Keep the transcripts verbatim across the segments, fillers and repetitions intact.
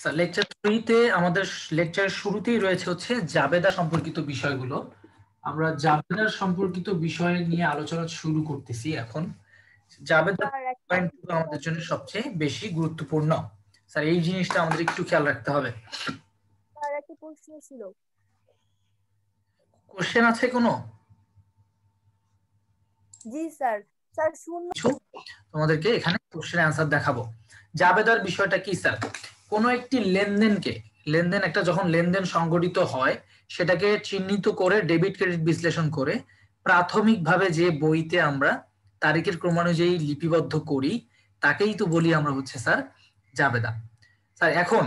Sir lecture থ্রিতে আমাদের লেকচারের শুরুতেই রয়েছে হচ্ছে জাবেদা সম্পর্কিত বিষয়গুলো। আমরা জাবেদার সম্পর্কিত বিষয় নিয়ে আলোচনা শুরু করতেছি এখন। জাবেদা পয়েন্টগুলো আমাদের জন্য সবচেয়ে বেশি গুরুত্বপূর্ণ। স্যার এই জিনিসটা আমাদের একটু খেয়াল রাখতে হবে। স্যার একটা প্রশ্ন ছিল। কোশ্চেন আছে কোনো? জি স্যার। স্যার শূন্য তোমাদেরকে এখানে কোশ্চেনের অ্যান্সার দেখাবো। জাবেদার বিষয়টা কি স্যার? কোনো একটি লেনদেনকে লেনদেন একটা যখন লেনদেন সংগঠিত হয় সেটাকে চিহ্নিত করে ডেবিট ক্রেডিট বিশ্লেষণ করে প্রাথমিকভাবে যে বইতে আমরা তারিখের ক্রমানুযায়ী লিপিবদ্ধ করি তাকেই তো বলি আমরা হচ্ছে স্যার জাবেদা। স্যার এখন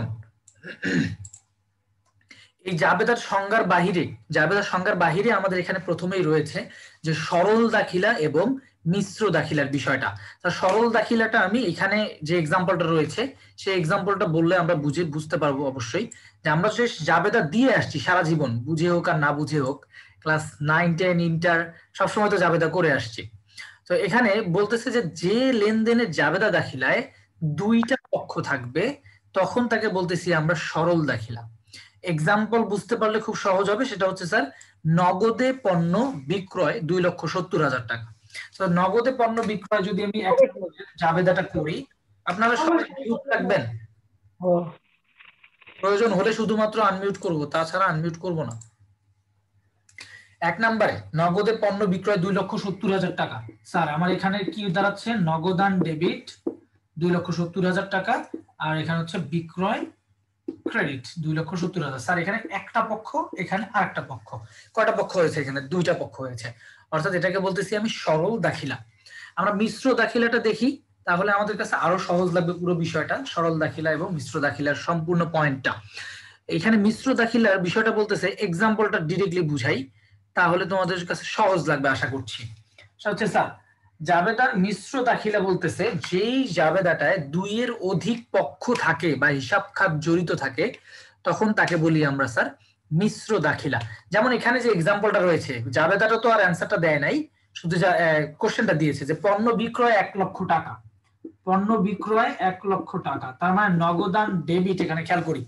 এই জাবেদার সংজ্ঞার বাহিরে জাবেদার সংজ্ঞার বাহিরে আমাদের এখানে প্রথমেই রয়েছে যে সরল দাখিলা এবং মিশ্র দাখিলার বিষয়টা। তা সরল দাখিলাটা আমি এখানে যে এক্সাম্পলটা রয়েছে সেই এক্সাম্পলটা বললে আমরা বুঝে বুঝতে পারবো অবশ্যই যে আমরা যে জাবেদা দিয়ে আসছি সারা জীবন, বুঝে হোক আর না বুঝে হোক, ক্লাস নাইন টেন ইন্টার সবসময় তো জাবেদা করে আসছি। তো এখানে বলতেছে যে যে লেনদেনের জাবেদা দাখিলায় দুইটা পক্ষ থাকবে তখন তাকে বলতেছি আমরা সরল দাখিলা। এক্সাম্পল বুঝতে পারলে খুব সহজ হবে, সেটা হচ্ছে স্যার নগদে পণ্য বিক্রয় দুই লক্ষ সত্তর হাজার টাকা। তো নগদে পণ্য বিক্রয় যদি আমি এক জাবেদাটা করি, আপনারা সবাই মিউট রাখবেন, প্রয়োজন হলে শুধুমাত্র আনমিউট করব, তাছাড়া আনমিউট করব না। এক নম্বরে নগদে পণ্য বিক্রয় দুই লক্ষ সত্তর হাজার টাকা। স্যার আমার এখানে কি দাঁড়াচ্ছে? নগদান ডেবিট দুই লক্ষ সত্তর হাজার টাকা, আর এখানে হচ্ছে বিক্রয় ক্রেডিট দুই লক্ষ সত্তর হাজার। স্যার এখানে একটা পক্ষ, এখানে আরেকটা পক্ষ। কয়টা পক্ষ হয়েছে? এখানে দুইটা পক্ষ হয়েছে, অর্থাৎ এটাকে বলতেছি আমি সরল দাখিলা। আমরা মিশ্র দাখিলাটা দেখি, তাহলে আমাদের কাছে আরো সহজ লাগবে পুরো বিষয়টা, সরল দাখিলা এবং মিশ্র দাখিলার সম্পূর্ণ পয়েন্টটা। এখানে মিশ্র দাখিলার বিষয়টা বলতেছে, এক্সাম্পলটা ডিরেক্টলি বুঝাই তাহলে তোমাদের কাছে সহজ লাগবে আশা করছি। সেটা হচ্ছে স্যার জাবেদার মিশ্র দাখিলা বলতেছে যেই জাবেদাটায় দুইয়ের অধিক পক্ষ থাকে বা হিসাব খাত জড়িত থাকে তখন তাকে বলি আমরা স্যার মিশ্র দাখিলা। যেমন এখানে যে এক্সাম্পলটা রয়েছে, জাবেদাটা তো আর অ্যান্সারটা দেয় নাই, শুধু কোশ্চেনটা দিয়েছে যে পণ্য বিক্রয় এক লক্ষ টাকা, পণ্য বিক্রয় এক লক্ষ টাকা, তার মানে নগদান ডেবিট। এখানে খেয়াল করি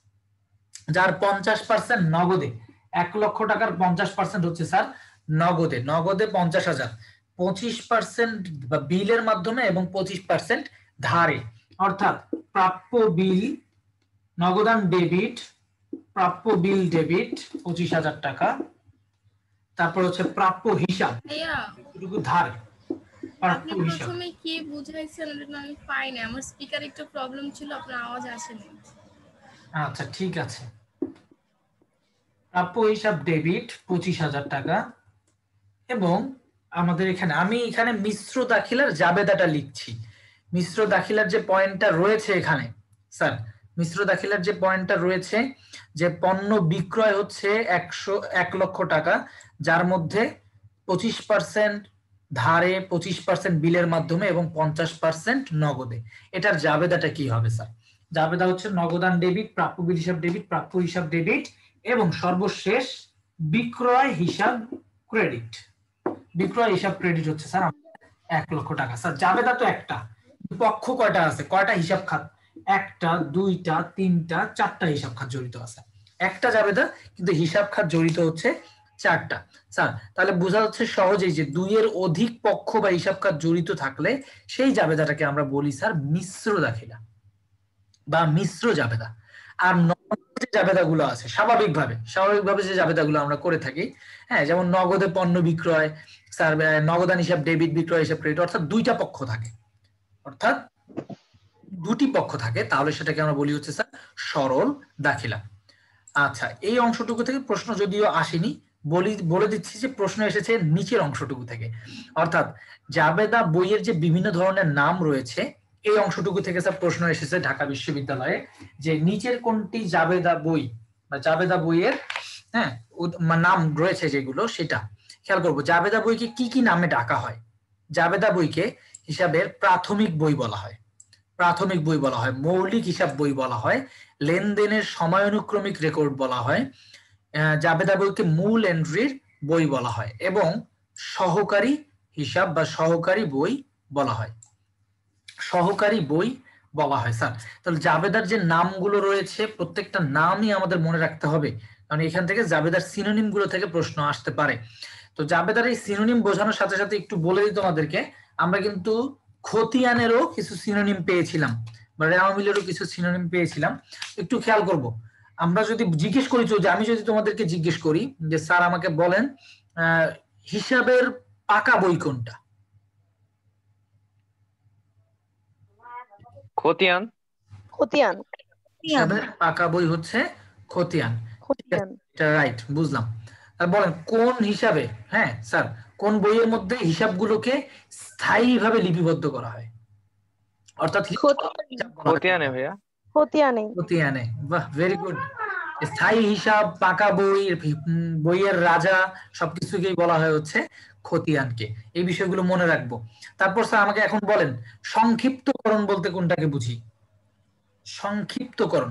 যার পঞ্চাশ পার্সেন্ট নগদে, এক লক্ষ টাকার পঞ্চাশ পার্সেন্ট হচ্ছে স্যার নগদে, নগদে পঞ্চাশ হাজার, পঁচিশ পার্সেন্ট বিলের মাধ্যমে এবং পঁচিশ পার্সেন্ট ধারে, অর্থাৎ প্রাপ্য বিল নগদান ডেবিট, প্রাপ্য বিল ডেবিট পঁচিশ হাজার টাকা, তারপর হচ্ছে প্রাপ্য হিসাব ধার। আপনি প্রথমে কি বুঝাইছেন আমি পাইনি, আমার স্পিকার একটু প্রবলেম ছিল, আপনার আওয়াজ আসেনি। আচ্ছা ঠিক আছে। প্রাপ্য হিসাব ডেবিট পঁচিশ হাজার টাকা, এবং আমাদের এখানে আমি এখানে মিশ্র দাখিলার জাবেদাটা লিখছি। মিশ্র দাখিলার যে পয়েন্টটা রয়েছে এখানে স্যার, মিশ্র দাখিলার যে পয়েন্টটা রয়েছে যে পণ্য বিক্রয় হচ্ছে একশো এক লক্ষ টাকা, যার মধ্যে পঁচিশ পার্সেন্ট ধারে, পঁচিশ পার্সেন্ট বিলের মাধ্যমে এবং পঞ্চাশ পার্সেন্ট নগদে। এটার জাবেদাটা কি হবে স্যার? জাবেদা হচ্ছে নগদান ডেবিট, প্রাপ্য বিল হিসাব ডেবিট, প্রাপ্য হিসাব ডেবিট এবং সর্বশেষ বিক্রয় হিসাব ক্রেডিট। বিক্রয় হিসাব ক্রেডিট হচ্ছে স্যার এক লক্ষ টাকা। স্যার জাবেদা তো একটা, পক্ষ কয়টা আছে, কয়টা হিসাব খাত? একটা, দুইটা, তিনটা, চারটা হিসাব খাত জড়িত আছে। একটা জাবেদা কিন্তু হিসাব খাত জড়িত হচ্ছে চারটা। স্যার তাহলে বোঝা যাচ্ছে সহজেই যে দুইয়ের অধিক পক্ষ বা হিসাব খাত জড়িত থাকলে সেই জাবেদাটাকে আমরা বলি স্যার মিশ্র দাখিলা বা মিশ্র জাবেদা। আর যে জাবেদাগুলো আছে স্বাভাবিকভাবে স্বাভাবিকভাবে যে জাবেদাগুলো আমরা করে থাকি, হ্যাঁ, যেমন নগদে পণ্য বিক্রয়, স্যার নগদান হিসাব ডেবিট, বিক্রয় হিসাব ক্রেডিট, অর্থাৎ দুইটা পক্ষ থাকে, অর্থাৎ দুটি পক্ষ থাকে, তাহলে সেটাকে আমরা বলি হচ্ছে স্যার সরল দাখিলা। আচ্ছা এই অংশটুকু থেকে প্রশ্ন যদিও আসেনি, বলি বলে দিচ্ছি যে প্রশ্ন এসেছে নিচের অংশটুকু থেকে, অর্থাৎ জাবেদা বইয়ের যে বিভিন্ন ধরনের নাম রয়েছে এই অংশটুকু থেকে স্যার প্রশ্ন এসেছে ঢাকা বিশ্ববিদ্যালয়ে যে নিচের কোনটি জাবেদা বই বা জাবেদা বইয়ের হ্যাঁ নাম রয়েছে যেগুলো, সেটা খেয়াল করবো। জাবেদা বইকে কি কি নামে ডাকা হয়? জাবেদা বইকে হিসাবের প্রাথমিক বই বলা হয়, প্রাথমিক বই বলা হয়, মৌলিক হিসাব বই বলা হয়, লেনদেনের সময়ানুক্রমিক রেকর্ড বলা হয়, জাবেদা বইকে মূল এন্ট্রির বই বলা হয় এবং সহকারী হিসাব বা সহকারী বই বলা হয়। সহকারী বই বলা হয় স্যার। তাহলে জাবেদার যে নামগুলো রয়েছে প্রত্যেকটা নামই আমাদের মনে রাখতে হবে, কারণ এখান থেকে জাবেদার সিনোনিম গুলো থেকে প্রশ্ন আসতে পারে। তো জাবেদার এই সিনোনিম বোঝানোর সাথে সাথে একটু বলে দিই তোমাদেরকে, আমরা কিন্তু খতিয়ানেরও কিছু সিনোনিম পেয়েছিলাম বা রেওয়ামিলেরও কিছু সিনোনিম পেয়েছিলাম। একটু খেয়াল করব, আমরা যদি জিজ্ঞেস করি, যে আমি যদি তোমাদেরকে জিজ্ঞেস করি যে স্যার আমাকে বলেন আহ হিসাবের পাকা বই কোনটা? খতিয়ান। খতিয়ান। হিসাবের পাকা বই হচ্ছে খতিয়ান। খতিয়ান। এটা রাইট, বুঝলাম। আর বলেন কোন হিসাবে, হ্যাঁ স্যার, কোন বইয়ের মধ্যে হিসাবগুলোকে স্থায়ীভাবে লিপিবদ্ধ করা হয়? অর্থাৎ খতিয়ানে ভাইয়া। খতিয়ানে। খতিয়ানে, বাহ, ভেরি গুড। স্থায়ী হিসাব, পাকা বই, বইয়ের রাজা সবকিছুকেই বলা হয় হচ্ছে খতিয়ানকে। এই বিষয়গুলো মনে রাখবো। তারপর স্যার আমাকে এখন বলেন সংক্ষিপ্তকরণ বলতে কোনটাকে বুঝি? সংক্ষিপ্তকরণ।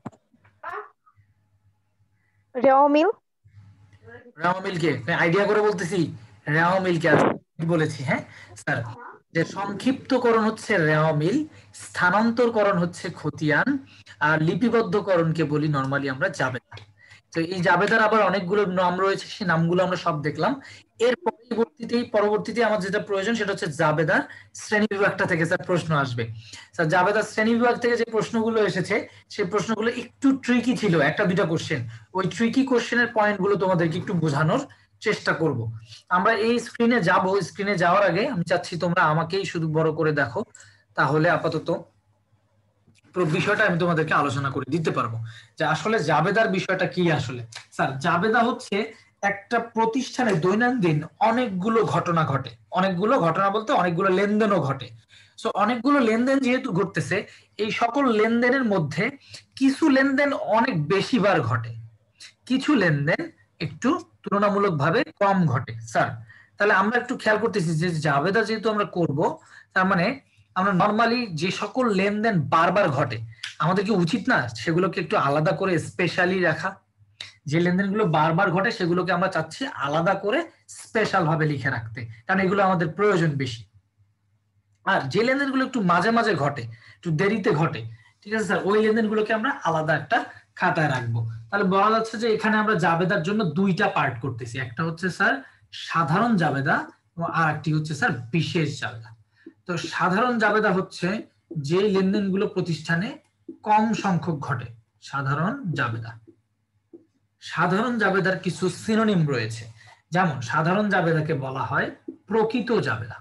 রেওয়ামিল। রেওয়ামিলকে আইডিয়া করে বলতেছি, রেওয়ামিলকে বলেছি। হ্যাঁ স্যার, যে সংক্ষিপ্তকরণ হচ্ছে রেওয়ামিল, স্থানান্তরকরণ হচ্ছে খতিয়ান, আর লিপিবদ্ধকরণকে বলি নরমালি আমরা জাবেদা। তো এই জাবেদার আবার অনেকগুলো নাম রয়েছে, সেই নামগুলো আমরা সব দেখলাম। এর পরবর্তীতে পরবর্তীতে আমার যেটা প্রয়োজন সেটা হচ্ছে জাবেদার শ্রেণী বিভাগটা থেকে স্যার প্রশ্ন আসবে। স্যার জাবেদার শ্রেণী বিভাগ থেকে যে প্রশ্নগুলো এসেছে সেই প্রশ্নগুলো একটু ট্রিকি ছিল, একটা দুইটা কোশ্চেন। ওই ট্রিকি কোশ্চেনের পয়েন্টগুলো তোমাদেরকে একটু বোঝানোর চেষ্টা করব। আমরা এই স্ক্রিনে যাব, স্ক্রিনে যাওয়ার আগে আমি চাচ্ছি তোমরা আমাকেই শুধু বড় করে দেখো, তাহলে আপাতত পুরো বিষয়টা আমি তোমাদেরকে আলোচনা করে দিতে পারবো যে আসলে জাবেদার বিষয়টা কি। আসলে স্যার জাবেদা হচ্ছে একটা প্রতিষ্ঠানে দৈনন্দিন অনেকগুলো ঘটনা ঘটে, অনেকগুলো ঘটনা বলতে অনেকগুলো লেনদেনও ঘটে। সো অনেকগুলো লেনদেন যেহেতু ঘটতেছে, এই সকল লেনদেনের মধ্যে কিছু লেনদেন অনেক বেশি বার ঘটে, কিছু লেনদেন একটু তুলনামূলকভাবে কম ঘটে। স্যার তাহলে আমরা একটু খেয়াল করতেছি যে জাবেদা যেহেতু আমরা করব, তার মানে আমরা নরমালি যে সকল লেনদেন বারবার ঘটে, আমাদের কি উচিত না সেগুলোকে একটু আলাদা করে স্পেশালি রাখা? যে লেনদেনগুলো বারবার ঘটে সেগুলোকে আমরা চাচ্ছি আলাদা করে স্পেশাল ভাবে লিখে রাখতে, কারণ এগুলো আমাদের প্রয়োজন বেশি। আর যে লেনদেনগুলো একটু মাঝে মাঝে ঘটে, একটু দেরিতে ঘটে, ঠিক আছে স্যার, ওই লেনদেনগুলোকে আমরা আলাদা একটা খাতায় রাখবো। তাহলে বলা যাচ্ছে যে এখানে আমরা জাবেদার জন্য দুইটা পার্ট করতেছি, একটা হচ্ছে স্যার সাধারণ জাবেদা এবং আর একটি হচ্ছে স্যার বিশেষ জাবেদা। তো সাধারণ জাবেদা হচ্ছে যে লেনদেনগুলো প্রতিষ্ঠানে কম সংখ্যক ঘটে, সাধারণ জাবেদা। সাধারণ জাবেদার কিছু সিনোনিম রয়েছে, যেমন সাধারণ জাবেদাকে বলা হয় প্রকৃত জাবেদা।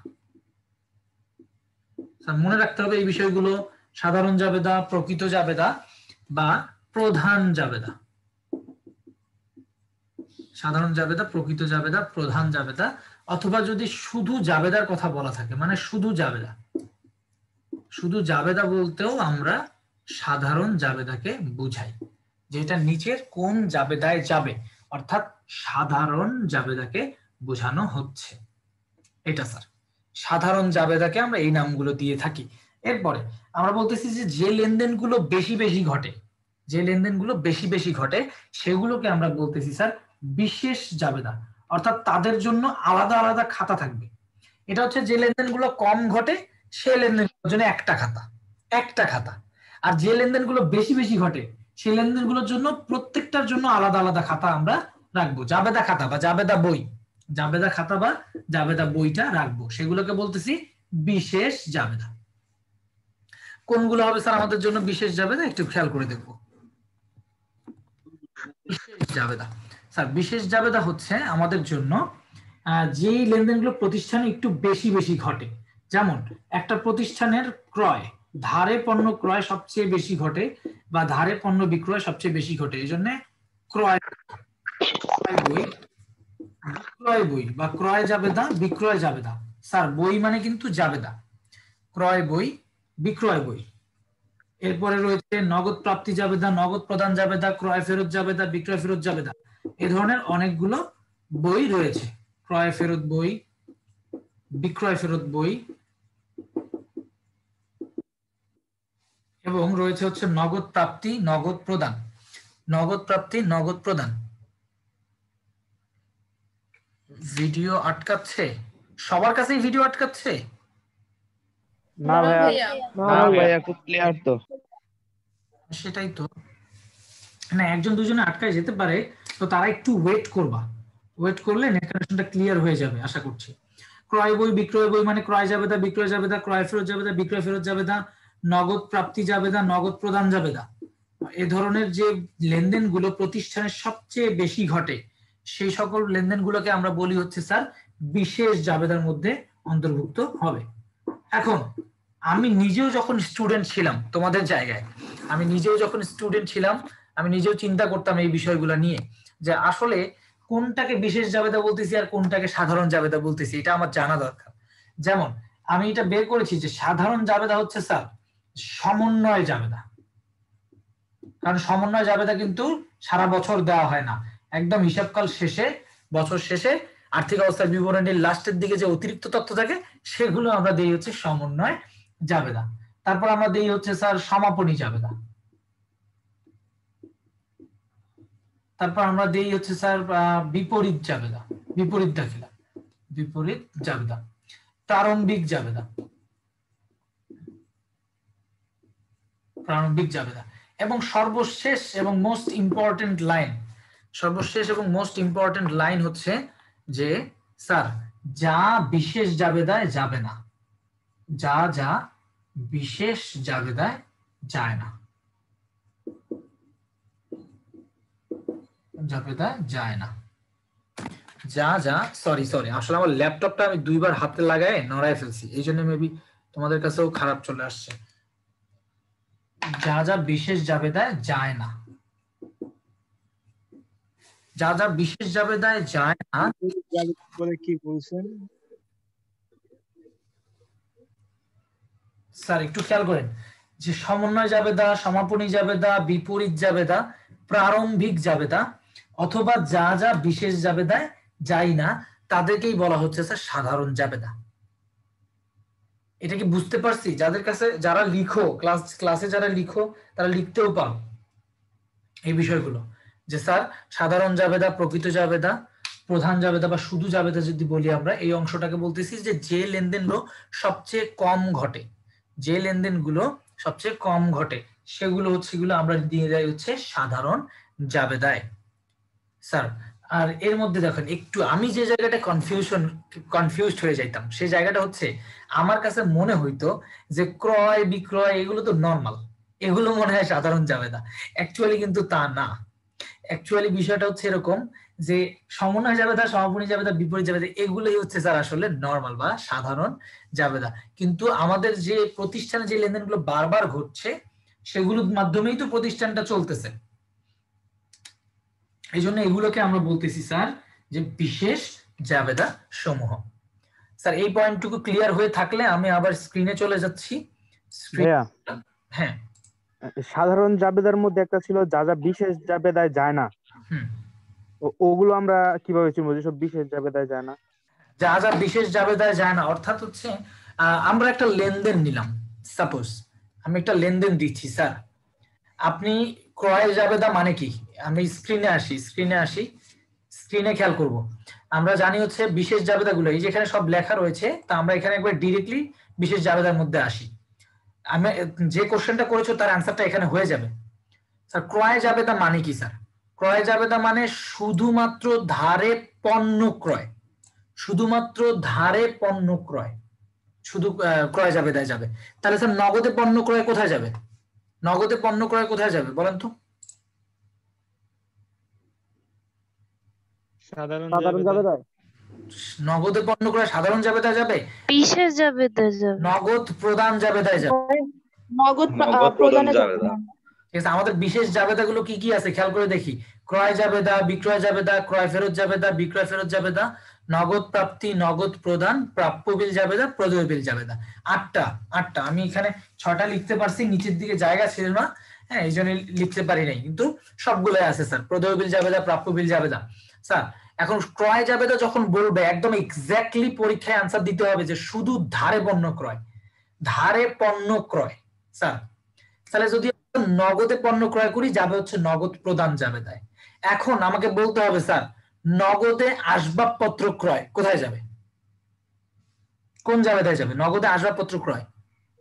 মনে রাখতে হবে এই বিষয়গুলো, সাধারণ জাবেদা, প্রকৃত জাবেদা বা প্রধান জাবেদা। সাধারণ জাবেদা, প্রকৃত জাবেদা, প্রধান জাবেদা, অথবা যদি শুধু জাবেদার কথা বলা থাকে মানে শুধু জাবেদা, শুধু জাবেদা বলতেও আমরা সাধারণ জাবেদাকে বুঝাই, যেটা নিচের কোন জাবেদায় যাবে, অর্থাৎ সাধারণ জাবেদাকে বোঝানো হচ্ছে। এটা স্যার সাধারণ জাবেদাকে আমরা এই নামগুলো দিয়ে থাকি। এরপরে আমরা বলতেছি যে যে লেনদেনগুলো বেশি বেশি ঘটে, যে লেনদেনগুলো বেশি বেশি ঘটে সেগুলোকে আমরা বলতেছি স্যার বিশেষ জাবেদা, অর্থাৎ তাদের জন্য আলাদা আলাদা খাতা থাকবে। এটা হচ্ছে যে লেনদেনগুলো কম ঘটে সেই লেনদেনগুলোর জন্য একটা খাতা, একটা খাতা। আর যে লেনদেনগুলো বেশি বেশি ঘটে সেই লেনদেনগুলোর জন্য প্রত্যেকটার জন্য আলাদা আলাদা খাতা আমরা রাখবো, জাবেদা খাতা বা জাবেদা বই, জাবেদা খাতা বা জাবেদা বইটা রাখবো, সেগুলোকে বলতেছি বিশেষ জাবেদা। কোনগুলো হবে স্যার আমাদের জন্য বিশেষ জাবেদা, একটু খেয়াল করে দেখবো। বিশেষ জাবেদা স্যার, বিশেষ জাবেদা হচ্ছে আমাদের জন্য যে লেনদেনগুলো প্রতিষ্ঠানে একটু বেশি বেশি ঘটে, যেমন একটা প্রতিষ্ঠানের ক্রয়, ধারে পণ্য ক্রয় সবচেয়ে বেশি ঘটে বা ধারে পণ্য বিক্রয় সবচেয়ে বেশি ঘটে, এই জন্য ক্রয় বই, বিক্রয় বই বা ক্রয় জাবেদা, বিক্রয় জাবেদা। স্যার বই মানে কিন্তু জাবেদা, ক্রয় বই, বিক্রয় বই। এরপরে রয়েছে নগদ প্রাপ্তি জাবেদা, নগদ প্রদান জাবেদা, ক্রয় ফেরত জাবেদা, বিক্রয় ফেরত জাবেদা। এই ধরনের অনেকগুলো বই রয়েছে, ক্রয় ফেরত বই, বিক্রয় ফেরত বই, এবং রয়েছে হচ্ছে নগদ প্রাপ্তি, নগদ প্রদান, নগদ প্রাপ্তি, নগদ প্রদান। ভিডিও আটকাচ্ছে, সবার কাছেই ভিডিও আটকাচ্ছে। না না ভাইয়া ভাইয়া না না ভাইয়া ভাইয়া খুব ক্লিয়ার তো। সেটাই তো, না একজন দুজনে আটকায় যেতে পারে, তো তারা একটু ওয়েট করবা, ওয়েট করলে নেটকনেকশনটা ক্লিয়ার হয়ে যাবে আশা করছি। ক্রয় বই বিক্রয় বই মানে ক্রয় জাবেদা বিক্রয় জাবেদা, ক্রয় ফেরত জাবেদা বিক্রয় ফেরত জাবেদা, নগদ প্রাপ্তি জাবেদা নগদ প্রদান জাবেদা, এ ধরনের যে লেনদেনগুলো প্রতিষ্ঠানের সবচেয়ে বেশি ঘটে সেই সকল লেনদেনগুলোকে আমরা বলি হচ্ছে স্যার বিশেষ জাবেদার মধ্যে অন্তর্ভুক্ত হবে। এখন আমি নিজেও যখন স্টুডেন্ট ছিলাম তোমাদের জায়গায়, আমি নিজেও যখন স্টুডেন্ট ছিলাম, আমি নিজেও চিন্তা করতাম এই বিষয়গুলো নিয়ে, যে আসলে কোনটাকে বিশেষ জাবেদা বলতেছি আর কোনটাকে সাধারণ জাবেদা বলতেছি, এটা আমার জানা দরকার। যেমন আমি এটা বের করেছি যে সাধারণ জাবেদা হচ্ছে স্যার সমন্বয় জাবেদা, কারণ সমন্বয় জাবেদা কিন্তু সারা বছর দেওয়া হয় না, একদম হিসাবকাল শেষে, বছর শেষে আর্থিক অবস্থার বিবরণীর লাস্টের দিকে যে অতিরিক্ত তথ্য থাকে সেগুলো আমরা দেই হচ্ছে সমন্বয় জাবেদা। তারপর আমরা দেই হচ্ছে স্যার সমাপনী জাবেদা, তারপর আমরা দেই হচ্ছে স্যার বিপরীত জাবেদা, বিপরীত দাখিলা, বিপরীত জাবেদা, প্রারম্ভিক জাবেদা, প্রারম্ভিক জাবেদা, এবং সর্বশেষ এবং মোস্ট ইম্পর্টেন্ট লাইন, সর্বশেষ এবং মোস্ট ইম্পর্টেন্ট লাইন হচ্ছে যে স্যার যা বিশেষ জাবেদায় যাবে না, যা যা বিশেষ জাবেদায় যায় না, জাবেদায় যায় না, যা যা সরি সরি আসলে আমার ল্যাপটপটা আমি দুইবার হাতে লাগায় নড়ায় ফেলছি, এই জন্য মেবি তোমাদের কাছেও খারাপ চলে আসছে। যা যা বিশেষ জাবেদায় যায় না, যা যা বিশেষ জাবেদায় যায় না বলে কি বলছেন স্যার একটু খেয়াল করেন যে সমন্বয় জাবেদা, সমাপনী জাবেদা, বিপরীত জাবেদা, প্রারম্ভিক জাবেদা অথবা যা যা বিশেষ জাবেদায় যায় না তাদেরকেই বলা হচ্ছে স্যার সাধারণ জাবেদা। এটা কি বুঝতে পারছি? যাদের কাছে যারা লিখো ক্লাস ক্লাসে যারা লিখো তারা লিখতেও পারো এই বিষয়গুলো, যে স্যার সাধারণ জাবেদা, প্রকৃত জাবেদা, প্রধান জাবেদা বা শুধু জাবেদা যদি বলি আমরা, এই অংশটাকে বলতেছি যে যে লেনদেনগুলো সবচেয়ে কম ঘটে, যে লেনদেনগুলো সবচেয়ে কম ঘটে সেগুলো হচ্ছে এগুলো আমরা দিয়ে যাই হচ্ছে সাধারণ জাবেদায় স্যার। আর এর মধ্যে দেখেন একটু আমি যে জায়গাটা কনফিউশন কনফিউজড হয়ে যাইতাম সেই জায়গাটা হচ্ছে আমার কাছে মনে হইতো যে ক্রয় বিক্রয় এগুলো তো নর্মাল, এগুলো মনে হয় সাধারণ জাবেদা, অ্যাকচুয়ালি কিন্তু তা না। অ্যাকচুয়ালি বিষয়টা হচ্ছে এরকম যে সমন্বয় জাবেদা, সমাপনী জাবেদা, বিপরীত জাবেদা এগুলোই হচ্ছে স্যার আসলে নর্মাল বা সাধারণ জাবেদা, কিন্তু আমাদের যে প্রতিষ্ঠানে যে লেনদেনগুলো বারবার ঘটছে সেগুলোর মাধ্যমেই তো প্রতিষ্ঠানটা চলতেছে, এই জন্য এগুলোকে আমরা বলতেছি স্যার যে বিশেষ জাবেদা সমূহ। স্যার এই পয়েন্টটুকু ক্লিয়ার হয়ে থাকলে আমি আবার স্ক্রিনে চলে যাচ্ছি। ভাইয়া হ্যাঁ সাধারণ জাবেদার মধ্যে একটা ছিল যা যা বিশেষ জাবেদায় যায় না, হুম ও- ওগুলো আমরা কিভাবে চিনবো যেসব বিশেষ জাবেদায় যায় না? যা যা বিশেষ জাবেদায় যায় না অর্থাৎ হচ্ছে আহ, আমরা একটা লেনদেন নিলাম, সাপোজ আমি একটা লেনদেন দিচ্ছি স্যার, আপনি ক্রয় জাবেদা মানে কি, আমি স্ক্রিনে আসি স্ক্রিনে আসি স্ক্রিনে খেয়াল করব, আমরা জানি হচ্ছে বিশেষ জাবেদাগুলো এই যেখানে সব লেখা রয়েছে, তা আমরা এখানে একবার ডিরেক্টলি বিশেষ জাবেদার মধ্যে আসি, আমি যে কোশ্চেনটা করেছো তার অ্যান্সারটা এখানে হয়ে যাবে। স্যার ক্রয় জাবেদা মানে কি স্যার? ক্রয় জাবেদা মানে শুধুমাত্র ধারে পণ্য ক্রয়, শুধুমাত্র ধারে পণ্য ক্রয়, শুধু আহ, ক্রয় জাবেদায় যাবে। তাহলে স্যার নগদে পণ্য ক্রয় কোথায় যাবে? নগদে পণ্য ক্রয় কোথায় যাবে বলেন তো? সাধারণ জাবেদায়। নগদে পণ্য ক্রয় সাধারণ জাবেদায় যাবে, বিশেষ জাবেদা যাবে, নগদ প্রদান জাবেদায় যাবে, নগদ নগদ প্রদান জাবেদা। ঠিক আছে। আমাদের বিশেষ জাবেদাগুলো কি কি আছে খেয়াল করে দেখি, ক্রয় জাবেদা, বিক্রয় জাবেদা, ক্রয় ফেরত জাবেদা, বিক্রয় ফেরত জাবেদা, নগদ প্রাপ্তি, নগদ প্রদান, প্রাপ্য বিল জাবেদা, প্রদেয় বিল জাবেদা, আটটা আটটা আমি এখানে ছটা লিখতে পারছি, নিচের দিকে জায়গা ছিল না, হ্যাঁ এই জন্য লিখতে পারি নাই, কিন্তু সবগুলোই আছে স্যার, প্রদেয় বিল জাবেদা, প্রাপ্য বিল জাবেদা। স্যার এখন ক্রয় জাবেদা যখন বলবে একদম এক্স্যাক্টলি পরীক্ষায় আনসার দিতে হবে যে শুধু ধারে পণ্য ক্রয়, ধারে পণ্য ক্রয় স্যার, তাহলে যদি নগদে পণ্য ক্রয় করি যাবে হচ্ছে নগদ প্রদান জাবেদায়। এখন আমাকে বলতে হবে স্যার নগদে আসবাবপত্র ক্রয় কোথায় যাবে, কোন জাবেদায় যাবে? নগদে আসবাবপত্র ক্রয়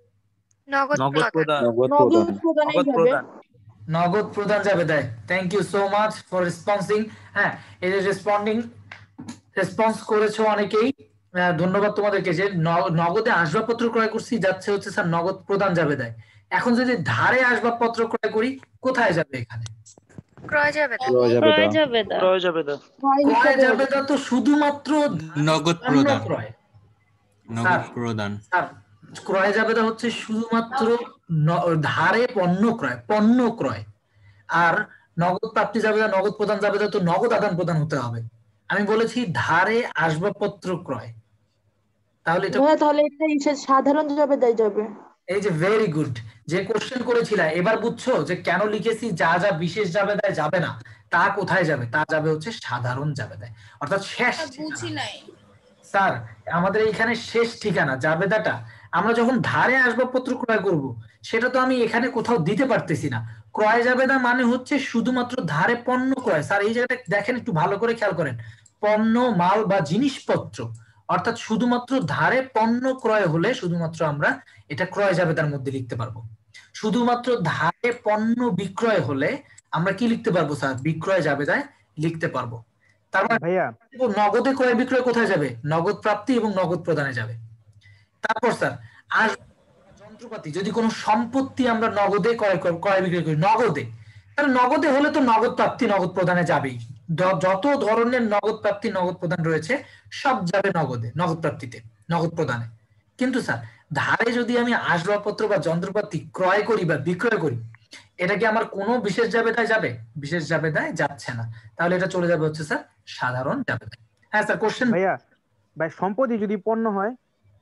নগদ নগদ প্রদান নগদ নগদ প্রদান প্রদানেই নগদ যাবে প্রদান নগদ প্রদান যাবে দেয়। Thank you so much for responding. হ্যাঁ, এই যে রেসপন্ডিং রেসপন্স করেছো অনেকেই, আহ, ধন্যবাদ তোমাদেরকে। যে ন- নগদে আসবাবপত্র ক্রয় করছি যাচ্ছে হচ্ছে স্যার নগদ প্রদান যাবে দেয়। এখন যদি ধারে আসবাবপত্র ক্রয় করি কোথায় যাবে এখানে? ক্রয় যাবে ক্রয় যাবে ক্রয় দা যাবে দা ক্রয় যাবে দা ক্রয় ক্রয় হিসাবে যাবে হবে। তা তো শুধুমাত্র নগদ পণ্য প্রদান ক্রয়। নগদ স্যার প্রদান স্যার ক্রয় যাবে তা হচ্ছে শুধুমাত্র ন- ধারে পণ্য ক্রয়, পণ্য ক্রয়। আর নগদ প্রাপ্তি যাবে না, নগদ প্রদান যাবে না, তো নগদ আদান প্রদান হতে হবে। আমি বলেছি ধারে আসবাবপত্র ক্রয়, তাহলে এটা ভাইয়া তাহলে এটা হিসেবে সাধারণ যাবে তাই যাবে। এই যে ভেরি গুড, যে কোশ্চেন করেছিলা এবার বুঝছো যে কেন লিখেছি যা যা বিশেষ যাবে দেয় যাবে না, তা কোথায় যাবে? তা যাবে হচ্ছে সাধারণ যাবে দেয়, অর্থাৎ শেষ বুঝি ঠিকানা। নাই। স্যার আমাদের এইখানে শেষ ঠিকানা জাবেদাটা আমরা যখন ধারে আসবাবপত্র ক্রয় করব সেটা তো আমি এখানে কোথাও দিতে পারতেছি না। ক্রয় জাবেদা মানে হচ্ছে শুধুমাত্র ধারে পণ্য ক্রয়। স্যার এই জায়গাটা দেখেন, একটু ভালো করে খেয়াল করেন, পণ্য মাল বা জিনিসপত্র, অর্থাৎ শুধুমাত্র ধারে পণ্য ক্রয় হলে শুধুমাত্র আমরা এটা ক্রয় জাবেদার মধ্যে লিখতে পারবো। শুধুমাত্র ধারে পণ্য বিক্রয় হলে আমরা কি লিখতে পারবো স্যার? বিক্রয় জাবেদায় লিখতে পারবো। তার মানে ভাইয়া নগদে ক্রয় বিক্রয় কোথায় যাবে? নগদ প্রাপ্তি এবং নগদ প্রদানে যাবে। তারপর স্যার আর যন্ত্রপাতি, যদি কোনো সম্পত্তি আমরা নগদে ক্রয় কর- ক্রয় বিক্রয় করি নগদে, তাহলে নগদে হলে তো নগদ প্রাপ্তি নগদ প্রদানে যাবেই। য- যত ধরনের নগদ প্রাপ্তি নগদ প্রদান রয়েছে সব যাবে নগদে, নগদ প্রাপ্তিতে, নগদ প্রদানে। কিন্তু স্যার ধারে যদি আমি আসবাবপত্র বা যন্ত্রপাতি ক্রয় করি বা বিক্রয় করি, এটা কি আমার কোনো বিশেষ জাবেদায় যাবে? বিশেষ জাবেদায় যাচ্ছে না, তাহলে এটা চলে যাবে হচ্ছে স্যার সাধারণ জাবেদায়। হ্যাঁ স্যার কোশ্চেন। ভাইয়া ভাই সম্পত্তি যদি পণ্য হয়,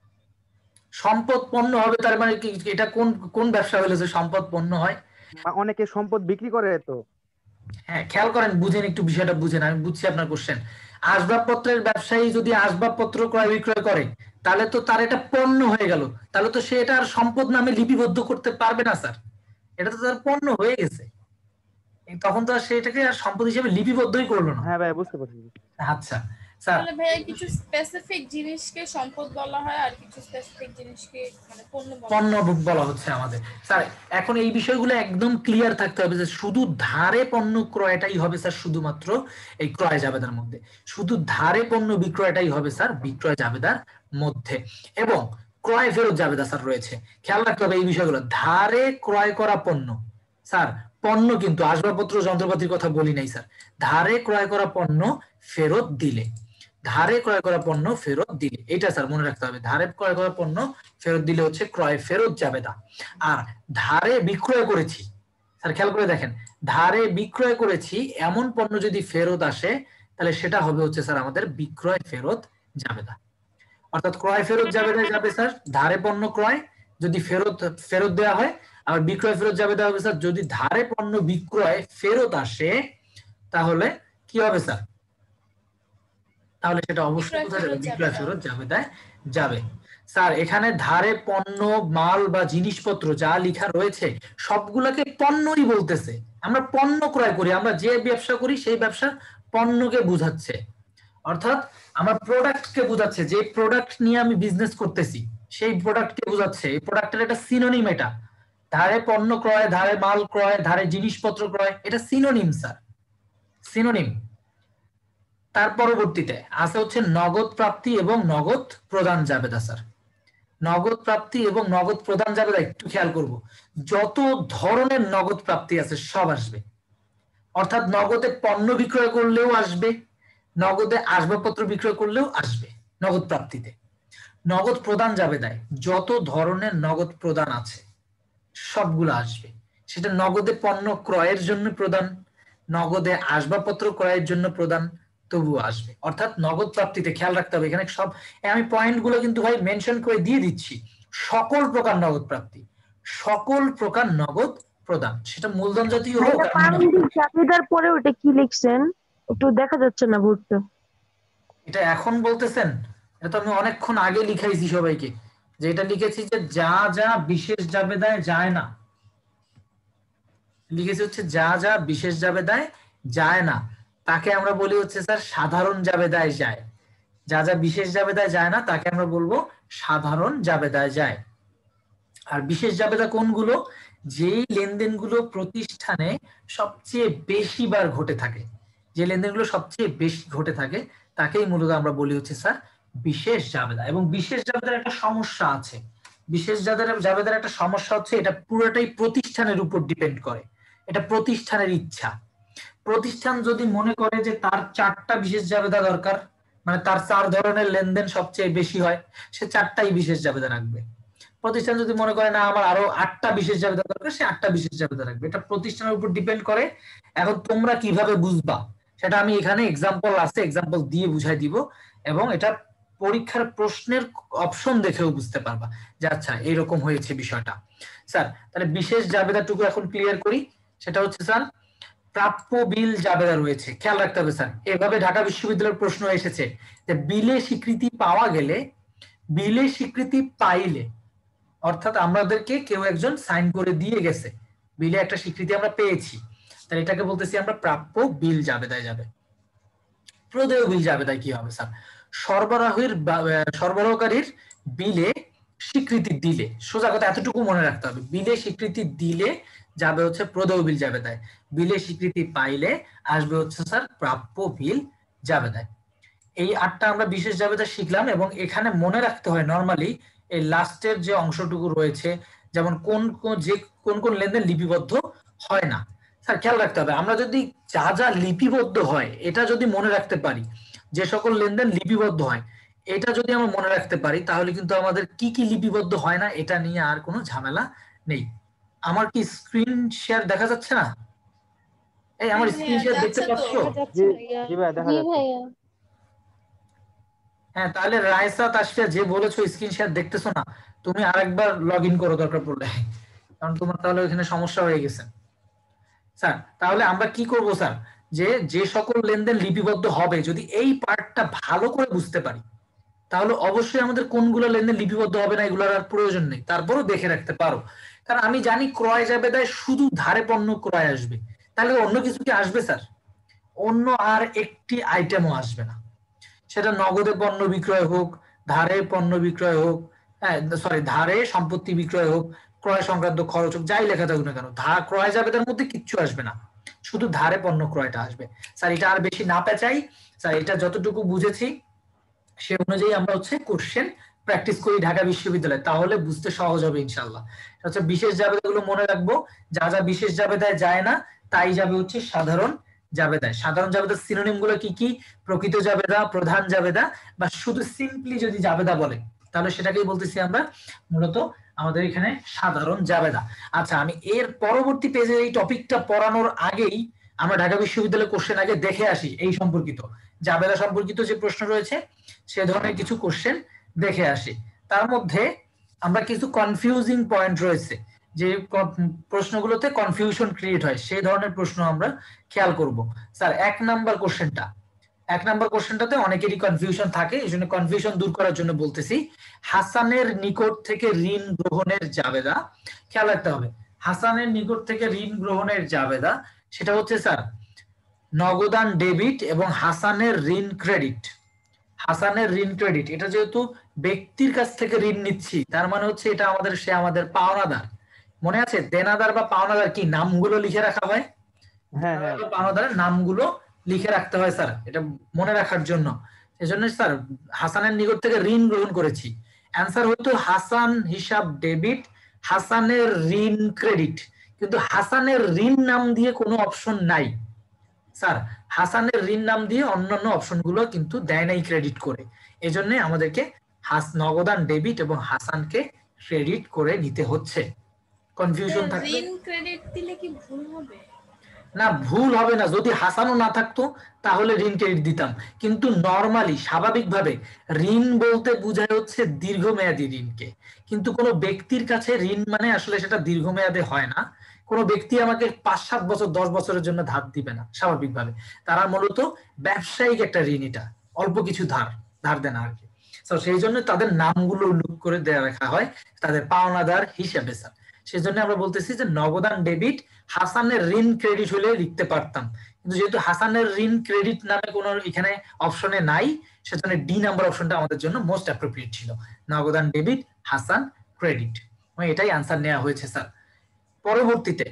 সম্পদ পণ্য হবে তার মানে কি? এটা কোন কোন ব্যবসা হলে যে সম্পদ পণ্য হয়? বা অনেকে সম্পদ বিক্রি করে তো। হ্যাঁ খেয়াল করেন, বুঝেন একটু বিষয়টা বুঝেন, আমি বুঝছি আপনার কোশ্চেন। আসবাবপত্রের ব্যবসায়ী যদি আসবাবপত্র ক্রয় বিক্রয় করে তাহলে তো তার এটা পণ্য হয়ে গেল, তাহলে তো সে এটা আর সম্পদ নামে লিপিবদ্ধ করতে পারবে না স্যার, এটা তো তার পণ্য হয়ে গেছে, তখন তো আর সে এটাকে আর সম্পদ হিসেবে লিপিবদ্ধই করলো না। হ্যাঁ ভাই বুঝতে পারছি। আচ্ছা স্যার, তাহলে ভাইয়া কিছু স্পেসিফিক জিনিসকে সম্পদ বলা হয় আর কিছু স্পেসিফিক জিনিসকে মানে পণ্য বলা হয়। পণ্য বলা হচ্ছে আমাদের। স্যার এখন এই বিষয়গুলো একদম ক্লিয়ার থাকতে হবে যে শুধু ধারে পণ্য ক্রয়টাই হবে স্যার শুধুমাত্র এই ক্রয় জাবেদার মধ্যে, শুধু ধারে পণ্য বিক্রয়টাই হবে স্যার বিক্রয় জাবেদার মধ্যে, এবং ক্রয় ফেরত জাবেদা স্যার রয়েছে। খেয়াল রাখতে হবে এই বিষয়গুলো। ধারে ক্রয় করা পণ্য, স্যার পণ্য কিন্তু আসবাবপত্র যন্ত্রপাতির কথা বলি নাই স্যার, ধারে ক্রয় করা পণ্য ফেরত দিলে, ধারে ক্রয় করা পণ্য ফেরত দিলে, এটা স্যার মনে রাখতে হবে। ধারে ক্রয় করা পণ্য ফেরত দিলে হচ্ছে ক্রয় ফেরত জাবেদা। আর ধারে বিক্রয় করেছি, স্যার খেয়াল করে দেখেন, ধারে বিক্রয় করেছি এমন পণ্য যদি ফেরত আসে তাহলে সেটা হবে হচ্ছে স্যার আমাদের বিক্রয় ফেরত জাবেদা। অর্থাৎ ক্রয় ফেরত জাবেদায় যাবে স্যার ধারে পণ্য ক্রয় যদি ফেরত ফেরত দেওয়া হয়, আর বিক্রয় ফেরত জাবেদা হবে স্যার যদি ধারে পণ্য বিক্রয় ফেরত আসে, তাহলে কি হবে স্যার? তাহলে সেটা অবশ্যই কোথায় যাবে? বিক্রয় ফেরত জাবেদায় যাবে। স্যার এখানে ধারে পণ্য মাল বা জিনিসপত্র যা লেখা রয়েছে সবগুলোকে পণ্যই বলতেছে। আমরা পণ্য ক্রয় করি, আমরা যে ব্যবসা করি সেই ব্যবসার পণ্যকে বোঝাচ্ছে, অর্থাৎ আমার প্রোডাক্টকে বোঝাচ্ছে, যে প্রোডাক্ট নিয়ে আমি বিজনেস করতেছি সেই প্রোডাক্টকে বোঝাচ্ছে। এই প্রোডাক্টের একটা সিনোনিম, এটা ধারে পণ্য ক্রয়, ধারে মাল ক্রয়, ধারে জিনিসপত্র ক্রয়, এটা সিনোনিম স্যার, সিনোনিম। তার পরবর্তীতে আছে হচ্ছে নগদ প্রাপ্তি এবং নগদ প্রদান জাবেদা। স্যার নগদ প্রাপ্তি এবং নগদ প্রদান জাবেদা একটু খেয়াল করব, যত ধরনের নগদ প্রাপ্তি আছে সব আসবে, অর্থাৎ নগদে পণ্য বিক্রয় করলেও আসবে, নগদে আসবাবপত্র বিক্রয় করলেও আসবে নগদ প্রাপ্তিতে। নগদ প্রদান জাবেদায় যত ধরনের নগদ প্রদান আছে সবগুলো আসবে, সেটা নগদে পণ্য ক্রয়ের জন্য প্রদান, নগদে আসবাবপত্র ক্রয়ের জন্য প্রদান, তবুও আসবে। অর্থাৎ নগদ প্রাপ্তিতে খেয়াল রাখতে হবে, এখানে সব আমি পয়েন্টগুলো কিন্তু ভাই মেনশন করে দিয়ে দিচ্ছি, সকল প্রকার নগদ প্রাপ্তি, সকল প্রকার নগদ প্রদান, সেটা মূলধন জাতীয় হোক। জাবেদার পরে ওটা কি লিখছেন একটু দেখা যাচ্ছে না বোর্ডটা। এটা এখন বলতেছেন? এটা তো আমি অনেকক্ষণ আগে লিখাইছি সবাইকে, যে এটা লিখেছি যে যা যা বিশেষ জাবেদায় যায় না, লিখেছি হচ্ছে যা যা বিশেষ জাবেদায় যায় না তাকে আমরা বলি হচ্ছে স্যার সাধারণ জাবেদায় যায়, যা যা বিশেষ জাবেদায় যায় না তাকে আমরা বলবো সাধারণ জাবেদায় যায়। আর বিশেষ জাবেদা কোনগুলো? যেই লেনদেনগুলো প্রতিষ্ঠানে সবচেয়ে বেশি বার ঘটে থাকে, যে লেনদেনগুলো সবচেয়ে বেশি ঘটে থাকে তাকেই মূলত আমরা বলি হচ্ছে স্যার বিশেষ জাবেদা। এবং বিশেষ জাবেদার একটা সমস্যা আছে, বিশেষ জাবেদার জাবেদার একটা সমস্যা হচ্ছে এটা পুরোটাই প্রতিষ্ঠানের উপর ডিপেন্ড করে, এটা প্রতিষ্ঠানের ইচ্ছা। প্রতিষ্ঠান যদি মনে করে যে তার চারটা বিশেষ জাবেদা দরকার, মানে তার চার ধরনের লেনদেন সবচেয়ে বেশি হয়, সে চারটাই বিশেষ জাবেদা রাখবে। প্রতিষ্ঠান যদি মনে করে না আমার আরো আটটা বিশেষ জাবেদা দরকার, সে আটটা বিশেষ জাবেদা রাখবে। এটা প্রতিষ্ঠানের উপর ডিপেন্ড করে। এখন তোমরা কিভাবে বুঝবা সেটা আমি এখানে এক্সাম্পল আছে, এক্সাম্পল দিয়ে বুঝাই দিব, এবং এটা পরীক্ষার প্রশ্নের অপশন দেখেও বুঝতে পারবা যে আচ্ছা এইরকম হয়েছে বিষয়টা। স্যার তাহলে বিশেষ জাবেদাটুকু এখন ক্লিয়ার করি। সেটা হচ্ছে স্যার প্রাপ্য বিল জাবেদা রয়েছে, খেয়াল রাখতে হবে স্যার। এভাবে ঢাকা বিশ্ববিদ্যালয়ের প্রশ্ন এসেছে যে বিলে স্বীকৃতি পাওয়া গেলে, বিলে স্বীকৃতি পাইলে, অর্থাৎ আমাদেরকে কেউ একজন সাইন করে দিয়ে গেছে, বিলে একটা স্বীকৃতি আমরা পেয়েছি, তাহলে এটাকে বলতেছি আমরা প্রাপ্য বিল জাবেদায় যাবে। প্রদেয় বিল জাবেদায় কি হবে স্যার? সরবরাহের সরবরাহকারীর বিলে স্বীকৃতি দিলে, সোজা কথা এতটুকু মনে রাখতে হবে, বিলে স্বীকৃতি দিলে যাবে হচ্ছে প্রদেয় বিল জাবেদায়, বিলে স্বীকৃতি পাইলে আসবে হচ্ছে স্যার প্রাপ্য বিল জাবেদায়। এই আটটা আমরা বিশেষ জাবেদা শিখলাম। এবং এখানে মনে রাখতে হয় নরমালি এই লাস্টের যে অংশটুকু রয়েছে, যেমন কোন কোন যে কোন কোন লেনদেন লিপিবদ্ধ হয় না। স্যার খেয়াল রাখতে হবে আমরা যদি যা যা লিপিবদ্ধ হয় এটা যদি মনে রাখতে পারি, যে সকল লেনদেন লিপিবদ্ধ হয় এটা যদি আমরা মনে রাখতে পারি, তাহলে কিন্তু আমাদের কি কি লিপিবদ্ধ হয় না এটা নিয়ে আর কোনো ঝামেলা নেই। আমার কি স্ক্রিন শেয়ার দেখা যাচ্ছে না? এই আমার স্ক্রিন শেয়ার দেখতে পাচ্ছো? জি জি ভাই দেখা যাচ্ছে। হ্যাঁ, তাহলে রায়সা তাসফিয়া যে বলেছো স্ক্রিন শেয়ার দেখতেছো না, তুমি আরেকবার লগ ইন করো দরকার পড়লে, কারণ তোমার তাহলে ওখানে সমস্যা হয়ে গেছে। স্যার তাহলে আমরা কি করব স্যার, যে যে সকল লেনদেন লিপিবদ্ধ হবে যদি এই পার্টটা ভালো করে বুঝতে পারি, তাহলে অবশ্যই আমাদের কোনগুলো লেনদেন লিপিবদ্ধ হবে না এগুলোর আর প্রয়োজন নেই, তারপরও দেখে রাখতে পারো। কারণ আমি জানি ক্রয় জাবেদায় শুধু ধারে পণ্য ক্রয় আসবে, তাহলে অন্য কিছু কি আসবে স্যার? অন্য আর একটি আইটেমও আসবে না, সেটা নগদে পণ্য বিক্রয় হোক, ধারে পণ্য বিক্রয় হোক, হ্যাঁ সরি ধারে সম্পত্তি বিক্রয় হোক, ক্রয় সংক্রান্ত খরচ হোক, যাই লেখা থাকুক না কেন, ধার ক্রয় জাবেদার মধ্যে কিচ্ছু আসবে না, শুধু ধারে পণ্য ক্রয়টা আসবে। স্যার এটা আর বেশি না পেঁচাই স্যার, এটা যতটুকু বুঝেছি সে অনুযায়ী আমরা হচ্ছে কোশ্চেন প্র্যাকটিস করি ঢাকা বিশ্ববিদ্যালয়ে, তাহলে বুঝতে সহজ হবে ইনশাল্লাহ। হচ্ছে বিশেষ জাবেদাগুলো মনে রাখবো, যা যা বিশেষ জাবেদায় যায় না তাই যাবে হচ্ছে সাধারণ জাবেদায়। সাধারণ জাবেদার সিনোনিম গুলো কি কি? প্রকৃত জাবেদা, প্রধান জাবেদা, বা শুধু সিম্পলি যদি জাবেদা বলে তাহলে সেটাকেই বলতেছি আমরা মূলত আমাদের এখানে সাধারণ জাবেদা। আচ্ছা আমি এর পরবর্তী পেজে এই টপিকটা পড়ানোর আগেই আমরা ঢাকা বিশ্ববিদ্যালয়ের কোশ্চেন আগে দেখে আসি, এই সম্পর্কিত জাবেদা সম্পর্কিত যে প্রশ্ন রয়েছে সে ধরনের কিছু কোশ্চেন দেখে আসি। তার মধ্যে আমরা কিছু কনফিউজিং পয়েন্ট রয়েছে, যে প্রশ্নগুলোতে কনফিউশন ক্রিয়েট হয় সেই ধরনের প্রশ্ন আমরা খেয়াল করব। স্যার এক নাম্বার কোশ্চেনটা, এক নাম্বার কোশ্চেনটাতে অনেকেরই কনফিউশন থাকে, এই জন্য কনফিউশন দূর করার জন্য বলতেছি হাসানের নিকট থেকে ঋণ গ্রহণের জাবেদা। খেয়াল রাখতে হবে হাসানের নিকট থেকে ঋণ গ্রহণের জাবেদা সেটা হচ্ছে স্যার নগদান ডেবিট এবং হাসানের ঋণ ক্রেডিট। হাসানের ঋণ ক্রেডিট, এটা যেহেতু ব্যক্তির কাছ থেকে ঋণ নিচ্ছি তার মানে হচ্ছে এটা আমাদের সে আমাদের পাওনাদার। মনে আছে দেনাদার বা পাওনাদার কি নামগুলো লিখে রাখা হয়? হ্যাঁ হ্যাঁ পাওনাদারের নামগুলো লিখে রাখতে হয় স্যার, এটা মনে রাখার জন্য। সেজন্য স্যার হাসানের নিকট থেকে ঋণ গ্রহণ করেছি, অ্যান্সার হতো হাসান হিসাব ডেবিট, হাসানের ঋণ ক্রেডিট। কিন্তু হাসানের ঋণ নাম দিয়ে কোনো অপশন নাই স্যার, হাসানের ঋণ নাম দিয়ে অন্যান্য অপশনগুলো কিন্তু দেয় নাই ক্রেডিট করে, এজন্য আমাদেরকে হাস নগদান ডেবিট এবং হাসানকে ক্রেডিট করে নিতে হচ্ছে। কনফিউশন থাকলে ঋণ ক্রেডিট দিলে কি ভুল হবে? না, ভুল হবে না, যদি হাসানও না থাকতো তাহলে ঋণ ক্রেডিট দিতাম। কিন্তু নরমালি স্বাভাবিকভাবে ঋণ বলতে বোঝায় হচ্ছে দীর্ঘমেয়াদী ঋণকে, কিন্তু কোনো ব্যক্তির কাছে ঋণ মানে আসলে সেটা দীর্ঘমেয়াদে হয় না। কোনো ব্যক্তি আমাকে পাঁচ সাত বছর দশ বছরের জন্য ধার দিবে না স্বাভাবিকভাবে, তারা মূলত ব্যবসায়িক একটা ঋণ, এটা অল্প কিছু ধার ধার দেন আর কি। তো সেই জন্য তাদের নামগুলো উল্লেখ করে দেওয়া রাখা হয় তাদের পাওনাদার হিসেবে স্যার। সেই জন্য আমরা বলতেছি যে নগদান ডেবিট, হাসানের ঋণ ক্রেডিট হলে লিখতে পারতাম, কিন্তু যেহেতু হাসানের ঋণ ক্রেডিট নামে কোনো এখানে অপশনে নাই সেজন্য ডি নাম্বার অপশনটা আমাদের জন্য মোস্ট অ্যাপ্রোপ্রিয়েট ছিল, নগদান ডেবিট হাসান ক্রেডিট। এটাই আনসার নেওয়া হয়েছে স্যার। পরবর্তীতে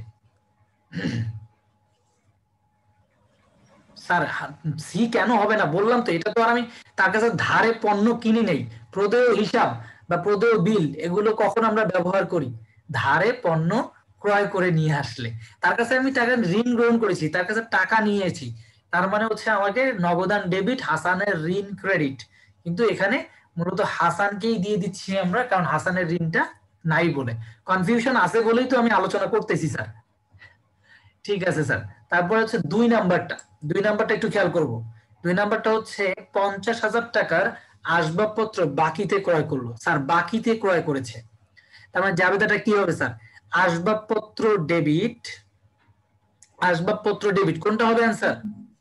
স্যার সি কেন হবে না বললাম তো, এটা তো আর আমি তার কাছে ধারে পণ্য কিনি নেই। প্রদেয় হিসাব বা প্রদেয় বিল এগুলো কখন আমরা ব্যবহার করি? ধারে পণ্য ক্রয় করে নিয়ে আসলে। তার কাছে আমি টাকা ঋণ গ্রহণ করেছি, তার কাছে টাকা নিয়েছি, তার মানে হচ্ছে আমাকে নগদান ডেবিট, হাসানের ঋণ ক্রেডিট। কিন্তু এখানে মূলত হাসানকেই দিয়ে দিচ্ছি আমরা, কারণ হাসানের ঋণটা নাই বলে। কনফিউশন আছে বলেই তো আমি আলোচনা করতেছি স্যার। ঠিক আছে স্যার। তারপর হচ্ছে দুই নাম্বারটা, দুই নাম্বারটা একটু খেয়াল করব। দুই নাম্বারটা হচ্ছে পঞ্চাশ হাজার টাকার আসবাবপত্র বাকিতে ক্রয় করলো। স্যার বাকিতে ক্রয় করেছে, তার মানে জাবেদাটা কি হবে স্যার? আসবাবপত্র ডেবিট, আসবাবপত্র ডেবিট কোনটা হবে অ্যান্সার?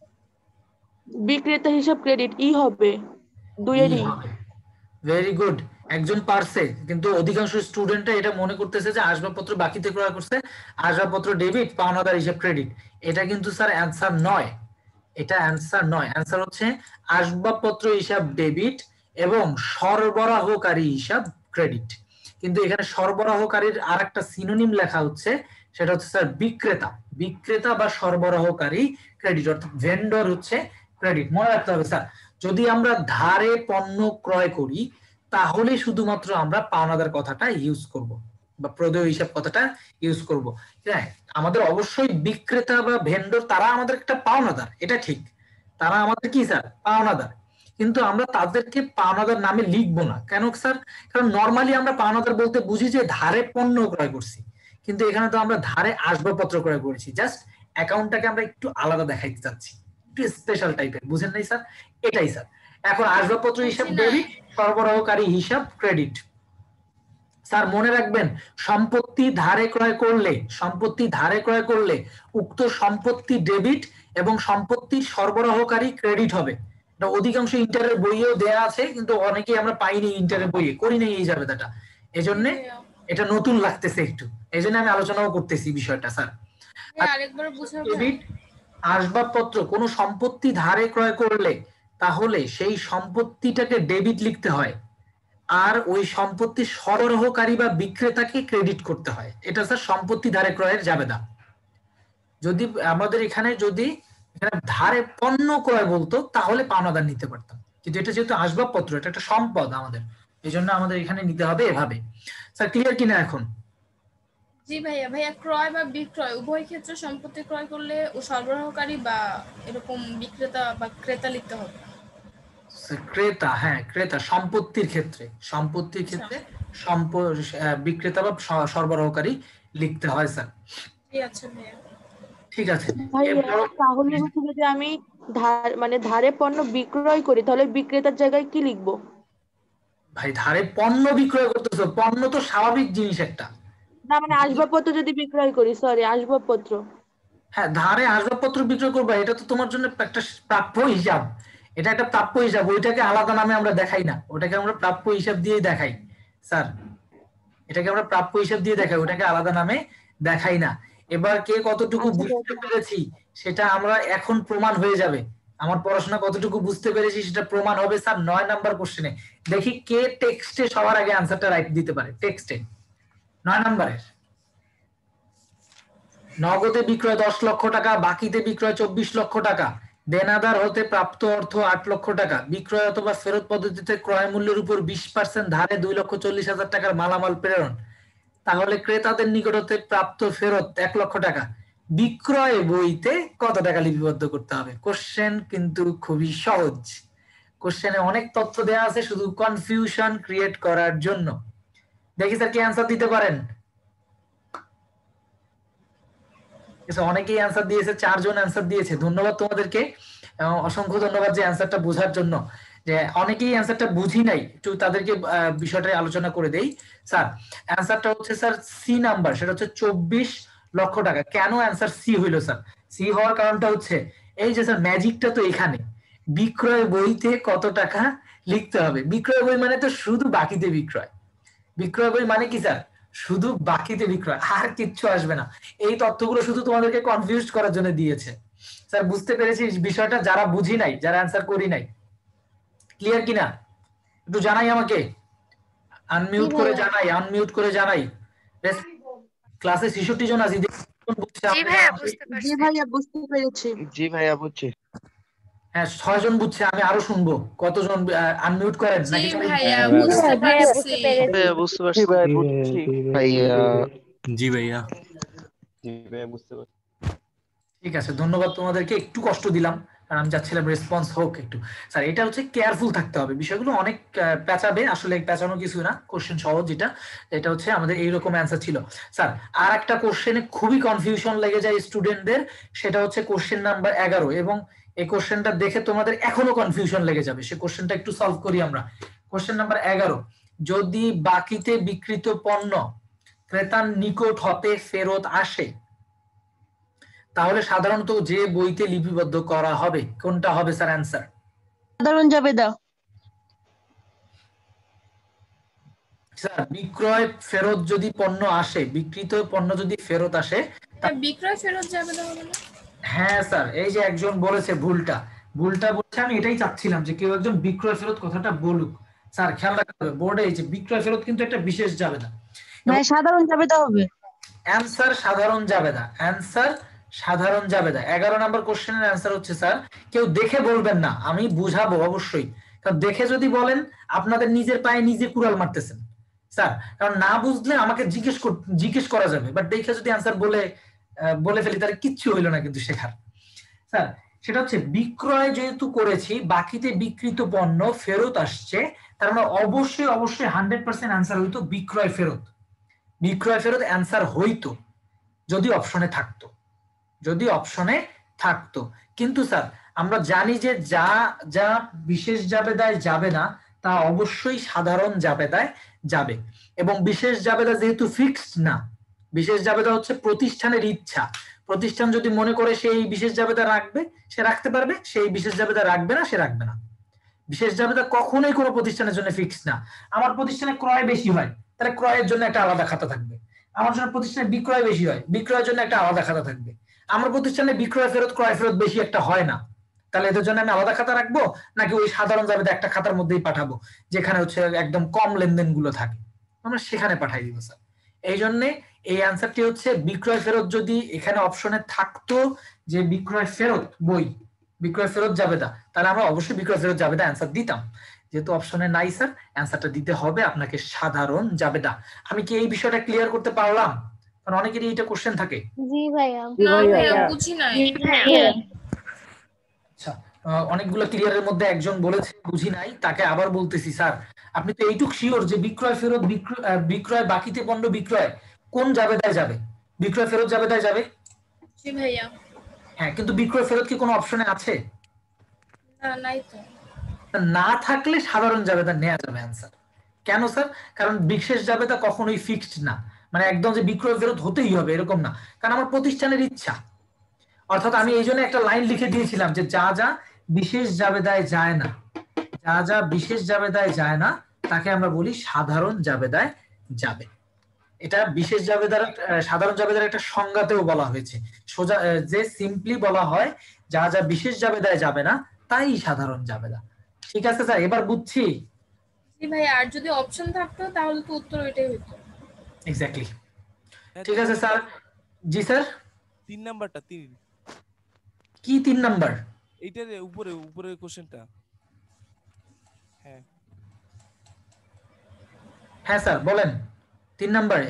বিক্রেতা হিসাব ক্রেডিট ই হবে, দুইয়েরই। ভেরি গুড, একজন পারছে, কিন্তু অধিকাংশ স্টুডেন্টরা এটা মনে করতেছে যে আসবাবপত্র বাকিতে ক্রয় করছে, আসবাবপত্র ডেবিট, পাওনাদার হিসাব ক্রেডিট। এটা কিন্তু স্যার অ্যান্সার নয়, এটা অ্যান্সার নয়। অ্যান্সার হচ্ছে আসবাবপত্র হিসাব ডেবিট এবং সরবরাহকারী হিসাব ক্রেডিট। কিন্তু এখানে সরবরাহকারীর আর একটা সিনোনিম লেখা হচ্ছে, সেটা হচ্ছে স্যার বিক্রেতা, বিক্রেতা বা সরবরাহকারী ক্রেডিট, অর্থাৎ ভেন্ডর হচ্ছে ক্রেডিট। মনে রাখতে হবে স্যার, যদি আমরা ধারে পণ্য ক্রয় করি তাহলে শুধুমাত্র আমরা পাওনাদার কথাটা ইউজ করব বা প্রদেয় হিসাব কথাটা ইউজ করব। হ্যাঁ, আমাদের অবশ্যই বিক্রেতা বা ভেন্ডর তারা আমাদের একটা পাওনাদার, এটা ঠিক, তারা আমাদের কি স্যার পাওনাদার, কিন্তু আমরা তাদেরকে পাওনাদার নামে লিখবো না। কেন স্যার? কারণ নর্মালি আমরা পাওনাদার বলতে বুঝি যে ধারে পণ্য ক্রয় করছি, কিন্তু এখানে তো আমরা ধারে আসবাবপত্র ক্রয় করেছি, জাস্ট অ্যাকাউন্টটাকে আমরা একটু আলাদা দেখাইতে চাচ্ছি, একটু স্পেশাল টাইপের, বুঝেন নাই স্যার? এটাই স্যার। এখন আসবাবপত্র হিসাব ডেবিট, সরবরাহকারী হিসাব ক্রেডিট। স্যার মনে রাখবেন, সম্পত্তি ধারে ক্রয় করলে, সম্পত্তি ধারে ক্রয় করলে উক্ত সম্পত্তি ডেবিট এবং সম্পত্তি সরবরাহকারী ক্রেডিট হবে। এটা অধিকাংশ ইন্টারের বইয়েও দেয়া আছে, কিন্তু অনেকেই আমরা পাইনি ইন্টারের বইয়ে, করি নাই এই জাবেদাটা, এজন্য এটা নতুন লাগতেছে একটু, এজন্য আমি আলোচনাও করতেছি বিষয়টা স্যার। আরেকবার বুঝাবো। ডেবিট আসবাবপত্র, কোন সম্পত্তি ধারে ক্রয় করলে তাহলে সেই সম্পত্তিটাকে ডেবিট লিখতে হয়, আর ওই সম্পত্তির সরবরাহকারী বা বিক্রেতাকে ক্রেডিট করতে হয়। এটা স্যার সম্পত্তি ধারে ক্রয়ের জাবেদা। যদি আমাদের এখানে যদি এখানে ধারে পণ্য ক্রয় বলতো তাহলে পাওনাদার নিতে পারতাম, কিন্তু এটা যেহেতু আসবাবপত্র, এটা একটা সম্পদ আমাদের, এই জন্য আমাদের এখানে নিতে হবে এভাবে। স্যার ক্লিয়ার কিনা এখন? জি ভাইয়া। ভাইয়া ক্রয় বা বিক্রয় উভয় ক্ষেত্রে সম্পত্তি ক্রয় করলে ও সরবরাহকারী বা এরকম বিক্রেতা বা ক্রেতা লিখতে হবে। ক্রেতা, হ্যাঁ ক্রেতা সম্পত্তির ক্ষেত্রে, সম্পত্তির ক্ষেত্রে বিক্রেতা বা সরবরাহকারী লিখতে হয় স্যার। ঠিক আছে ভাইয়া। ঠিক আছে ভাইয়া তাহলে হচ্ছে যদি আমি ধার মানে ধারে পণ্য বিক্রয় করি তাহলে বিক্রেতার জায়গায় কি লিখবো? ভাই ধারে পণ্য বিক্রয় করতেছো, পণ্য তো স্বাভাবিক জিনিস একটা। না মানে আসবাবপত্র যদি বিক্রয় করি, সরি আসবাবপত্র। হ্যাঁ ধারে আসবাবপত্র বিক্রয় করবা, এটা তো তোমার জন্য একটা প্রাপ্য হিসাব, এটা একটা প্রাপ্য হিসাব, ওইটাকে আলাদা নামে আমরা দেখাই না, ওটাকে আমরা প্রাপ্য হিসাব দিয়েই দেখাই স্যার, এটাকে আমরা প্রাপ্য হিসাব দিয়ে দেখাই, ওটাকে আলাদা নামে দেখাই না। এবার কে কতটুকু বুঝতে পেরেছি সেটা আমরা এখন প্রমাণ হয়ে যাবে, আমার পড়াশোনা কতটুকু বুঝতে পেরেছি সেটা প্রমাণ হবে স্যার নয় নাম্বার কোশ্চেনে। দেখি কে টেক্সটে সবার আগে আনসারটা রাইট দিতে পারে। টেক্সটে নয় নাম্বারের, নগদে বিক্রয় দশ লক্ষ টাকা, বাকিতে বিক্রয় চব্বিশ লক্ষ টাকা, দেনাদার হতে প্রাপ্ত অর্থ আট লক্ষ টাকা, বিক্রয় অথবা ফেরত পদ্ধতিতে ক্রয় মূল্যের উপর বিশ পার্সেন্ট ধারে দুই লক্ষ চল্লিশ হাজার টাকার মালামাল প্রেরণ, তাহলে ক্রেতাদের নিকট হতে প্রাপ্ত ফেরত এক লক্ষ টাকা, বিক্রয় বইতে কত টাকা লিপিবদ্ধ করতে হবে। কোশ্চেন কিন্তু খুবই সহজ, কোশ্চেনে অনেক তথ্য দেওয়া আছে শুধু কনফিউশন ক্রিয়েট করার জন্য। দেখি স্যার কি অ্যান্সার দিতে পারেন? অনেকেই অ্যান্সার দিয়েছে, চারজন অ্যান্সার দিয়েছে, ধন্যবাদ তোমাদেরকে, অসংখ্য ধন্যবাদ যে অ্যান্সারটা বোঝার জন্য। যে অনেকেই অ্যান্সারটা বুঝি নাই, একটু তাদেরকে বিষয়টা আলোচনা করে দেই। স্যার অ্যান্সারটা হচ্ছে স্যার সি নাম্বার, সেটা হচ্ছে চব্বিশ লক্ষ টাকা। কেন অ্যান্সার সি হইলো স্যার? সি হওয়ার কারণটা হচ্ছে এই যে স্যার ম্যাজিকটা তো এখানে, বিক্রয় বইতে কত টাকা লিখতে হবে। বিক্রয় বই মানে তো শুধু বাকিতে বিক্রয়, বিক্রয় বই মানে কি স্যার? শুধু বাকিতে বিক্রয়, আর কিচ্ছু আসবে না। এই তথ্যগুলো শুধু তোমাদেরকে কনফিউজ করার জন্য দিয়েছে। স্যার বুঝতে পেরেছি বিষয়টা, যারা বুঝি নাই, যারা অ্যান্সার করি নাই, ক্লিয়ার কিনা একটু জানাই আমাকে, আনমিউট করে জানাই, আনমিউট করে জানাই। ক্লাসে ছেষট্টি জন আছি, বুঝছে জি ভাইয়া বুঝতে জি পারছি। ভাইয়া বুঝতে পেরেছি। জি ভাইয়া বুঝছি। হ্যাঁ ছয় জন বুঝছে, আমি আরো শুনবো। কতজন আনমিউট করেন জি নাকি সবাই? ভাইয়া হ্যাঁ, বুঝতে হ্যাঁ ভাইয়া পারছি। বুঝতে পেরেছি। ভাইয়া বুঝতে পারছি ভাই বুঝছি ভাইয়া। জি ভাইয়া। জি ভাইয়া বুঝতে পারছি। ঠিক আছে, ধন্যবাদ তোমাদেরকে, একটু কষ্ট দিলাম কারণ আমি চাচ্ছিলাম রেসপন্স হোক একটু। স্যার এটা হচ্ছে কেয়ারফুল থাকতে হবে, বিষয়গুলো অনেক আহ, পেঁচাবে, আসলে পেঁচানো কিছু না, কোশ্চেন সহজ যেটা, এটা হচ্ছে আমাদের এইরকম অ্যান্সার ছিল। স্যার আর একটা কোশ্চেনে খুবই কনফিউশন লেগে যায় স্টুডেন্টদের, সেটা হচ্ছে কোশ্চেন নাম্বার এগারো, এবং এই কোশ্চেনটা দেখে তোমাদের এখনো কনফিউশন লেগে যাবে, সে কোশ্চেনটা একটু সলভ করি আমরা। কোশ্চেন নাম্বার এগারো, যদি বাকিতে বিক্রিত পণ্য ক্রেতার নিকট হতে ফেরত আসে তাহলে সাধারণত যে বইতে লিপিবদ্ধ করা হবে কোনটা হবে স্যার অ্যান্সার? সাধারণ জাবেদা। স্যার বিক্রয় ফেরত যদি পণ্য আসে, বিক্রিত পণ্য যদি ফেরত আসে, এটা বিক্রয় ফেরত যাবে না হবে না? হ্যাঁ স্যার, এই যে একজন বলেছে ভুলটা, ভুলটা বলছে, আমি এটাই চাচ্ছিলাম যে কেউ একজন বিক্রয় ফেরত কথাটা বলুক। স্যার খেয়াল রাখতে হবে বোর্ডে, এই যে বিক্রয় ফেরত কিন্তু একটা বিশেষ জাবেদা। ভাই সাধারণ জাবেদা হবে। অ্যান্সার সাধারণ জাবেদা, অ্যান্সার সাধারণ জাবেদা। এগারো নম্বর কোশ্চেনের অ্যান্সার হচ্ছে স্যার, কেউ দেখে বলবেন না, আমি বুঝাবো অবশ্যই, কারণ দেখে যদি বলেন আপনাদের নিজের পায়ে নিজে কুড়াল মারতেছেন স্যার, কারণ না বুঝলে আমাকে জিজ্ঞেস জিজ্ঞেস করা যাবে, বাট দেখে যদি অ্যান্সার বলে বলে ফেলি তাহলে কিচ্ছু হইলো না কিন্তু শেখার। স্যার সেটা হচ্ছে বিক্রয় যেহেতু করেছি, বাকিতে বিক্রিত পণ্য ফেরত আসছে, তার মানে অবশ্যই অবশ্যই হান্ড্রেড পার্সেন্ট অ্যান্সার হইতো বিক্রয় ফেরত। বিক্রয় ফেরত অ্যান্সার হইতো যদি অপশনে থাকতো, যদি অপশনে থাকতো। কিন্তু স্যার আমরা জানি যে যা যা বিশেষ জাবেদায় যাবে না তা অবশ্যই সাধারণ জাবেদায় যাবে, এবং বিশেষ জাবেদা যেহেতু ফিক্সড না, বিশেষ জাবেদা হচ্ছে প্রতিষ্ঠানের ইচ্ছা, প্রতিষ্ঠান যদি মনে করে সেই বিশেষ জাবেদা রাখবে সে রাখতে পারবে, সেই বিশেষ জাবেদা রাখবে না সে রাখবে না। বিশেষ জাবেদা কখনোই কোনো প্রতিষ্ঠানের জন্য ফিক্সড না। আমার প্রতিষ্ঠানে ক্রয় বেশি হয়, তাহলে ক্রয়ের জন্য একটা আলাদা খাতা থাকবে। আমার জন্য প্রতিষ্ঠানে বিক্রয় বেশি হয়, বিক্রয়ের জন্য একটা আলাদা খাতা থাকবে। আমার প্রতিষ্ঠানে বিক্রয় ফেরত ক্রয় ফেরত বেশি একটা হয় না, তাহলে এদের জন্য আমি আলাদা খাতা রাখবো নাকি ওই সাধারণ জাবেদা একটা খাতার মধ্যেই পাঠাবো যেখানে হচ্ছে একদম কম লেনদেন গুলো থাকে, আমরা সেখানে পাঠাই দিব স্যার। এই জন্য এই অ্যান্সারটি হচ্ছে বিক্রয় ফেরত, যদি এখানে অপশনে থাকতো যে বিক্রয় ফেরত বই বিক্রয় ফেরত জাবেদা, তাহলে আমরা অবশ্যই বিক্রয় ফেরত জাবেদা অ্যান্সার দিতাম। যেহেতু অপশনে নাই স্যার, অ্যান্সারটা দিতে হবে আপনাকে সাধারণ জাবেদা। আমি কি এই বিষয়টা ক্লিয়ার করতে পারলাম? কারণ অনেকেরই এটা কোশ্চেন থাকে। জি ভাইয়া। না ভাইয়া বুঝি নাই। আচ্ছা, অনেকগুলো ক্লিয়ারের মধ্যে একজন বলেছে বুঝি নাই, তাকে আবার বলতেছি স্যার, আপনি তো এইটুক শিওর যে বিক্রয় ফেরত বিক্রয় বাকিতে পণ্য বিক্রয় কোন জাবেদায় যাবে? বিক্রয় ফেরত জাবেদায় যাবে। জি ভাইয়া। হ্যাঁ, কিন্তু বিক্রয় ফেরত কি কোনো অপশনে আছে? না, নাই তো। না থাকলে সাধারণ জাবেদা নেওয়া যাবে অ্যান্সার। কেন স্যার? কারণ বিশেষ জাবেদা কখনোই ফিক্সড না, মানে একদম যে বিক্রয় ফেরত হতেই হবে এরকম না, কারণ আমার প্রতিষ্ঠানের ইচ্ছা। অর্থাৎ আমি এই জন্য একটা লাইন লিখে দিয়েছিলাম যে যা যা বিশেষ জাবেদায় যায় না, যা যা বিশেষ জাবেদায় যায় না তাকে আমরা বলি সাধারণ জাবেদায় যাবে। এটা বিশেষ জাবেদার সাধারণ জাবেদার একটা সংজ্ঞাতেও বলা হয়েছে, সোজা যে সিম্পলি বলা হয় যা যা বিশেষ জাবেদায় যাবে না তাই সাধারণ জাবেদা। ঠিক আছে স্যার, এবার বুঝছি। জি ভাই, আর যদি অপশন থাকতো তাহলে তো উত্তর এটাই হতো। এক্স্যাক্টলি। ঠিক আছে স্যার। জি স্যার। তিন নাম্বারটা তিন। কি তিন নাম্বার? এইটার উপরে উপরের কোশ্চেনটা। হ্যাঁ হ্যাঁ স্যার বলেন, তিন নাম্বারে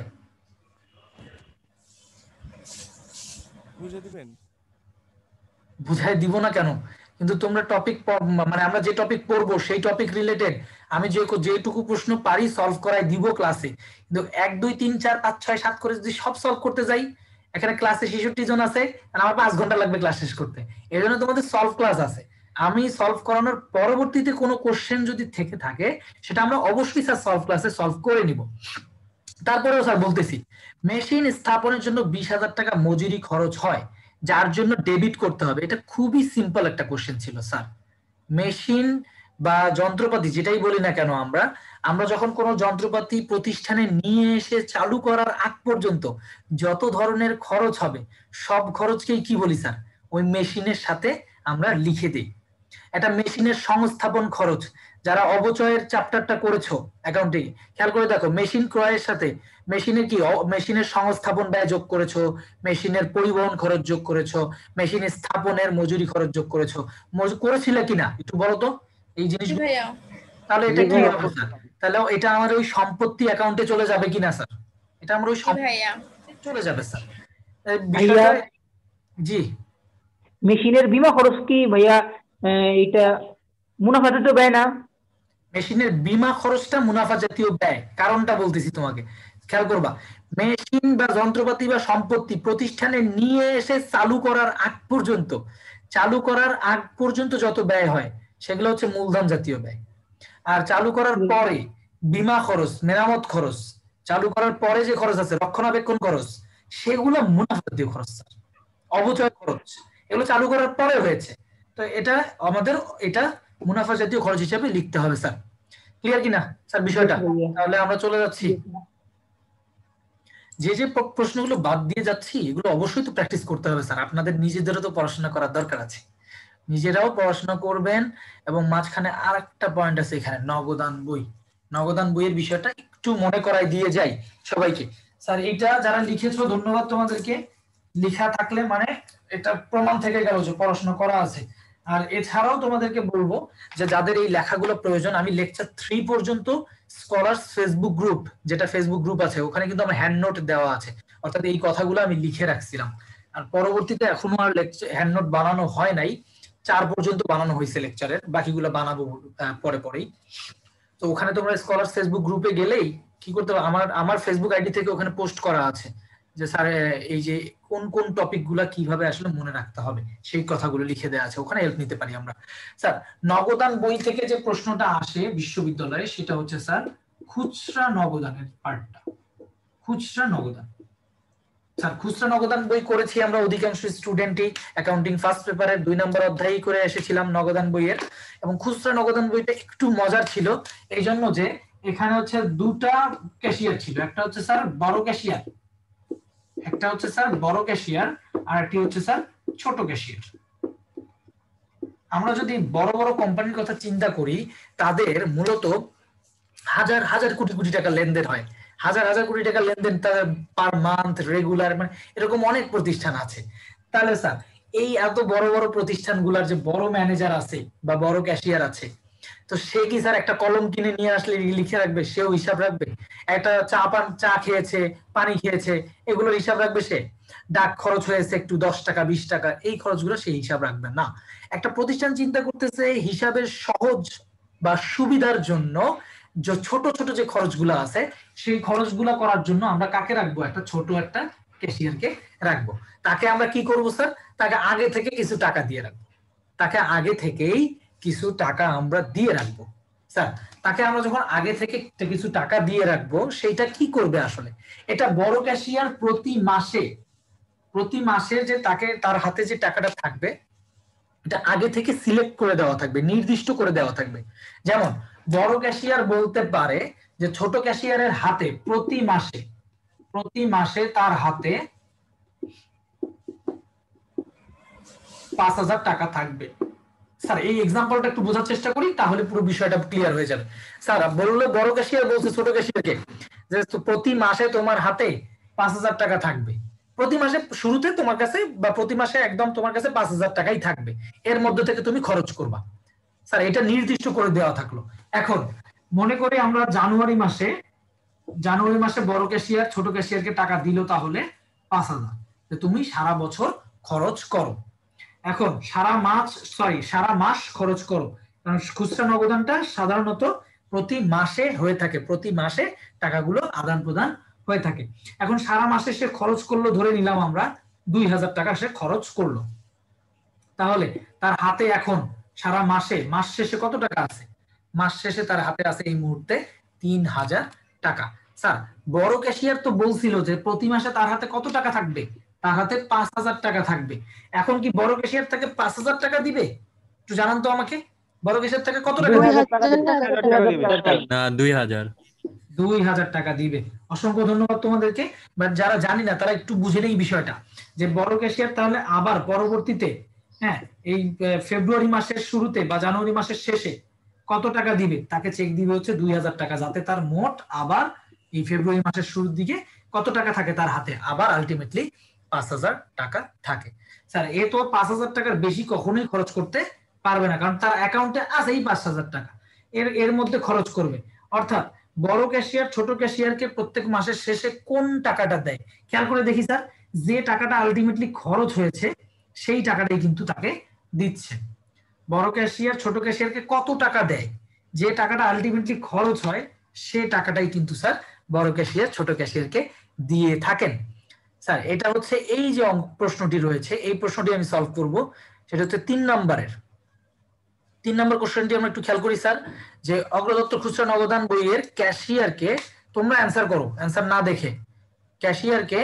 বুঝে দিবেন? বুঝাই দিব না কেন, কিন্তু তোমরা টপিক মানে আমরা যে টপিক পড়বো সেই টপিক রিলেটেড আমি যে যেটুকু প্রশ্ন পারি সলভ করাই দিব ক্লাসে, কিন্তু এক দুই তিন চার পাঁচ ছয় সাত করে যদি সব সলভ করতে যাই, এখানে ক্লাসে ছেষট্টি জন আছে, আমার পাঁচ ঘন্টা লাগবে ক্লাস শেষ করতে। এই জন্য তোমাদের সলভ ক্লাস আছে, আমি সলভ করানোর পরবর্তীতে কোনো কোশ্চেন যদি থেকে থাকে সেটা আমরা অবশ্যই স্যার সলভ ক্লাসে সলভ করে নিব। তারপরেও স্যার বলতেছি, মেশিন স্থাপনের জন্য বিশ হাজার টাকা মজুরি খরচ হয়, যার জন্য ডেবিট করতে হবে। এটা খুবই সিম্পল একটা কোশ্চেন ছিল স্যার। মেশিন বা যন্ত্রপাতি যেটাই বলি না কেন, আমরা আমরা যখন কোনো যন্ত্রপাতি প্রতিষ্ঠানে নিয়ে এসে চালু করার আগ পর্যন্ত যত ধরনের খরচ হবে সব খরচকেই কি বলি স্যার, ওই মেশিনের সাথে আমরা লিখে দিই। এটা মেশিনের সংস্থাপন খরচ। যারা অবচয়ের চ্যাপ্টারটা করেছো অ্যাকাউন্টিং, খেয়াল করে দেখো, মেশিন ক্রয়ের সাথে মেশিনের কি মেশিনের সংস্থাপন ব্যয় যোগ করেছো, মেশিনের পরিবহন খরচ যোগ করেছো, মেশিনের স্থাপনের মজুরি খরচ যোগ করেছো, করেছিলে কিনা একটু বলো তো এই জিনিস। তাহলে এটা কি হবে স্যার? তাহলে এটা আমার ওই সম্পত্তি অ্যাকাউন্টে চলে যাবে কিনা স্যার? এটা আমার ওই চলে যাবে স্যার। ভাইয়া জি, মেশিনের বীমা খরচ কি ভাইয়া এটা মুনাফা জাতীয় ব্যয় না? মেশিনের বীমা খরচটা মুনাফা জাতীয় ব্যয়, কারণটা বলতেছি তোমাকে, খেয়াল করবা। মেশিন বা যন্ত্রপাতি বা সম্পত্তি প্রতিষ্ঠানে নিয়ে এসে চালু করার আগ পর্যন্ত চালু করার আগ পর্যন্ত যত ব্যয় হয় সেগুলো হচ্ছে মূলধন জাতীয় ব্যয়। আর চালু করার পরে বীমা খরচ, মেরামত খরচ, চালু করার পরে যে খরচ আছে রক্ষণাবেক্ষণ খরচ, সেগুলো মুনাফা জাতীয় খরচ, অবচয় খরচ, এগুলো চালু করার পরে হয়েছে। তো এটা আমাদের এটা মুনাফা জাতীয় খরচ হিসেবে লিখতে হবে স্যার। ক্লিয়ার কিনা স্যার বিষয়টা? তাহলে আমরা চলে যাচ্ছি, যে যে প্রশ্নগুলো বাদ দিয়ে যাচ্ছি এগুলো অবশ্যই তো প্র্যাকটিস করতে হবে স্যার। আপনাদের নিজেদেরও তো পড়াশোনা করার দরকার আছে, নিজেরাও পড়াশোনা করবেন। এবং মাঝখানে আর একটা পয়েন্ট আছে এখানে, নগদান বই। নগদান বইয়ের বিষয়টা একটু মনে করাই দিয়ে যাই সবাইকে। স্যার এইটা যারা লিখেছো ধন্যবাদ তোমাদেরকে, লেখা থাকলে মানে এটা প্রমাণ থেকে গেল যে পড়াশোনা করা আছে। আর এছাড়াও তোমাদেরকে বলবো যে যাদের এই লেখাগুলো প্রয়োজন, আমি লেকচার থ্রি পর্যন্ত স্কলার্স ফেসবুক গ্রুপ, যেটা ফেসবুক গ্রুপ আছে, ওখানে কিন্তু আমার হ্যান্ড নোট দেওয়া আছে, অর্থাৎ এই কথাগুলো আমি লিখে রাখছিলাম। আর পরবর্তীতে এখনো আর হ্যান্ড নোট বানানো হয় নাই, চার পর্যন্ত বানানো হয়েছে লেকচারের, বাকিগুলো বানাবো পরে পরেই। তো ওখানে তোমরা স্কলার্স ফেসবুক গ্রুপে গেলেই কি করতে হবে, আমার আমার ফেসবুক আইডি থেকে ওখানে পোস্ট করা আছে যে স্যার এই যে কোন কোন টপিক গুলা কিভাবে আসলে মনে রাখতে হবে সেই কথাগুলো লিখে দেওয়া আছে, ওখানে হেল্প নিতে পারি আমরা। স্যার নগদান বই থেকে যে প্রশ্নটা আসে বিশ্ববিদ্যালয়ে সেটা হচ্ছে স্যার খুচরা নগদানের পার্টটা, খুচরা নগদান। স্যার খুচরা নগদান বই করেছি আমরা অধিকাংশ স্টুডেন্টই, অ্যাকাউন্টিং ফার্স্ট পেপারের দুই নম্বর অধ্যায় করে এসেছিলাম নগদান বইয়ের। এবং খুচরা নগদান বইটা একটু মজার ছিল এই জন্য যে এখানে হচ্ছে দুটা ক্যাশিয়ার ছিল, একটা হচ্ছে স্যার বড় ক্যাশিয়ার, একটা হচ্ছে স্যার বড় ক্যাশিয়ার, আর একটি হচ্ছে স্যার ছোট ক্যাশিয়ার। আমরা যদি বড় বড় কোম্পানির কথা চিন্তা করি, তাদের মূলত হাজার হাজার কোটি কোটি টাকা লেনদেন হয়, হাজার হাজার কোটি টাকা লেনদেন তাদের পার মান্থ রেগুলার, মানে এরকম অনেক প্রতিষ্ঠান আছে। তাহলে স্যার এই এত বড় বড় প্রতিষ্ঠানগুলোর যে বড় ম্যানেজার আছে বা বড় ক্যাশিয়ার আছে, তো সে কি স্যার একটা কলম কিনে নিয়ে আসলে লিখে রাখবে? সেও হিসাব রাখবে? একটা চা পান চা খেয়েছে, পানি খেয়েছে, এগুলোর হিসাব রাখবে সে? ডাক খরচ হয়েছে একটু দশ টাকা বিশ টাকা, এই খরচগুলো সে হিসাব রাখবে না। একটা প্রতিষ্ঠান চিন্তা করতেছে হিসাবের সহজ বা সুবিধার জন্য যে ছোট ছোট যে খরচগুলো আছে সেই খরচগুলো করার জন্য আমরা কাকে রাখবো? একটা ছোট একটা ক্যাশিয়ারকে রাখবো। তাকে আমরা কি করব স্যার? তাকে আগে থেকে কিছু টাকা দিয়ে রাখবো, তাকে আগে থেকেই কিছু টাকা আমরা দিয়ে রাখবো। স্যার তাকে আমরা যখন আগে থেকে কিছু টাকা দিয়ে রাখবো, সেইটা কি করবে আসলে? এটা বড় ক্যাশিয়ার প্রতি মাসে প্রতি মাসে যে তাকে তার হাতে যে টাকাটা থাকবে এটা আগে থেকে সিলেক্ট করে দেওয়া থাকবে, নির্দিষ্ট করে দেওয়া থাকবে। যেমন বড় ক্যাশিয়ার বলতে পারে যে ছোট ক্যাশিয়ারের হাতে প্রতি মাসে প্রতি মাসে তার হাতে পাঁচ হাজার টাকা থাকবে। স্যার এই এক্সাম্পলটা একটু বোঝার চেষ্টা করি, তাহলে পুরো বিষয়টা ক্লিয়ার হয়ে যাবে। স্যার বললো বড় ক্যাশিয়ার বলছে ছোট ক্যাশিয়ারকে যে প্রতি মাসে তোমার হাতে পাঁচ হাজার টাকা থাকবে, প্রতি মাসে শুরুতে তোমার কাছে বা প্রতি মাসে একদম তোমার কাছে পাঁচ হাজার টাকাই থাকবে, এর মধ্যে থেকে তুমি খরচ করবা। স্যার এটা নির্দিষ্ট করে দেওয়া থাকলো। এখন মনে করি আমরা জানুয়ারি মাসে জানুয়ারি মাসে বড় ক্যাশিয়ার ছোট ক্যাশিয়ারকে টাকা দিল তাহলে পাঁচ হাজার, তুমি সারা বছর খরচ করো। এখন সারা মাস সরি সারা মাস খরচ করো, কারণ খুচরা নগদানটা সাধারণত প্রতি মাসে হয়ে থাকে, প্রতি মাসে টাকাগুলো আদান প্রদান হয়ে থাকে। এখন সারা মাসে সে খরচ করলো, ধরে নিলাম আমরা দুই হাজার টাকা সে খরচ করলো, তাহলে তার হাতে এখন সারা মাসে মাস শেষে কত টাকা আছে? মাস শেষে তার হাতে আছে এই মুহূর্তে তিন হাজার টাকা। স্যার বড় ক্যাশিয়ার তো বলছিল যে প্রতি মাসে তার হাতে কত টাকা থাকবে? তার হাতে পাঁচ হাজার টাকা থাকবে। এখন কি বড় ক্যাশিয়ার তাকে পাঁচ হাজার টাকা দিবে? একটু জানান তো আমাকে, বড় ক্যাশিয়ার থেকে কত টাকা না দুই হাজার দুই হাজার টাকা দিবে। অসংখ্য ধন্যবাদ তোমাদেরকে। বাট যারা জানি না তারা একটু বুঝে নেই বিষয়টা, যে বড় ক্যাশিয়ার তাহলে আবার পরবর্তীতে হ্যাঁ এই আহ, ফেব্রুয়ারি মাসের শুরুতে বা জানুয়ারি মাসের শেষে কত টাকা দিবে, তাকে চেক দিবে হচ্ছে দুই হাজার টাকা, যাতে তার মোট আবার এই ফেব্রুয়ারি মাসের শুরুর দিকে কত টাকা থাকে তার হাতে, আবার আলটিমেটলি পাঁচ হাজার টাকা থাকে। স্যার এ তো পাঁচ হাজার টাকার বেশি কখনোই খরচ করতে পারবে না, কারণ তার অ্যাকাউন্টে আছে এই পাঁচ হাজার টাকা, এর এর মধ্যে খরচ করবে। অর্থাৎ বড় ক্যাশিয়ার ছোট ক্যাশিয়ারকে প্রত্যেক মাসের শেষে কোন টাকাটা দেয়, খেয়াল করে দেখি স্যার, যে টাকাটা আলটিমেটলি খরচ হয়েছে সেই টাকাটাই কিন্তু তাকে দিচ্ছে। বড় ক্যাশিয়ার ছোট ক্যাশিয়ারকে কত টাকা দেয়, যে টাকাটা আলটিমেটলি খরচ হয় সে টাকাটাই কিন্তু স্যার বড় ক্যাশিয়ার ছোট ক্যাশিয়ারকে দিয়ে থাকেন। স্যার এটা হচ্ছে এই যে প্রশ্নটি রয়েছে, এই প্রশ্নটি আমি সলভ করব, সেটা হচ্ছে তিন নম্বরের তিন নম্বর কোশ্চেনটি আমরা একটু খেয়াল করি স্যার, যে অগ্রদত্ত খুচরা নগদান বইয়ের ক্যাশিয়ারকে, তোমরা অ্যান্সার করো অ্যান্সার না দেখে, ক্যাশিয়ারকে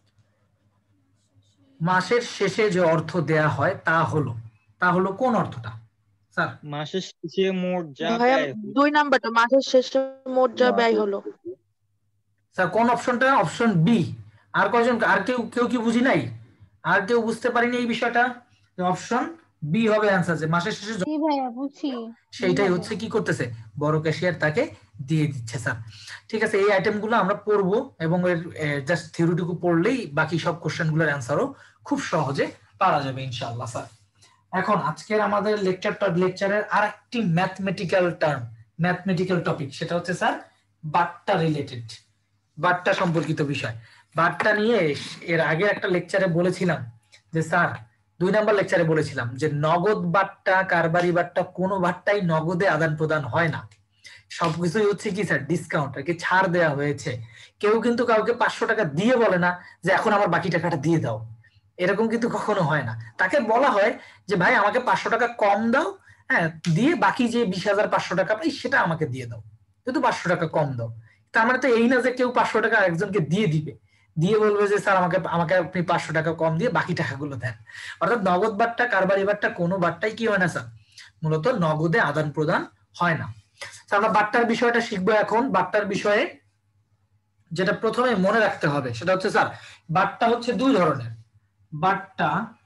মাসের শেষে যে অর্থ দেয়া হয় তা হলো তা হলো কোন অর্থটা স্যার? মাসের শেষে মোট যা ভাইয়া ব্যয় দুই নাম্বারটা, মাসের শেষে মোট যা ব্যয় হলো। স্যার কোন অপশনটা? Option B. আর কয়জন, আর কেউ কেউ কি বুঝি নাই, আর কেউ বুঝতে পারিনি এই বিষয়টা? অপশন বি হবে অ্যান্সার, যে মাসের শেষে জি ভাইয়া বুঝছি, সেইটাই হচ্ছে কি করতেছে, বড় ক্যাশিয়ার তাকে দিয়ে দিচ্ছে স্যার। ঠিক আছে, এই আইটেমগুলো আমরা পড়বো এবং এর জাস্ট থিওরিটুকু পড়লেই বাকি সব কোশ্চেনগুলোর অ্যান্সারও খুব সহজে পারা যাবে ইনশাআল্লাহ স্যার। এখন আজকের আমাদের লেকচারটা লেকচারের আরেকটি ম্যাথমেটিক্যাল টার্ম, ম্যাথমেটিক্যাল টপিক, সেটা হচ্ছে স্যার বাট্টা রিলেটেড, বাট্টা সম্পর্কিত বিষয়। বাট্টা নিয়ে এর আগে একটা লেকচারে বলেছিলাম যে স্যার, দুই নাম্বার লেকচারে বলেছিলাম যে নগদ বাট্টা কারবারি বাট্টা কোনো বাট্টাই নগদে আদান প্রদান হয় না, সবকিছুই হচ্ছে কি স্যার ডিসকাউন্ট, আর কি ছাড় দেওয়া হয়েছে। কেউ কিন্তু কাউকে পাঁচশো টাকা দিয়ে বলে না যে এখন আমার বাকি টাকাটা দিয়ে দাও, এরকম কিন্তু কখনো হয় না। তাকে বলা হয় যে ভাই আমাকে পাঁচশো টাকা কম দাও, হ্যাঁ দিয়ে বাকি যে বিশ হাজার পাঁচশো টাকা পাই সেটা আমাকে দিয়ে দাও, কিন্তু পাঁচশো টাকা কম দাও। তার মানে তো এই না যে কেউ পাঁচশো টাকা একজনকে দিয়ে দিবে, দিয়ে বলবে যে স্যার আমাকে আমাকে আপনি পাঁচশো টাকা কম দিয়ে বাকি টাকাগুলো দেন। অর্থাৎ নগদ বাট্টা কারবারি বাট্টা কোনো বাট্টাই কি হয় না স্যার, মূলত নগদে আদান প্রদান হয় না। আমরা বাট্টার বিষয়টা শিখবো এখন। বাট্টার বিষয়ে যেটা প্রথমে মনে রাখতে হবে সেটা হচ্ছে স্যার, বাট্টা হচ্ছে দুই ধরনের, বাট্টা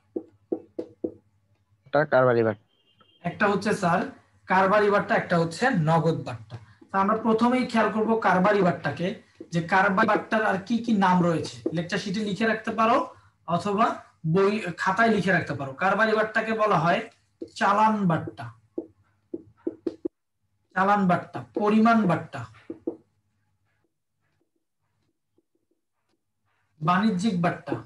কারবারি বাট্টা, একটা হচ্ছে স্যার কারবারি বাট্টা, একটা হচ্ছে নগদ বাট্টা। আমরা প্রথমেই খেয়াল করব কারবারি বাট্টাকে, যে কারবারি বাট্টার আর কি কি নাম রয়েছে, লেকচার শিটে লিখে রাখতে পারো অথবা বই খাতায় লিখে রাখতে পারো। কারবারি বাট্টাকে বলা হয় চালান বাট্টা, চালান বাট্টা, পরিমাণ বাট্টা, বাণিজ্যিক বাট্টা,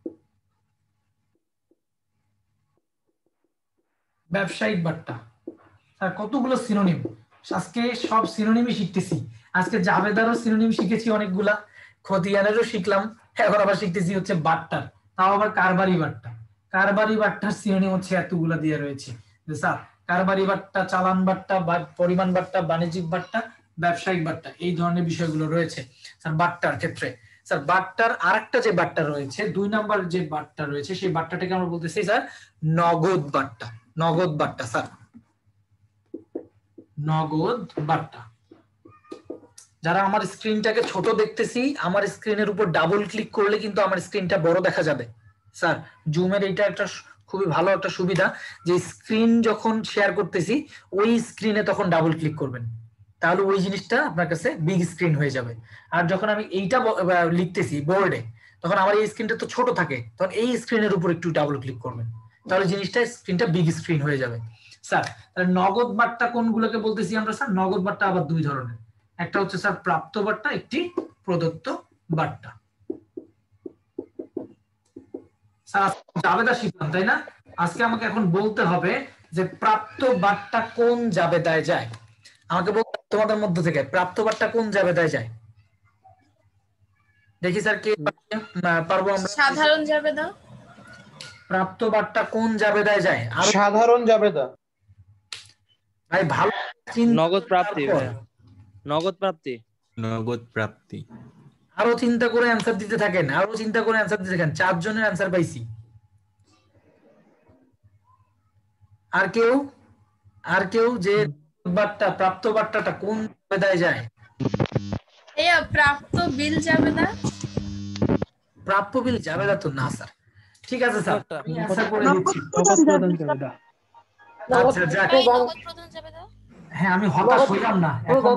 ব্যবসায়িক বাট্টা। স্যার কতগুলো সিনোনিম, আজকে সব সিনোনিমই শিখতেছি। আজকে জাবেদারও সিনোনিম শিখেছি অনেকগুলা, খতিয়ানেরও শিখলাম, এখন আবার শিখতেছি হচ্ছে বাট্টার, তাও আবার কারবারি বাট্টা। কারবারি বাট্টার সিনোনিম হচ্ছে এতগুলা দিয়ে রয়েছে, যে স্যার কারবারি বাট্টা, চালান বাট্টা, পরিমাণ বাট্টা, বাণিজ্যিক বাট্টা, ব্যবসায়িক বাট্টা, এই ধরনের বিষয়গুলো রয়েছে স্যার বাট্টার ক্ষেত্রে। স্যার বাট্টার আরেকটা যে বাট্টা রয়েছে, দুই নাম্বার যে বাট্টা রয়েছে, সেই বাট্টাটাকে আমরা বলতেছি স্যার নগদ বাট্টা, নগদ বাট্টা স্যার, নগদ বাট্টা। যারা আমার স্ক্রিনটাকে ছোট দেখতেছি, আমার স্ক্রিনের উপর ডাবল ক্লিক করলে কিন্তু আমার স্ক্রিনটা বড় দেখা যাবে স্যার। জুমের এটা একটা খুবই ভালো একটা সুবিধা, যে স্ক্রিন যখন শেয়ার করতেছি ওই স্ক্রিনে তখন ডাবল ক্লিক করবেন, তাহলে ওই জিনিসটা আপনার কাছে বিগ স্ক্রিন হয়ে যাবে। আর যখন আমি এইটা লিখতেছি বোর্ডে, তখন আমার এই স্ক্রিনটা তো ছোট থাকে, তখন এই স্ক্রিনের উপর একটু ডাবল ক্লিক করবেন, তাহলে জিনিসটা স্ক্রিনটা বিগ স্ক্রিন হয়ে যাবে স্যার। তাহলে নগদ বাট্টা কোনগুলোকে বলতেছি আমরা স্যার? নগদ বাট্টা আবার দুই ধরনের, একটা হচ্ছে স্যার প্রাপ্ত বাট্টা, একটি প্রদত্ত বাট্টা। স্যার জাবেদা শিখলাম তাই না? আজকে আমাকে এখন বলতে হবে যে প্রাপ্ত বাট্টা কোন জাবেদায় যায়। আমাকে বলতে তোমাদের মধ্য থেকে প্রাপ্ত বাট্টা কোন জাবেদায় যায়, দেখি স্যার কে পারবো আমরা? সাধারণ জাবেদা। প্রাপ্ত বাট্টা কোন জাবেদায় যায়? আর সাধারণ জাবেদা ভাই ভালো নগদ প্রাপ্তি, নগদ প্রাপ্তি, নগদ প্রাপ্তি। আরো চিন্তা করে অ্যান্সার দিতে থাকেন, আরো চিন্তা করে অ্যান্সার দিতে থাকেন। চারজনের অ্যান্সার পাইছি। আর কেউ আর কেউ যে বাট্টা প্রাপ্ত বাট্টাটা কোন জাবেদায় যায়? এয়া প্রাপ্ত বিল জাবেদা। প্রাপ্য বিল জাবেদা তো না স্যার, ঠিক আছে স্যার, একটা। আমি অ্যান্সার করে দিচ্ছি। নগদ প্রধান জাবেদা। আচ্ছা যাক, ভাই নগদ প্রধান জাবেদা। হ্যাঁ আমি হতাশ হইলাম না এখন।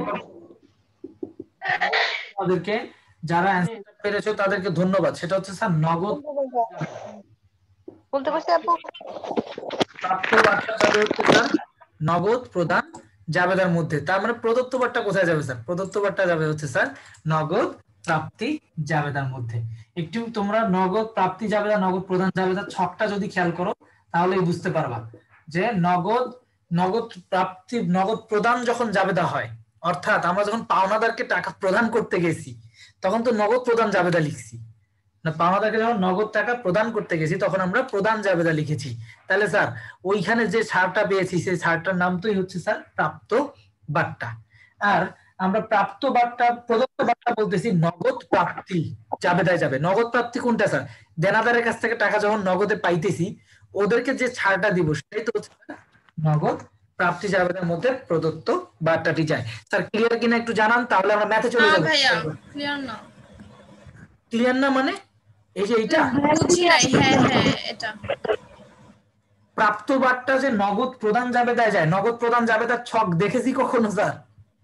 তাদেরকে যারা অ্যান্সার পেরেছো তাদেরকে ধন্যবাদ। সেটা হচ্ছে স্যার নগদ বলতে পারছি আপু? প্রাপ্ত বার্তা যাবে হচ্ছে স্যার নগদ প্রদান জাবেদার মধ্যে। তার মানে প্রদত্ত বার্তা কোথায় যাবে স্যার? প্রদত্ত বার্তা যাবে হচ্ছে স্যার নগদ প্রাপ্তি জাবেদার মধ্যে। একটু তোমরা নগদ প্রাপ্তি জাবেদা নগদ প্রদান জাবেদার ছকটা যদি খেয়াল করো তাহলেই বুঝতে পারবা যে নগদ নগদ প্রাপ্তি নগদ প্রদান যখন জাবেদা হয়, অর্থাৎ আমরা যখন পাওনাদারকে টাকা প্রদান করতে গেছি তখন তো নগদ প্রদান জাবেদা লিখছি না, পাওনাদারকে যখন নগদ টাকা প্রদান করতে গেছি তখন আমরা প্রদান জাবেদা লিখেছি। তাহলে স্যার ওইখানে যে ছাড়টা পেয়েছি সেই ছাড়টার নাম তোই হচ্ছে স্যার প্রাপ্ত বার্তা। আর আমরা প্রাপ্ত বার্তা প্রদত্ত বার্তা বলতেছি নগদ প্রাপ্তি জাবেদায় যাবে। নগদ প্রাপ্তি কোনটা স্যার? দেনাদারের কাছ থেকে টাকা যখন নগদে পাইতেছি ওদেরকে যে ছাড়টা দিব সেটাই তো হচ্ছে নগদ প্রাপ্তি জাবেদার মধ্যে প্রদত্ত বার্তাটি যায়। স্যার ক্লিয়ার কিনা একটু জানান, তাহলে আমরা ম্যাথে চলে না যাব। ভাইয়া ক্লিয়ার না। ক্লিয়ার না মানে এই যে এইটা বুঝি নাই। হ্যাঁ হ্যাঁ এটা প্রাপ্ত বার্তা যে নগদ প্রদান জাবেদায় যায়, নগদ প্রদান জাবেদার ছক দেখেছি কখনো স্যার?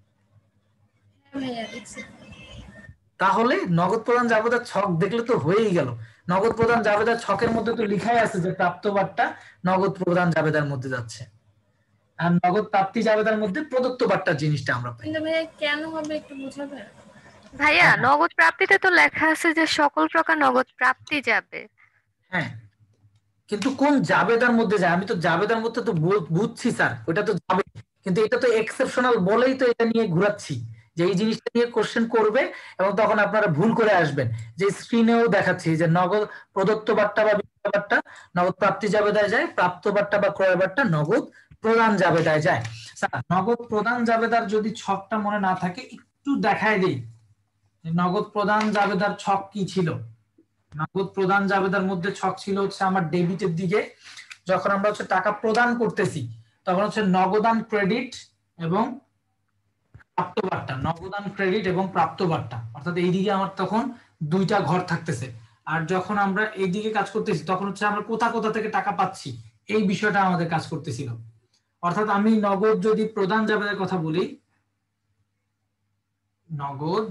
হ্যাঁ ভাইয়া দেখছি। তাহলে নগদ প্রদান জাবেদার ছক দেখলে তো হয়েই গেল। নগদ প্রদান জাবেদার ছকের মধ্যে তো লেখাই আছে যে প্রাপ্ত বার্তা নগদ প্রদান জাবেদার মধ্যে যাচ্ছে, আর নগদ প্রাপ্তি জাবেদার মধ্যে প্রদত্ত বার্তার জিনিসটা আমরা পাই। কিন্তু ভাইয়া কেন হবে একটু বোঝাবে? ভাইয়া নগদ প্রাপ্তিতে তো লেখা আছে যে সকল প্রকার নগদ প্রাপ্তি যাবে। হ্যাঁ কিন্তু কোন জাবেদার মধ্যে যায়? আমি তো জাবেদার মধ্যে তো বু- বুঝছি স্যার, ওটা তো যাবে, কিন্তু এটা তো এক্সেপশনাল বলেই তো এটা নিয়ে ঘুরাচ্ছি যে এই জিনিসটা নিয়ে কোশ্চেন করবে এবং তখন আপনারা ভুল করে আসবেন। যে স্ক্রিনেও দেখাচ্ছি যে নগদ প্রদত্ত বার্তা বা বিক্রয় বার্তা নগদ প্রাপ্তি জাবেদায় যায়, প্রাপ্ত বার্তা বা ক্রয় বার্তা নগদ প্রদান জাবেদায় যায়। স্যার নগদ প্রদান জাবেদার যদি ছকটা মনে না থাকে একটু দেখায় দিই। নগদ প্রদান জাবেদার ছক কি ছিল? নগদ প্রদান জাবেদার মধ্যে ছক ছিল হচ্ছে আমার ডেবিটের দিকে, যখন আমরা হচ্ছে টাকা প্রদান করতেছি তখন হচ্ছে নগদান ক্রেডিট এবং প্রাপ্ত বার্তা, নগদান ক্রেডিট এবং প্রাপ্ত বার্তা, অর্থাৎ এইদিকে আমার তখন দুইটা ঘর থাকতেছে। আর যখন আমরা এইদিকে কাজ করতেছি তখন হচ্ছে আমরা কোথা কোথা থেকে টাকা পাচ্ছি এই বিষয়টা আমাদের কাজ করতেছিল। অর্থাৎ আমি নগদ যদি প্রদান জাবেদার কথা বলি, নগদ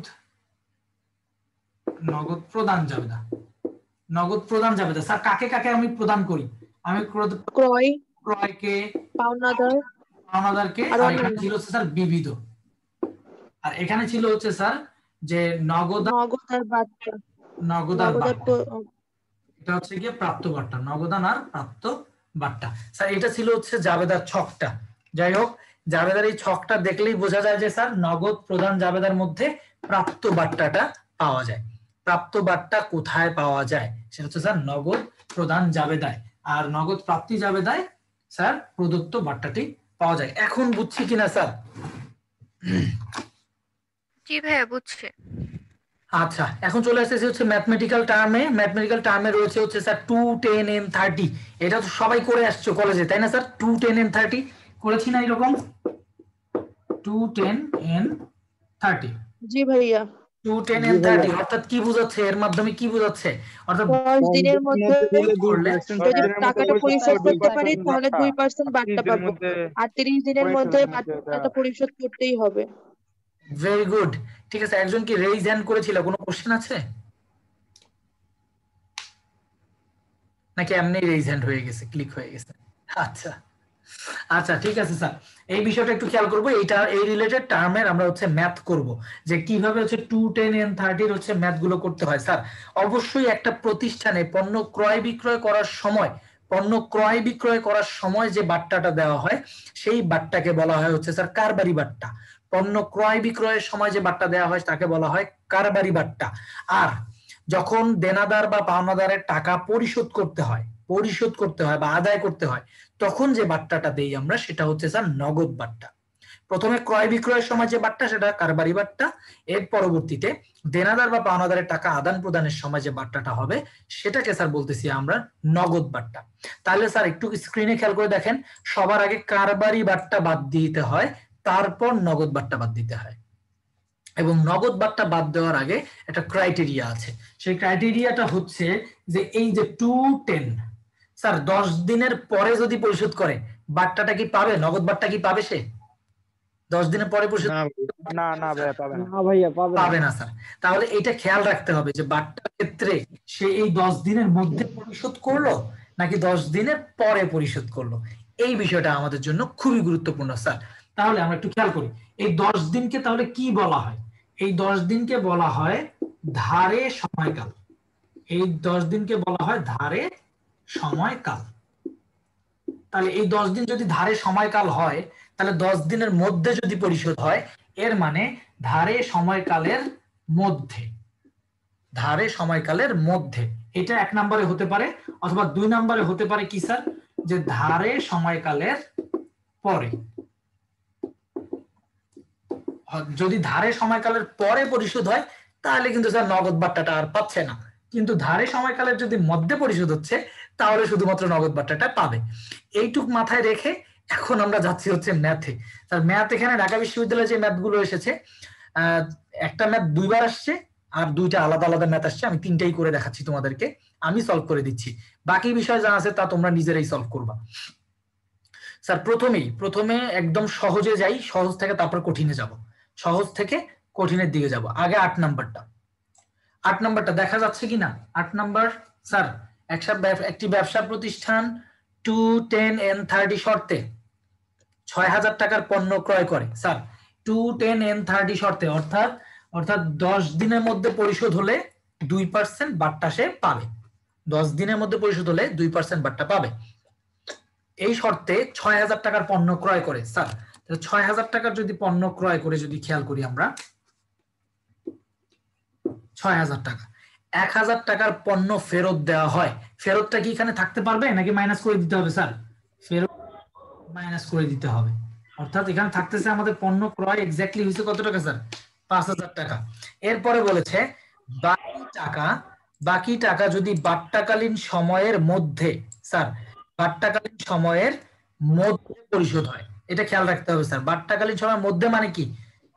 নগদ প্রদান জাবেদা নগদ প্রদান জাবেদা স্যার কাকে কাকে আমি প্রদান করি? আমি ক্রয় ক্রয় ক্রয়কে, পাওনাদার পাওনাদারকে, আর আর এখানে ছিল হচ্ছে স্যার বিবিধ, আর এখানে ছিল হচ্ছে স্যার যে নগদ নগদ আর বার্তা নগদান নগদ আর বার্তা। প- এটা হচ্ছে গিয়ে প্রাপ্ত বার্তা, নগদান আর প্রাপ্ত বার্তা। স্যার এটা ছিল হচ্ছে জাবেদার ছকটা। যাই হোক, জাবেদার এই ছকটা দেখলেই বোঝা যায় যে স্যার নগদ প্রদান জাবেদার মধ্যে প্রাপ্ত বার্তাটা পাওয়া যায়। প্রাপ্ত বার্তা কোথায় পাওয়া যায়? সেটা হচ্ছে স্যার নগদ প্রদান জাবেদায়, আর নগদ প্রাপ্তি জাবেদায় স্যার প্রদত্ত বার্তাটি পাওয়া যায়। এখন বুঝছি কিনা স্যার? জি ভাইয়া বুঝছি। আচ্ছা এখন চলে আসতেছি হচ্ছে ম্যাথমেটিক্যাল টার্মে। ম্যাথমেটিক্যাল টার্মে রয়েছে হচ্ছে sir two ten n thirty. এটা তো সবাই করে আসছো কলেজে, তাই না sir? Two ten n thirty করেছি না এরকম? টু টেন এন থার্টি জি ভাইয়া টু টেন এন থার্টি অর্থাৎ কি বোঝাচ্ছে? এর মাধ্যমে কি বোঝাচ্ছে? অর্থাৎ দশ দিনের মধ্যে করলে যদি টাকাটা পরিশোধ করতে পারি তাহলে দুই পার্সেন্ট বার্তা পাবো, আর তিরিশ দিনের মধ্যে বার্তাটা পরিশোধ করতেই হবে। ভেরি গুড, ঠিক আছে। একজন কি রেইজ হ্যান্ড করেছিল? কোনো কোশ্চেন আছে নাকি এমনি রেইজ হ্যান্ড হয়ে গেছে, ক্লিক হয়ে গেছে? আচ্ছা আচ্ছা ঠিক আছে স্যার, এই বিষয়টা একটু খেয়াল করবো। এইটা এই রিলেটেড টার্মের আমরা হচ্ছে ম্যাথ করব যে কিভাবে হচ্ছে টু টেন এন থার্টির হচ্ছে ম্যাথ গুলো করতে হয়। স্যার অবশ্যই একটা প্রতিষ্ঠানে পণ্য ক্রয় বিক্রয় করার সময় পণ্য ক্রয় বিক্রয় করার সময় যে বার্তাটা দেওয়া হয় সেই বার্তাকে বলা হয় হচ্ছে স্যার কারবারি বার্তা। পণ্য ক্রয় বিক্রয়ের সময় যে বার্তা দেওয়া হয় তাকে বলা হয় কারবারি বার্তা। আর যখন দেনাদার বা পাওনাদারের টাকা পরিশোধ করতে হয় পরিশোধ করতে হয় বা আদায় করতে হয় তখন যে বার্তাটা দেই আমরা সেটা হচ্ছে স্যার নগদ বার্তা। প্রথমে ক্রয় বিক্রয়ের সময় যে বার্তা সেটা কারবারি বার্তা, এর পরবর্তীতে দেনাদার বা পাওনাদারের টাকা আদান প্রদানের সময় যে বার্তাটা হবে সেটাকে স্যার বলতেছি আমরা নগদ বার্তা। তাহলে স্যার একটু স্ক্রিনে খেয়াল করে দেখেন, সবার আগে কারবারি বার্তা বাদ দিতে হয়, তারপর নগদ বার্তা বাদ দিতে হয়। এবং নগদ বাট্টা বাদ দেওয়ার আগে একটা ক্রাইটেরিয়া আছে। সেই ক্রাইটেরিয়াটা হচ্ছে যে এই যে টু টেন, স্যার দশ দিনের পরে যদি পরিশোধ করে বাট্টাটা কি পাবে? নগদ বাট্টা কি পাবে সে দশ দিনের পরে পরিশোধ? না না ভাইয়া পাবে না। না ভাইয়া পাবে না। পাবে না স্যার। তাহলে এটা খেয়াল রাখতে হবে যে বাট্টার ক্ষেত্রে সে এই দশ দিনের মধ্যে পরিশোধ করলো নাকি দশ দিনের পরে পরিশোধ করলো, এই বিষয়টা আমাদের জন্য খুবই গুরুত্বপূর্ণ স্যার। তাহলে আমরা একটু খেয়াল করি এই দশ দিনকে তাহলে কি বলা হয়? এই দশ দিনকে বলা হয় ধারে সময়কাল। এই দশ দিনকে বলা হয় ধারে সময়কাল। তাহলে এই দশ দিন যদি ধারে সময়কাল হয় তাহলে দশ দিনের মধ্যে যদি পরিশোধ হয় এর মানে ধারে সময়কালের মধ্যে, ধারে সময়কালের মধ্যে। এটা এক নম্বরে হতে পারে, অথবা দুই নম্বরে হতে পারে কি স্যার, যে ধারে সময়কালের পরে। যদি ধারে সময়কালের পরে পরিশোধ হয় তাহলে কিন্তু স্যার নগদ বাট্টাটা আর পাচ্ছে না, কিন্তু ধারে সময়কালের যদি মধ্যে পরিশোধ হচ্ছে তাহলে শুধুমাত্র নগদ বাট্টাটা পাবে। এইটুক মাথায় রেখে এখন আমরা যাচ্ছি হচ্ছে ম্যাথে। স্যার ম্যাথ এখানে ঢাকা বিশ্ববিদ্যালয়ে যে ম্যাথগুলো এসেছে, আহ একটা ম্যাথ দুইবার আসছে আর দুইটা আলাদা আলাদা ম্যাথ আসছে। আমি তিনটাই করে দেখাচ্ছি তোমাদেরকে, আমি সলভ করে দিচ্ছি, বাকি বিষয় যা আছে তা তোমরা নিজেরাই সলভ করবা। স্যার প্রথমেই প্রথমে একদম সহজে যাই, সহজ থেকে তারপর কঠিনে যাব, সহজ থেকে কঠিনের দিকে যাব। আগে আট নাম্বারটা, আট নাম্বারটা দেখা যাচ্ছে কিনা? আট নাম্বার স্যার, একটি ব্যবসা প্রতিষ্ঠান টু টেন এন থার্টি শর্তে ছয় হাজার টাকার পণ্য ক্রয় করে। Sir two ten n thirty শর্তে অর্থাৎ অর্থাৎ দশ দিনের মধ্যে পরিশোধ হলে দুই পার্সেন্ট বাট্টা সে পাবে। দশ দিনের মধ্যে পরিশোধ হলে দুই পার্সেন্ট বাট্টা পাবে। এই শর্তে ছয় হাজার টাকার পণ্য ক্রয় করে। স্যার ছয় হাজার টাকার যদি পণ্য ক্রয় করে যদি খেয়াল করি আমরা, ছয় হাজার টাকা, এক হাজার টাকার পণ্য ফেরত দেওয়া হয়। ফেরতটা কি এখানে থাকতে পারবে নাকি মাইনাস করে দিতে হবে? স্যার ফেরত মাইনাস করে দিতে হবে, অর্থাৎ এখানে থাকতেছে আমাদের পণ্য ক্রয় এক্স্যাক্টলি হয়েছে কত টাকা স্যার? পাঁচ হাজার টাকা। এরপরে বলেছে বাকি টাকা, বাকি টাকা যদি বাট্টাকালীন সময়ের মধ্যে, স্যার বাট্টাকালীন সময়ের মধ্যে পরিশোধ হয়। এটা খেয়াল রাখতে হবে স্যার, বাট্টাকালীন সময়ের মধ্যে মানে কি?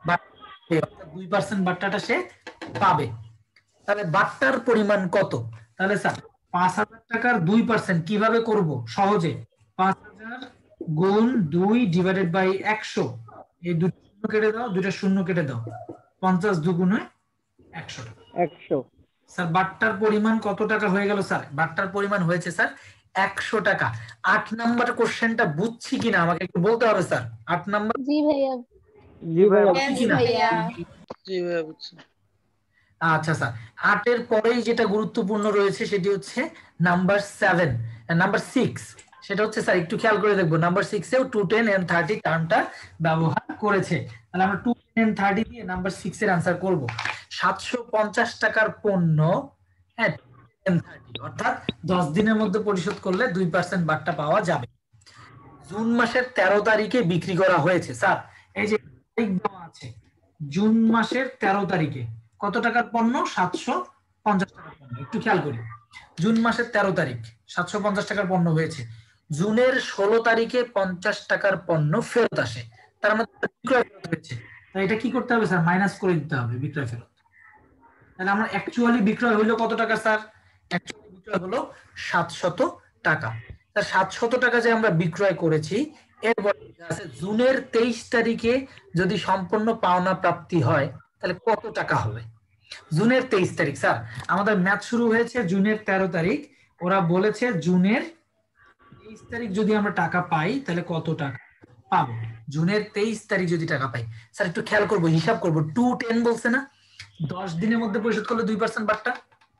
দুই পার্সেন্ট বাট্টাটা সে পাবে। তাহলে বাট্টার পরিমাণ কত? তাহলে স্যার পাঁচ হাজার টাকার দুই পার্সেন্ট কিভাবে করব? সহজে পাঁচ হাজার গুণ দুই ডিভাইডেড বাই একশো, এই দুটো শূন্য কেটে দাও, দুটো শূন্য কেটে দাও, পঞ্চাশ দুগুণে একশো টাকা। একশো। স্যার বাট্টার পরিমাণ কত টাকা হয়ে গেল? স্যার বাট্টার পরিমাণ হয়েছে স্যার একশো টাকা। আট নাম্বার কোশ্চেনটা বুঝছি কিনা আমাকে একটু বলতে হবে স্যার। আট নাম্বার জি ভাইয়া। জি ভাইয়া। কিনা? জি ভাইয়া বুঝছি। আচ্ছা স্যার, আটের পরেই যেটা গুরুত্বপূর্ণ রয়েছে সেটি হচ্ছে নাম্বার সেভেন, নাম্বার সিক্স। সেটা হচ্ছে স্যার একটু খেয়াল করে দেখবো, নাম্বার সিক্সেও টু টেন এন্ড থার্টি টার্মটা ব্যবহার করেছে। তাহলে আমরা টু টেন থার্টি দিয়ে নাম্বার সিক্স এর আনসার করবো। সাতশো পঞ্চাশ টাকার পণ্য, হ্যাঁ অর্থাৎ দশ দিনের মধ্যে পরিশোধ করলে দুই পার্সেন্ট বাট্টা পাওয়া যাবে। জুন মাসের তেরো তারিখে বিক্রি করা হয়েছে। স্যার এই যে তারিখ দেওয়া আছে, জুন মাসের তেরো তারিখে কত টাকার পণ্য? সাতশো পঞ্চাশ টাকার পণ্য। একটু খেয়াল করি, জুন মাসের তেরো তারিখ সাতশো পঞ্চাশ টাকার পণ্য হয়েছে, জুনের ষোলো তারিখে পঞ্চাশ টাকার পণ্য ফেরত আসে, তার মধ্যে বিক্রয় ফেরত হয়েছে। তাই এটা কি করতে হবে স্যার? মাইনাস করে দিতে হবে বিক্রয় ফেরত। তাহলে আমার অ্যাকচুয়ালি বিক্রয় হলো কত টাকা স্যার? অ্যাকচুয়ালি বিক্রয় হলো সাতশত টাকা। তার সাতশত টাকা যে আমরা বিক্রয় করেছি, এরপর আছে জুনের তেইশ তারিখে যদি সম্পূর্ণ পাওনা প্রাপ্তি হয় তাহলে কত টাকা হবে? জুনের তেইশ তারিখ, স্যার আমাদের ম্যাথ শুরু হয়েছে জুনের তেরো তারিখ, ওরা বলেছে জুনের তেইশ তারিখ যদি আমরা টাকা পাই তাহলে কত টাকা পাবো? জুনের তেইশ তারিখ যদি টাকা পাই, স্যার একটু খেয়াল করবো, হিসাব করবো। টু টেন বলছে না, দশ দিনের মধ্যে পরিশোধ করলে দুই পার্সেন্ট বাট্টা।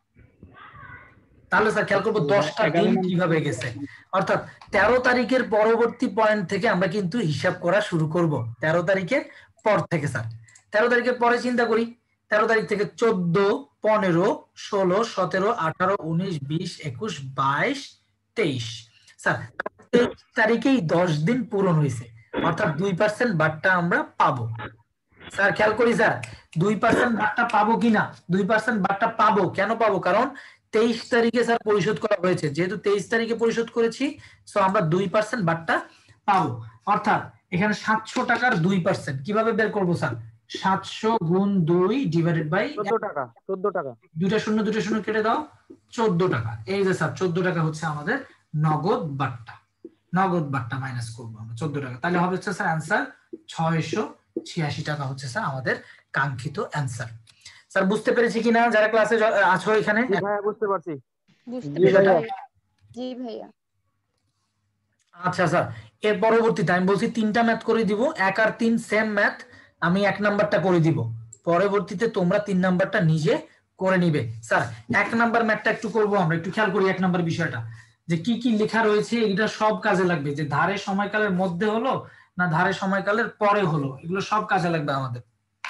তাহলে স্যার খেয়াল করবো দশটা দিন কিভাবে গেছে, অর্থাৎ তেরো তারিখের পরবর্তী পয়েন্ট থেকে আমরা কিন্তু হিসাব করা শুরু করব। তেরো তারিখের পর থেকে স্যার, তেরো তারিখের পরে চিন্তা করি, তেরো তারিখ থেকে চোদ্দ, পনেরো, ষোলো, সতেরো, আঠারো, উনিশ, বিশ, একুশ, বাইশ, তেইশ। স্যার তেইশ তারিখেই দশ দিন পূরণ হয়েছে, অর্থাৎ দুই পার্সেন্ট বাট্টা আমরা পাবো। স্যার খেয়াল করি স্যার, দুই পার্সেন্ট বাট্টা পাবো কিনা? দুই পার্সেন্ট বাট্টা পাবো। কেন পাবো? কারণ তেইশ তারিখে স্যার পরিশোধ করা হয়েছে, যেহেতু তেইশ তারিখে পরিশোধ করেছি সো আমরা দুই পার্সেন্ট বাট্টা পাবো। অর্থাৎ এখানে সাতশো টাকার দুই পার্সেন্ট কিভাবে বের করবো স্যার? সাতশো গুণ দুই ডিভাইডেড বাই চোদ্দ টাকা চোদ্দ টাকা দুইটা শূন্য দুইটা শূন্য কেটে দাও, চোদ্দ টাকা। এই যে স্যার চোদ্দ টাকা হচ্ছে আমাদের নগদ বাট্টা, নগদ বাট্টা মাইনাস করবো আমরা চোদ্দ টাকা, তাহলে হবে হচ্ছে স্যার অ্যান্সার ছয়শো ছিয়াশি টাকা হচ্ছে স্যার আমাদের কাঙ্ক্ষিত অ্যান্সার। স্যার বুঝতে পেরেছি কিনা যারা ক্লাসে আছো এখানে? হ্যাঁ বুঝতে পারছি। বুঝতে জি ভাইয়া। পেরেছি জি ভাইয়া। আচ্ছা স্যার, এর পরবর্তীতে আমি বলছি তিনটা ম্যাথ করে দিব, এক আর তিন সেম ম্যাথ, আমি এক নাম্বারটা করে দিব, পরবর্তীতে তোমরা তিন নাম্বারটা নিজে করে নিবে। স্যার এক নাম্বার ম্যাথটা একটু করব আমরা, একটু খেয়াল করি এক নাম্বার বিষয়টা যে কি কি লেখা রয়েছে, এটা সব কাজে লাগবে, যে ধারে সময়কালের মধ্যে হলো না ধারে সময়কালের পরে হলো, এগুলো সব কাজে লাগবে আমাদের।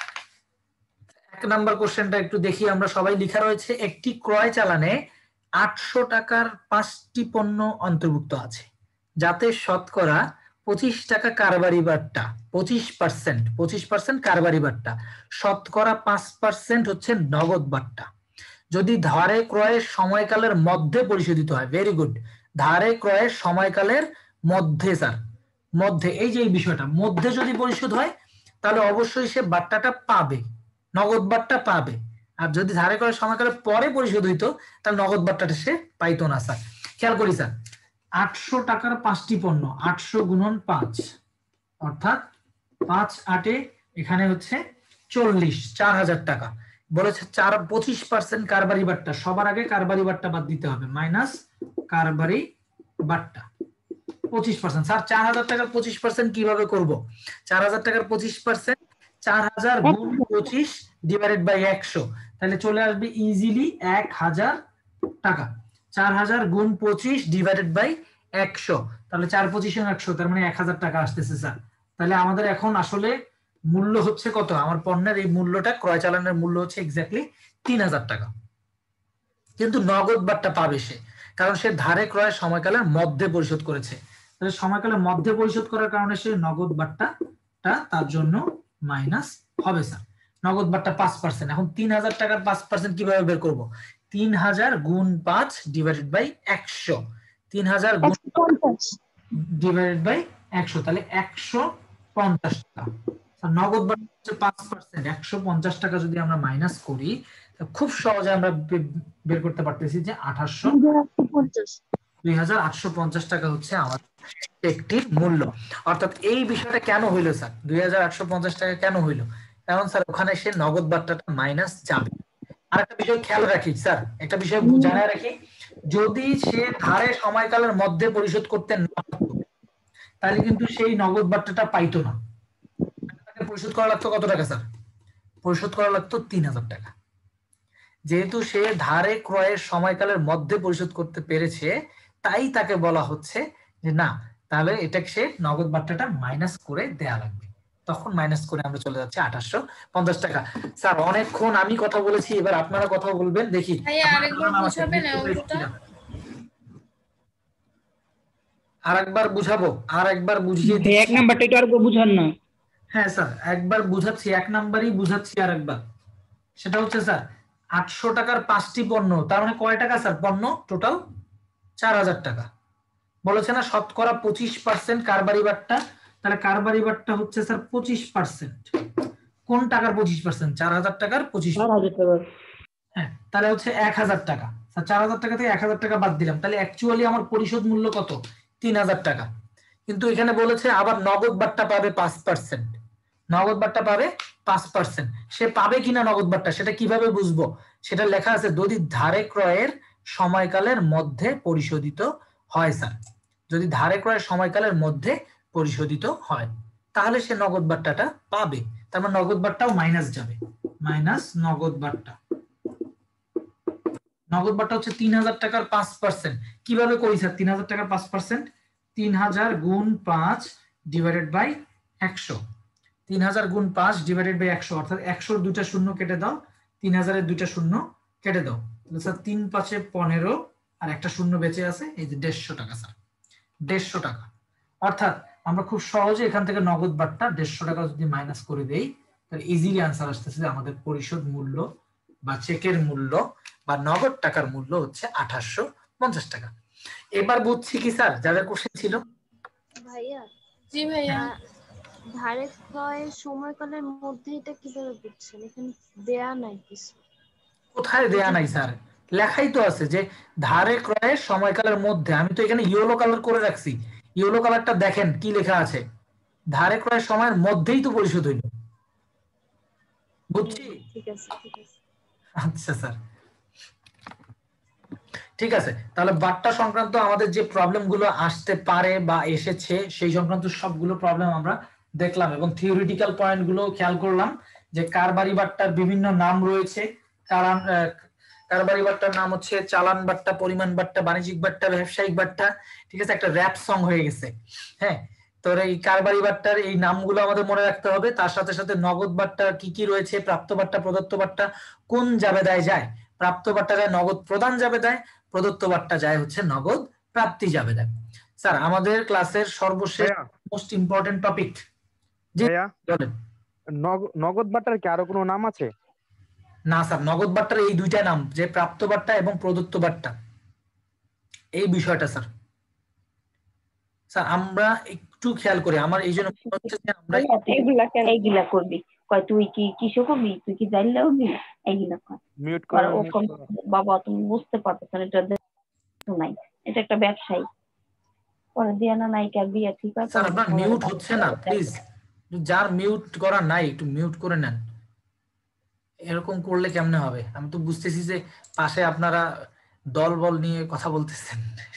এক নাম্বার কোশ্চেনটা একটু দেখি আমরা সবাই। লেখা রয়েছে একটি ক্রয় চালানে আটশো টাকার পাঁচটি পণ্য অন্তর্ভুক্ত আছে, যাতে শতকরা পঁচিশ টাকা কারবারি বাট্টা, পঁচিশ পার্সেন্ট পঁচিশ পার্সেন্ট কারবারি বাট্টা, শতকরা পাঁচ পার্সেন্ট হচ্ছে নগদ বাট্টা। যদি ধারে ক্রয়ের সময়কালের মধ্যে পরিশোধিত হয়, ভেরি গুড, ধারে ক্রয়ের সময়কালের মধ্যে, স্যার মধ্যে, এই যে এই বিষয়টা মধ্যে যদি পরিশোধ হয় তাহলে অবশ্যই সে বাট্টাটা পাবে, নগদ বাট্টা পাবে। আর যদি ধারে ক্রয়ের সময়কালের পরে পরিশোধ হইতো তাহলে নগদ বাট্টাটা সে পাইতো না। স্যার খেয়াল করি স্যার, আটশো টাকার পাঁচটি পণ্য, আটশো গুণন পাঁচ অর্থাৎ পাঁচ আটে এখানে হচ্ছে চল্লিশ, চার হাজার টাকা বলেছে। চার পঁচিশ পার্সেন্ট কারবারি বাট্টা, সবার আগে কারবারি বাট্টা বাদ দিতে হবে, মাইনাস কারবারি বাট্টা পঁচিশ পার্সেন্ট। স্যার চার হাজার টাকার পঁচিশ পার্সেন্ট কিভাবে করব? চার হাজার টাকার পঁচিশ পার্সেন্ট চার হাজার গুণ পঁচিশ ডিভাইডেড বাই একশো, তাহলে চলে আসবে ইজিলি এক হাজার টাকা। চার হাজার গুণ পঁচিশ ডিভাইডেড বাই একশো, তাহলে চার পঁচিশ একশো, তার মানে এক হাজার টাকা আসতেছে স্যার। তাহলে আমাদের এখন আসলে মূল্য হচ্ছে কত? আমার পণ্যের এই মূল্যটা, ক্রয় চালানের মূল্য হচ্ছে এক্স্যাক্টলি তিন হাজার টাকা, কিন্তু নগদ বাট্টা পাবে সে, কারণ সে ধারে ক্রয়ের সময়কালের মধ্যে পরিশোধ করেছে। তাহলে সময়কালের মধ্যে পরিশোধ করার কারণে সে নগদ বাট্টাটা তার জন্য মাইনাস হবে স্যার। নগদ বাট্টা পাঁচ পার্সেন্ট। এখন তিন হাজার টাকার পাঁচ পার্সেন্ট কিভাবে বের করবো? তিন হাজার গুণ পাঁচ ডিভাইডেড বাই একশো, তিন হাজার গুণ ডিভাইডেড বাই একশো, তাহলে একশো পঞ্চাশ টাকা। নগদ বাট্টা হচ্ছে পাঁচ পার্সেন্ট, একশো পঞ্চাশ টাকা যদি আমরা মাইনাস করি খুব সহজে আমরা বের করতে পারতেছি যে আঠাশশো দুই হাজার আটশো পঞ্চাশ টাকা হচ্ছে আমাদের একটি মূল্য। অর্থাৎ এই বিষয়টা কেন হইলো স্যার? দুই হাজার আটশো পঞ্চাশ টাকা কেন হইলো? কারণ স্যার ওখানে সে নগদ বাট্টাটা মাইনাস যাবে। আর একটা বিষয় খেয়াল রাখি স্যার, একটা বিষয় জানায় রাখি, যদি সে ধারে সময়কালের মধ্যে পরিশোধ করতে না পারতো তাহলে কিন্তু সেই নগদ বাট্টাটা পাইতো না। তাকে পরিশোধ করা লাগতো কত টাকা স্যার? পরিশোধ করা লাগতো তিন হাজার টাকা। যেহেতু সে ধারে ক্রয়ের সময়কালের মধ্যে পরিশোধ করতে পেরেছে, তাই তাকে বলা হচ্ছে যে না, তাহলে এটাকে সে নগদ বাট্টাটা মাইনাস করে দেয়া লাগবে। তখন মাইনাস করে আমরা চলে যাচ্ছি আঠাশশো পঞ্চাশ টাকা। স্যার অনেকক্ষণ আমি কথা বলেছি, এবার আপনারা কথা বলবেন, দেখি আর একবার বুঝাবো, আর একবার বুঝিয়ে দিই। এক নাম্বারটা একটু আরেকবার বুঝান না। হ্যাঁ স্যার একবার বুঝাচ্ছি, এক নাম্বারই বুঝাচ্ছি আর একবার। সেটা হচ্ছে স্যার আটশো টাকার পাঁচটি পণ্য, তার মানে কয় টাকা স্যার? পণ্য টোটাল চার হাজার টাকা। বলেছে না শতকরা পঁচিশ পার্সেন্ট কারবারি বাট্টা, তাহলে কারবারি বাট্টা হচ্ছে স্যার পঁচিশ পার্সেন্ট। কোন টাকার পঁচিশ পার্সেন্ট? চার হাজার টাকার পঁচিশ। হ্যাঁ, তাহলে হচ্ছে এক হাজার টাকা। চার হাজার টাকা থেকে এক হাজার টাকা বাদ দিলাম, তাহলে অ্যাকচুয়ালি আমার পরিশোধ মূল্য কত? তিন হাজার টাকা। কিন্তু এখানে বলেছে আবার নগদ বাট্টা পাবে পাঁচ পার্সেন্ট, নগদ বাট্টা পাবে পাঁচ পার্সেন্ট। সে পাবে কিনা নগদ বাট্টা সেটা কিভাবে বুঝবো? সেটা লেখা আছে যদি ধারে ক্রয়ের সময়কালের মধ্যে পরিশোধিত হয় স্যার, যদি ধারে ক্রয়ের সময়কালের মধ্যে পরিশোধিত হয় তাহলে সে নগদ বাট্টাটা পাবে। তার মানে নগদ বাট্টাও মাইনাস যাবে, মাইনাস নগদ বাট্টা। নগদ বাট্টা হচ্ছে তিন হাজার টাকার পাঁচ পার্সেন্ট। কিভাবে করি স্যার তিন হাজার টাকার পাঁচ পার্সেন্ট? তিন হাজার গুণ পাঁচ ডিভাইডেড বাই একশো, তিন হাজার গুণ পাঁচ ডিভাইডেড বাই একশো, অর্থাৎ একশোর দুইটা শূন্য কেটে দাও, তিন হাজারের দুইটা শূন্য কেটে দাও, তাহলে স্যার তিন পাঁচে পনেরো আর একটা শূন্য বেঁচে আছে, এই যে দেড়শো টাকা স্যার, দেড়শো টাকা। অর্থাৎ আমরা খুব সহজে এখান থেকে নগদ বাট্টা দেড়শো টাকা যদি মাইনাস করে দেই তাহলে ইজিলি আনসার আসতেছে যে আমাদের পরিশোধ মূল্য বা চেকের মূল্য বা নগদ টাকার মূল্য হচ্ছে আঠাশশো পঞ্চাশ টাকা। এবার বুঝছি কি স্যার যাদের কোশ্চেন ছিল? ভাইয়া জি ভাইয়া ধারে ক্রয়ের সময়কালের মধ্যে এটা কিভাবে বুঝছেন? এখানে দেয়া নাই কিছু। কোথায় দেয়া নাই স্যার? লেখাই তো আছে যে ধারে ক্রয়ের সময়কালের মধ্যে। আমি তো এখানে ইয়েলো কালার করে রাখছি। ইয়েলো কালারটা দেখেন কি লেখা আছে, ধারে ক্রয়ের সময়ের মধ্যেই তো পরিশোধ হইল। বুঝছি? ঠিক আছে ঠিক আছে। আচ্ছা স্যার, ঠিক আছে। তাহলে বাট্টা সংক্রান্ত আমাদের যে প্রবলেম গুলো আসতে পারে বা এসেছে সেই সংক্রান্ত সবগুলো প্রবলেম আমরা দেখলাম এবং থিওরিটিক্যাল পয়েন্ট গুলো খেয়াল করলাম যে কারবারি বাট্টার বিভিন্ন নাম রয়েছে। কারণ কারবারি বাট্টার নাম হচ্ছে চালান বাট্টা, পরিমাণ বাট্টা, বাণিজ্যিক বাট্টা, ব্যবসায়িক বাট্টা। ঠিক আছে, একটা র‍্যাপ সং হয়ে গেছে। হ্যাঁ, তো এই কারবারি বাট্টার এই নামগুলো আমাদের মনে রাখতে হবে। তার সাথে সাথে নগদ বাট্টা কি কি রয়েছে, প্রাপ্ত বাট্টা, প্রদত্ত বাট্টা, কোন জাবেদায় যায়। প্রাপ্ত বাট্টা যায় নগদ প্রদান জাবেদায়, প্রদত্ত বাট্টা যায় হচ্ছে নগদ প্রাপ্তি জাবেদায়। স্যার আমাদের ক্লাসের সর্বশেষ মোস্ট ইম্পর্টেন্ট টপিক। জি বলেন। নগদ বাট্টার কি আরো কোনো নাম আছে? না স্যার, নগদ বাট্টার এই দুইটা নাম, যে প্রাপ্ত বাট্টা এবং প্রদত্ত বাট্টা, এই বিষয়টা স্যার। স্যার আমরা একটু খেয়াল করি, আমার এই জন্য মনে হচ্ছে যে আমরা এগুলা কেন এইগুলা করবি, কয় তুই কি কিসব হবি, তুই কি জানলে হবি, এইগুলা কর মিউট কর। বাবা তুমি বুঝতে পারতেছ না, এটা নাই, এটা একটা ব্যবসায়ী পরে দিয়া না নায়িকা বিয়ে ঠিক আছে। স্যার আপনার মিউট হচ্ছে না, প্লিজ যার মিউট করা নাই একটু মিউট করে নেন। এরকম করলে কেমনে হবে? আমি তো বুঝতেছি যে পাশে আপনারা দল বল নিয়ে কথা বলতেছেন,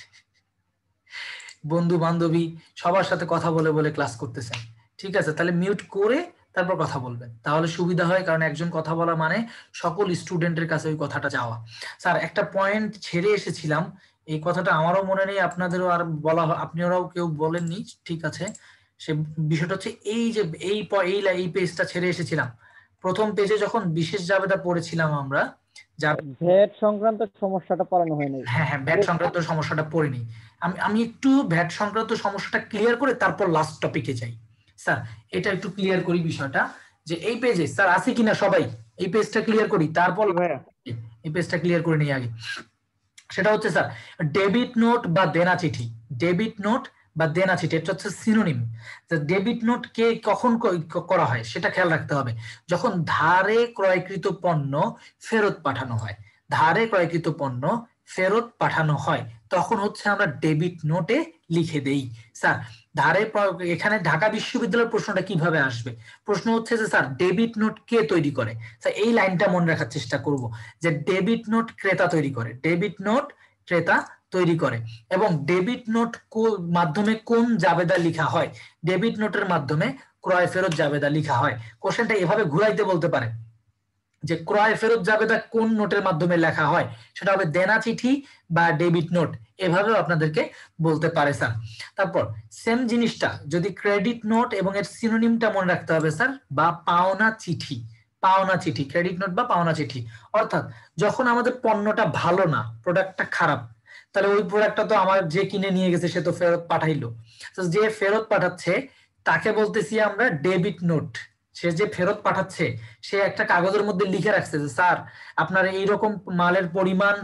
বন্ধু বান্ধবী সবার সাথে কথা বলে বলে ক্লাস করতেছেন। ঠিক আছে, তাহলে মিউট করে তারপর কথা বলবেন, তাহলে সুবিধা হয়। কারণ একজন কথা বলা মানে সকল স্টুডেন্টের কাছে ওই কথাটা যাওয়া। স্যার একটা পয়েন্ট ছেড়ে এসেছিলাম, এই কথাটা আমারও মনে নেই, আপনাদেরও আর বলা, আপনারাও কেউ বলেননি। ঠিক আছে, সে বিষয়টা হচ্ছে এই যে এই এই এই পেজটা ছেড়ে এসেছিলাম। প্রথম পেজে যখন বিশেষ জাবেদা পড়েছিলাম আমরা, ভ্যাট সংক্রান্ত সমস্যাটা পড়ানো হয়নি। হ্যাঁ হ্যাঁ, ভ্যাট সংক্রান্ত সমস্যাটা পড়িনি। আমি আমি একটু ভ্যাট সংক্রান্ত সমস্যাটা ক্লিয়ার করে তারপর লাস্ট টপিকে যাই। স্যার এটা একটু ক্লিয়ার করি বিষয়টা, যে এই পেজে স্যার আছে কিনা সবাই, এই পেজটা ক্লিয়ার করি, তারপর এই পেজটা ক্লিয়ার করে নিই আগে। সেটা হচ্ছে স্যার ডেবিট নোট বা দেনা চিঠি। ডেবিট নোট বা দেনা চিঠি এটা হচ্ছে সিনোনিম। ডেবিট নোট কে কখন করা হয় সেটা খেয়াল রাখতে হবে। যখন ধারে ক্রয়কৃত পণ্য ফেরত পাঠানো হয়, ধারে ক্রয়কৃত পণ্য ফেরত পাঠানো হয় তখন হচ্ছে আমরা ডেবিট নোটে লিখে দেই। স্যার ধারে, এখানে ঢাকা বিশ্ববিদ্যালয়ের প্রশ্নটা কিভাবে আসবে? প্রশ্ন হচ্ছে যে স্যার ডেবিট নোট কে তৈরি করে? স্যার এই লাইনটা মনে রাখার চেষ্টা করব যে ডেবিট নোট ক্রেতা তৈরি করে, ডেবিট নোট ক্রেতা তৈরি করে। এবং ডেবিট নোট মাধ্যমে কোন জাবেদা লিখা হয়? ডেবিট নোটের মাধ্যমে ক্রয় ফেরত জাবেদা লিখা হয়। কোশ্চেনটা এভাবে ঘুরাইতে বলতে পারে যে ক্রয় ফেরত জাবেদা কোন নোটের মাধ্যমে লেখা হয়, সেটা হবে দেনা চিঠি বা ডেবিট নোট, এভাবেও আপনাদেরকে বলতে পারে স্যার। তারপর সেম জিনিসটা যদি ক্রেডিট নোট এবং এর সিনোনিমটা মনে রাখতে হবে স্যার, বা পাওনা চিঠি। পাওনা চিঠি, ক্রেডিট নোট বা পাওনা চিঠি। অর্থাৎ যখন আমাদের পণ্যটা ভালো না, প্রোডাক্টটা খারাপ, তাহলে ওই প্রোডাক্টটা তো আমার যে কিনে নিয়ে গেছে সে তো ফেরত পাঠাইলো, যে ফেরত পাঠাচ্ছে তাকে বলতেছি আমরা ডেবিট নোট। সে যে ফেরত পাঠাচ্ছে সে একটা কাগজের মধ্যে লিখে রাখছে যে স্যার আপনার এইরকম মালের পরিমাণ,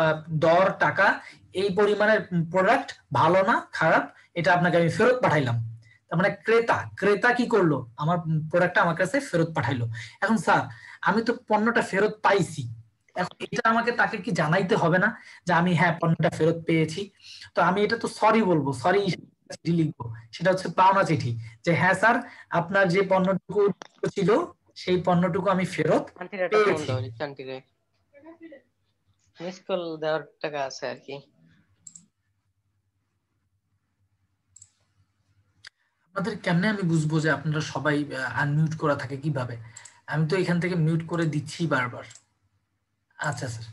দর, টাকা, এই পরিমাণের প্রোডাক্ট ভালো না, খারাপ, এটা আপনাকে আমি ফেরত পাঠাইলাম। তার মানে ক্রেতা ক্রেতা কি করলো? আমার প্রোডাক্টটা আমার কাছে ফেরত পাঠাইলো। এখন স্যার আমি তো পণ্যটা ফেরত পাইছি, এখন এটা আমাকে তাকে কি জানাইতে হবে না যে আমি হ্যাঁ পণ্যটা ফেরত পেয়েছি? তো আমি এটা তো সরি বলবো, সরি চিঠি লিখবো, সেটা হচ্ছে পাওনা চিঠি, যে হ্যাঁ স্যার আপনার যে পণ্যটুকু ছিল সেই পণ্যটুকু আমি ফেরত পেয়েছি। মিস কল দেওয়ার টাকা আছে আর কি। আপনাদের কেমনে আমি বুঝবো যে আপনারা সবাই আনমিউট করা থাকে কিভাবে? আমি তো এখান থেকে মিউট করে দিচ্ছি বারবার। আচ্ছা স্যার,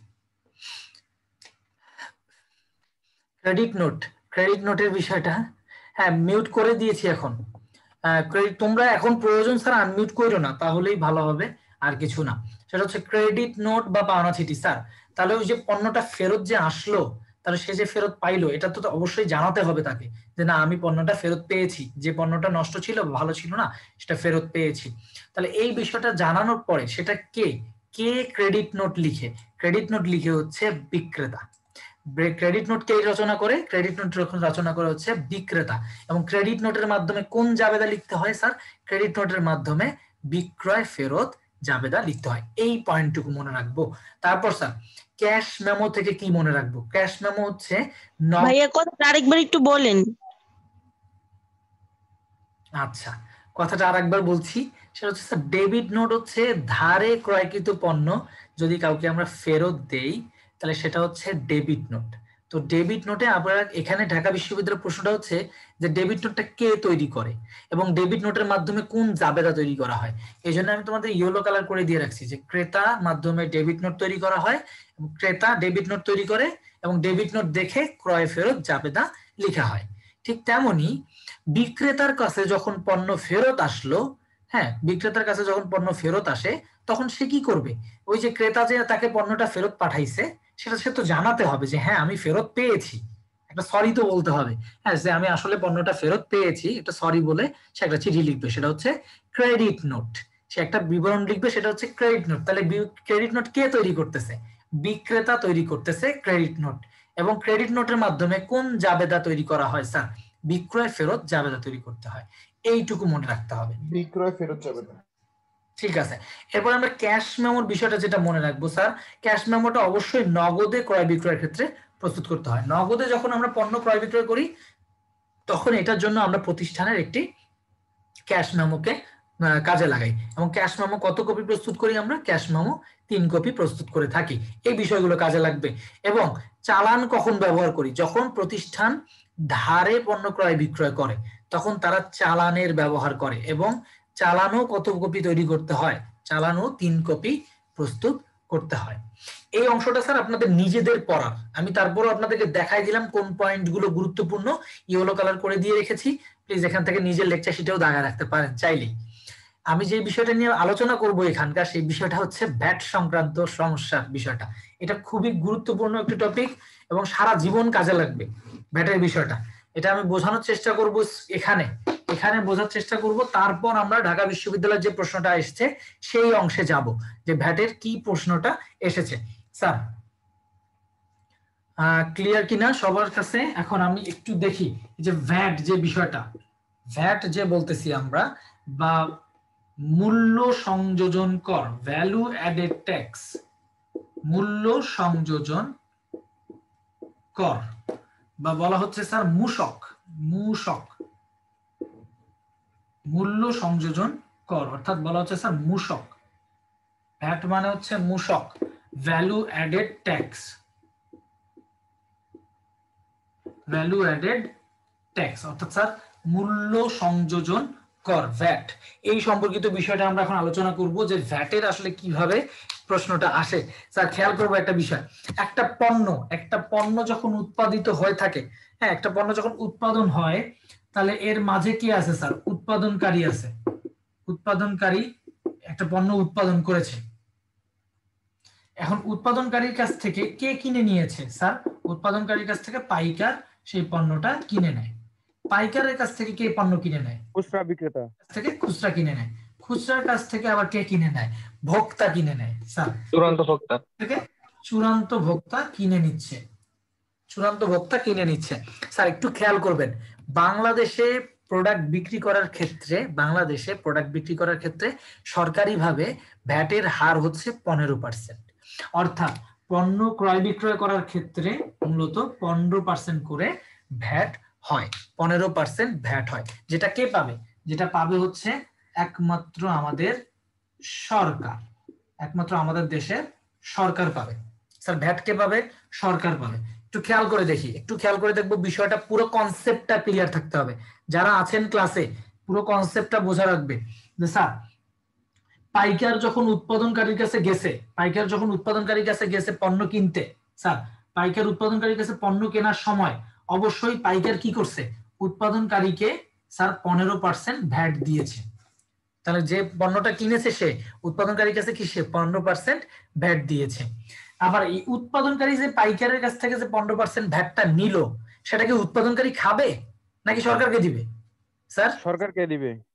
ক্রেডিট নোট, ক্রেডিট নোটের বিষয়টা হ্যাঁ মিউট করে দিয়েছি এখন। ক্রেডিট তোমরা এখন প্রয়োজন স্যার আনমিউট করো না, তাহলেই ভালো হবে, আর কিছু না। সেটা হচ্ছে ক্রেডিট নোট বা পাওনা চিঠি। স্যার তাহলে ওই যে পণ্যটা ফেরত যে আসলো, তাহলে সে যে ফেরত পাইলো এটা তো অবশ্যই জানাতে হবে তাকে যে না আমি পণ্যটা ফেরত পেয়েছি, যে পণ্যটা নষ্ট ছিল, ভালো ছিল না, সেটা ফেরত পেয়েছি। তাহলে এই বিষয়টা জানানোর পরে সেটা কে কে ক্রেডিট নোট লিখে? ক্রেডিট নোট লিখে হচ্ছে বিক্রেতা। ক্রেডিট নোট কে রচনা করে? ক্রেডিট নোট রচনা করে হচ্ছে বিক্রেতা। এবং ক্রেডিট নোটের মাধ্যমে কোন জাবেদা লিখতে হয় স্যার? ক্রেডিট নোটের মাধ্যমে বিক্রয় ফেরত জাবেদা লিখতে হয়। এই পয়েন্টটুকু মনে রাখবো। তারপর স্যার ক্যাশ মেমো থেকে কি মনে রাখবো? ক্যাশ মেমো হচ্ছে ভাইয়া কথাটা আরেকবার একটু বলেন। আচ্ছা, কথাটা আরেকবার বলছি, সেটা হচ্ছে স্যার ডেবিট নোট হচ্ছে ধারে ক্রয়কৃত পণ্য যদি কাউকে আমরা ফেরত দেই তাহলে সেটা হচ্ছে ডেবিট নোট। তো ডেবিট নোটে আমরা এখানে ঢাকা বিশ্ববিদ্যালয়ের প্রশ্নটা হচ্ছে যে ডেবিট নোটটা কে তৈরি করে এবং ডেবিট নোটের মাধ্যমে কোন জাবেদা তৈরি করা হয়। এই জন্য আমি তোমাদের ইয়েলো কালার করে দিয়ে রাখছি যে ক্রেতা মাধ্যমে ডেবিট নোট তৈরি করা হয়, ক্রেতা ডেবিট নোট তৈরি করে এবং ডেবিট নোট দেখে ক্রয় ফেরত জাবেদা লেখা হয়। ঠিক তেমনি বিক্রেতার কাছে যখন পণ্য ফেরত আসলো, হ্যাঁ বিক্রেতার কাছে যখন পণ্য ফেরত আসে তখন সে কি করবে? ওই যে ক্রেতা যে তাকে পণ্যটা ফেরত পাঠাইছে সেটা সে তো জানাতে হবে যে হ্যাঁ আমি ফেরত পেয়েছি, একটা সরি তো বলতে হবে, হ্যাঁ যে আমি আসলে পণ্যটা ফেরত পেয়েছি, একটা সরি বলে সে একটা চিঠি লিখবে, সেটা হচ্ছে ক্রেডিট নোট। সে একটা বিবরণ লিখবে, সেটা হচ্ছে ক্রেডিট নোট। তাহলে ক্রেডিট নোট কে তৈরি করতেছে? বিক্রেতা তৈরি করতেছে ক্রেডিট নোট। এবং ক্রেডিট নোটের মাধ্যমে কোন জাবেদা তৈরি করা হয় স্যার? বিক্রয় ফেরত জাবেদা তৈরি করতে হয়। এইটুকু মনে রাখতে হবে, বিক্রয় ফেরত জাবেদা। ঠিক আছে। এরপর আমরা ক্যাশ মেমোর বিষয়টা যেটা মনে রাখবো স্যার, ক্যাশ মেমোটা অবশ্যই নগদে ক্রয় বিক্রয়ের ক্ষেত্রে প্রস্তুত করতে হয়। নগদে যখন আমরা পণ্য ক্রয় বিক্রয় করি তখন এটার জন্য আমরা প্রতিষ্ঠানের একটি ক্যাশ মেমোকে কাজে লাগাই। এবং ক্যাশ মেমো কত কপি প্রস্তুত করি আমরা? ক্যাশ মেমো তিন কপি প্রস্তুত করে থাকি। এই বিষয়গুলো কাজে লাগবে। এবং চালান কখন ব্যবহার করি? যখন প্রতিষ্ঠান ধারে পণ্য ক্রয় বিক্রয় করে তখন তারা চালানের ব্যবহার করে। এবং চালানও কত কপি তৈরি করতে হয়? চালানও তিন কপি প্রস্তুত করতে হয়। এই অংশটা স্যার আপনাদের নিজেদের পড়ার, আমি তারপরও আপনাদেরকে দেখাই দিলাম কোন পয়েন্টগুলো গুরুত্বপূর্ণ, ইয়েলো কালার করে দিয়ে রেখেছি। প্লিজ এখান থেকে নিজের লেকচার শিটেও দাগা রাখতে পারেন চাইলেই। আমি যে বিষয়টা নিয়ে আলোচনা করব এখানকার, সেই বিষয়টা হচ্ছে ভ্যাট সংক্রান্ত সমস্যার বিষয়টা। এটা খুবই গুরুত্বপূর্ণ একটি টপিক এবং সারা জীবন কাজে লাগবে ভ্যাটের বিষয়টা। এটা আমি বোঝানোর চেষ্টা করব এখানে এখানে বোঝার চেষ্টা করব। তারপর আমরা ঢাকা বিশ্ববিদ্যালয়ের যে প্রশ্নটা এসেছে সেই অংশে যাব যে ভ্যাটের কি প্রশ্নটা এসেছে। স্যার ক্লিয়ার কিনা সবার কাছে? এখন আমি একটু দেখি যে ভ্যাট যে বিষয়টা, ভ্যাট যে বলতেছি আমরা, বা মূল্য সংযোজন কর, ভ্যালু অ্যাডেড ট্যাক্স, মূল্য সংযোজন কর, বা বলা হচ্ছে স্যার মূসক, মূসক, মূল্য সংযোজন কর অর্থাৎ বলা হচ্ছে স্যার মূসক। ভ্যাট মানে হচ্ছে মূসক, value added tax, value added tax অর্থাৎ স্যার মূল্য সংযোজন কর, ভ্যাট। এই সম্পর্কিত বিষয়টা আমরা এখন আলোচনা করব যে ভ্যাটের আসলে কিভাবে প্রশ্নটা আসে। স্যার খেয়াল করবো একটা বিষয়, একটা পণ্য একটা পণ্য যখন উৎপাদিত হয়ে থাকে, হ্যাঁ একটা পণ্য যখন উৎপাদন হয় তাহলে এর মাঝে কি আছে স্যার? উৎপাদনকারী আছে। উৎপাদনকারী একটা পণ্য উৎপাদন করেছে। এখন উৎপাদনকারীর কাছ থেকে কে কিনে নিয়েছে স্যার? উৎপাদনকারীর কাছ থেকে পাইকার সেই পণ্যটা কিনে নেয়। পাইকারের কাছ থেকে কে পণ্য কিনে নেয়? খুচরা বিক্রেতা থেকে খুচরা কিনে নেয়। খুচরার কাছ থেকে আবার কে কিনে নেয়? ভোক্তা কিনে নেয় স্যার। চূড়ান্ত ভোক্তা থেকে চূড়ান্ত ভোক্তা কিনে নিচ্ছে, চূড়ান্ত ভোক্তা কিনে নিচ্ছে। স্যার একটু খেয়াল করবেন, বাংলাদেশে প্রোডাক্ট বিক্রি করার ক্ষেত্রে বাংলাদেশে প্রোডাক্ট বিক্রি করার ক্ষেত্রে সরকারিভাবে ভ্যাটের হার হচ্ছে পনেরো পার্সেন্ট। অর্থাৎ পণ্য ক্রয় বিক্রয় করার ক্ষেত্রে মূলত পনেরো পার্সেন্ট করে ভ্যাট হয়, পনেরো পার্সেন্ট ভ্যাট হয়। যেটা কে পাবে? যেটা পাবে হচ্ছে একমাত্র আমাদের সরকার, একমাত্র আমাদের দেশের সরকার পাবে। স্যার ভ্যাট কে পাবে? সরকার পাবে। একটু খেয়াল করে দেখি, একটু খেয়াল করে দেখবো বিষয়টা, পুরো কনসেপ্টটা ক্লিয়ার থাকতে হবে। যারা আছেন ক্লাসে পুরো কনসেপ্টটা বোঝা রাখবে যে স্যার পাইকার যখন উৎপাদনকারীর কাছে গেছে, পাইকার যখন উৎপাদনকারীর কাছে গেছে পণ্য কিনতে, স্যার পাইকার উৎপাদনকারীর কাছে পণ্য কেনার সময় অবশ্যই পাইকার কি করছে? উৎপাদনকারীকে স্যার পনেরো পার্সেন্ট ভ্যাট দিয়েছে। তাহলে যে পণ্যটা কিনেছে সে উৎপাদনকারীর কাছে কি সে পনেরো পার্সেন্ট ভ্যাট দিয়েছে। আবার এই উৎপাদনকারী যে পাইকারের কাছ থেকে যে পনেরো পার্সেন্ট ভ্যাটটা নিল সেটা কি উৎপাদনকারী খাবে নাকি সরকারকে দিবে? স্যার সরকারকে দিবে।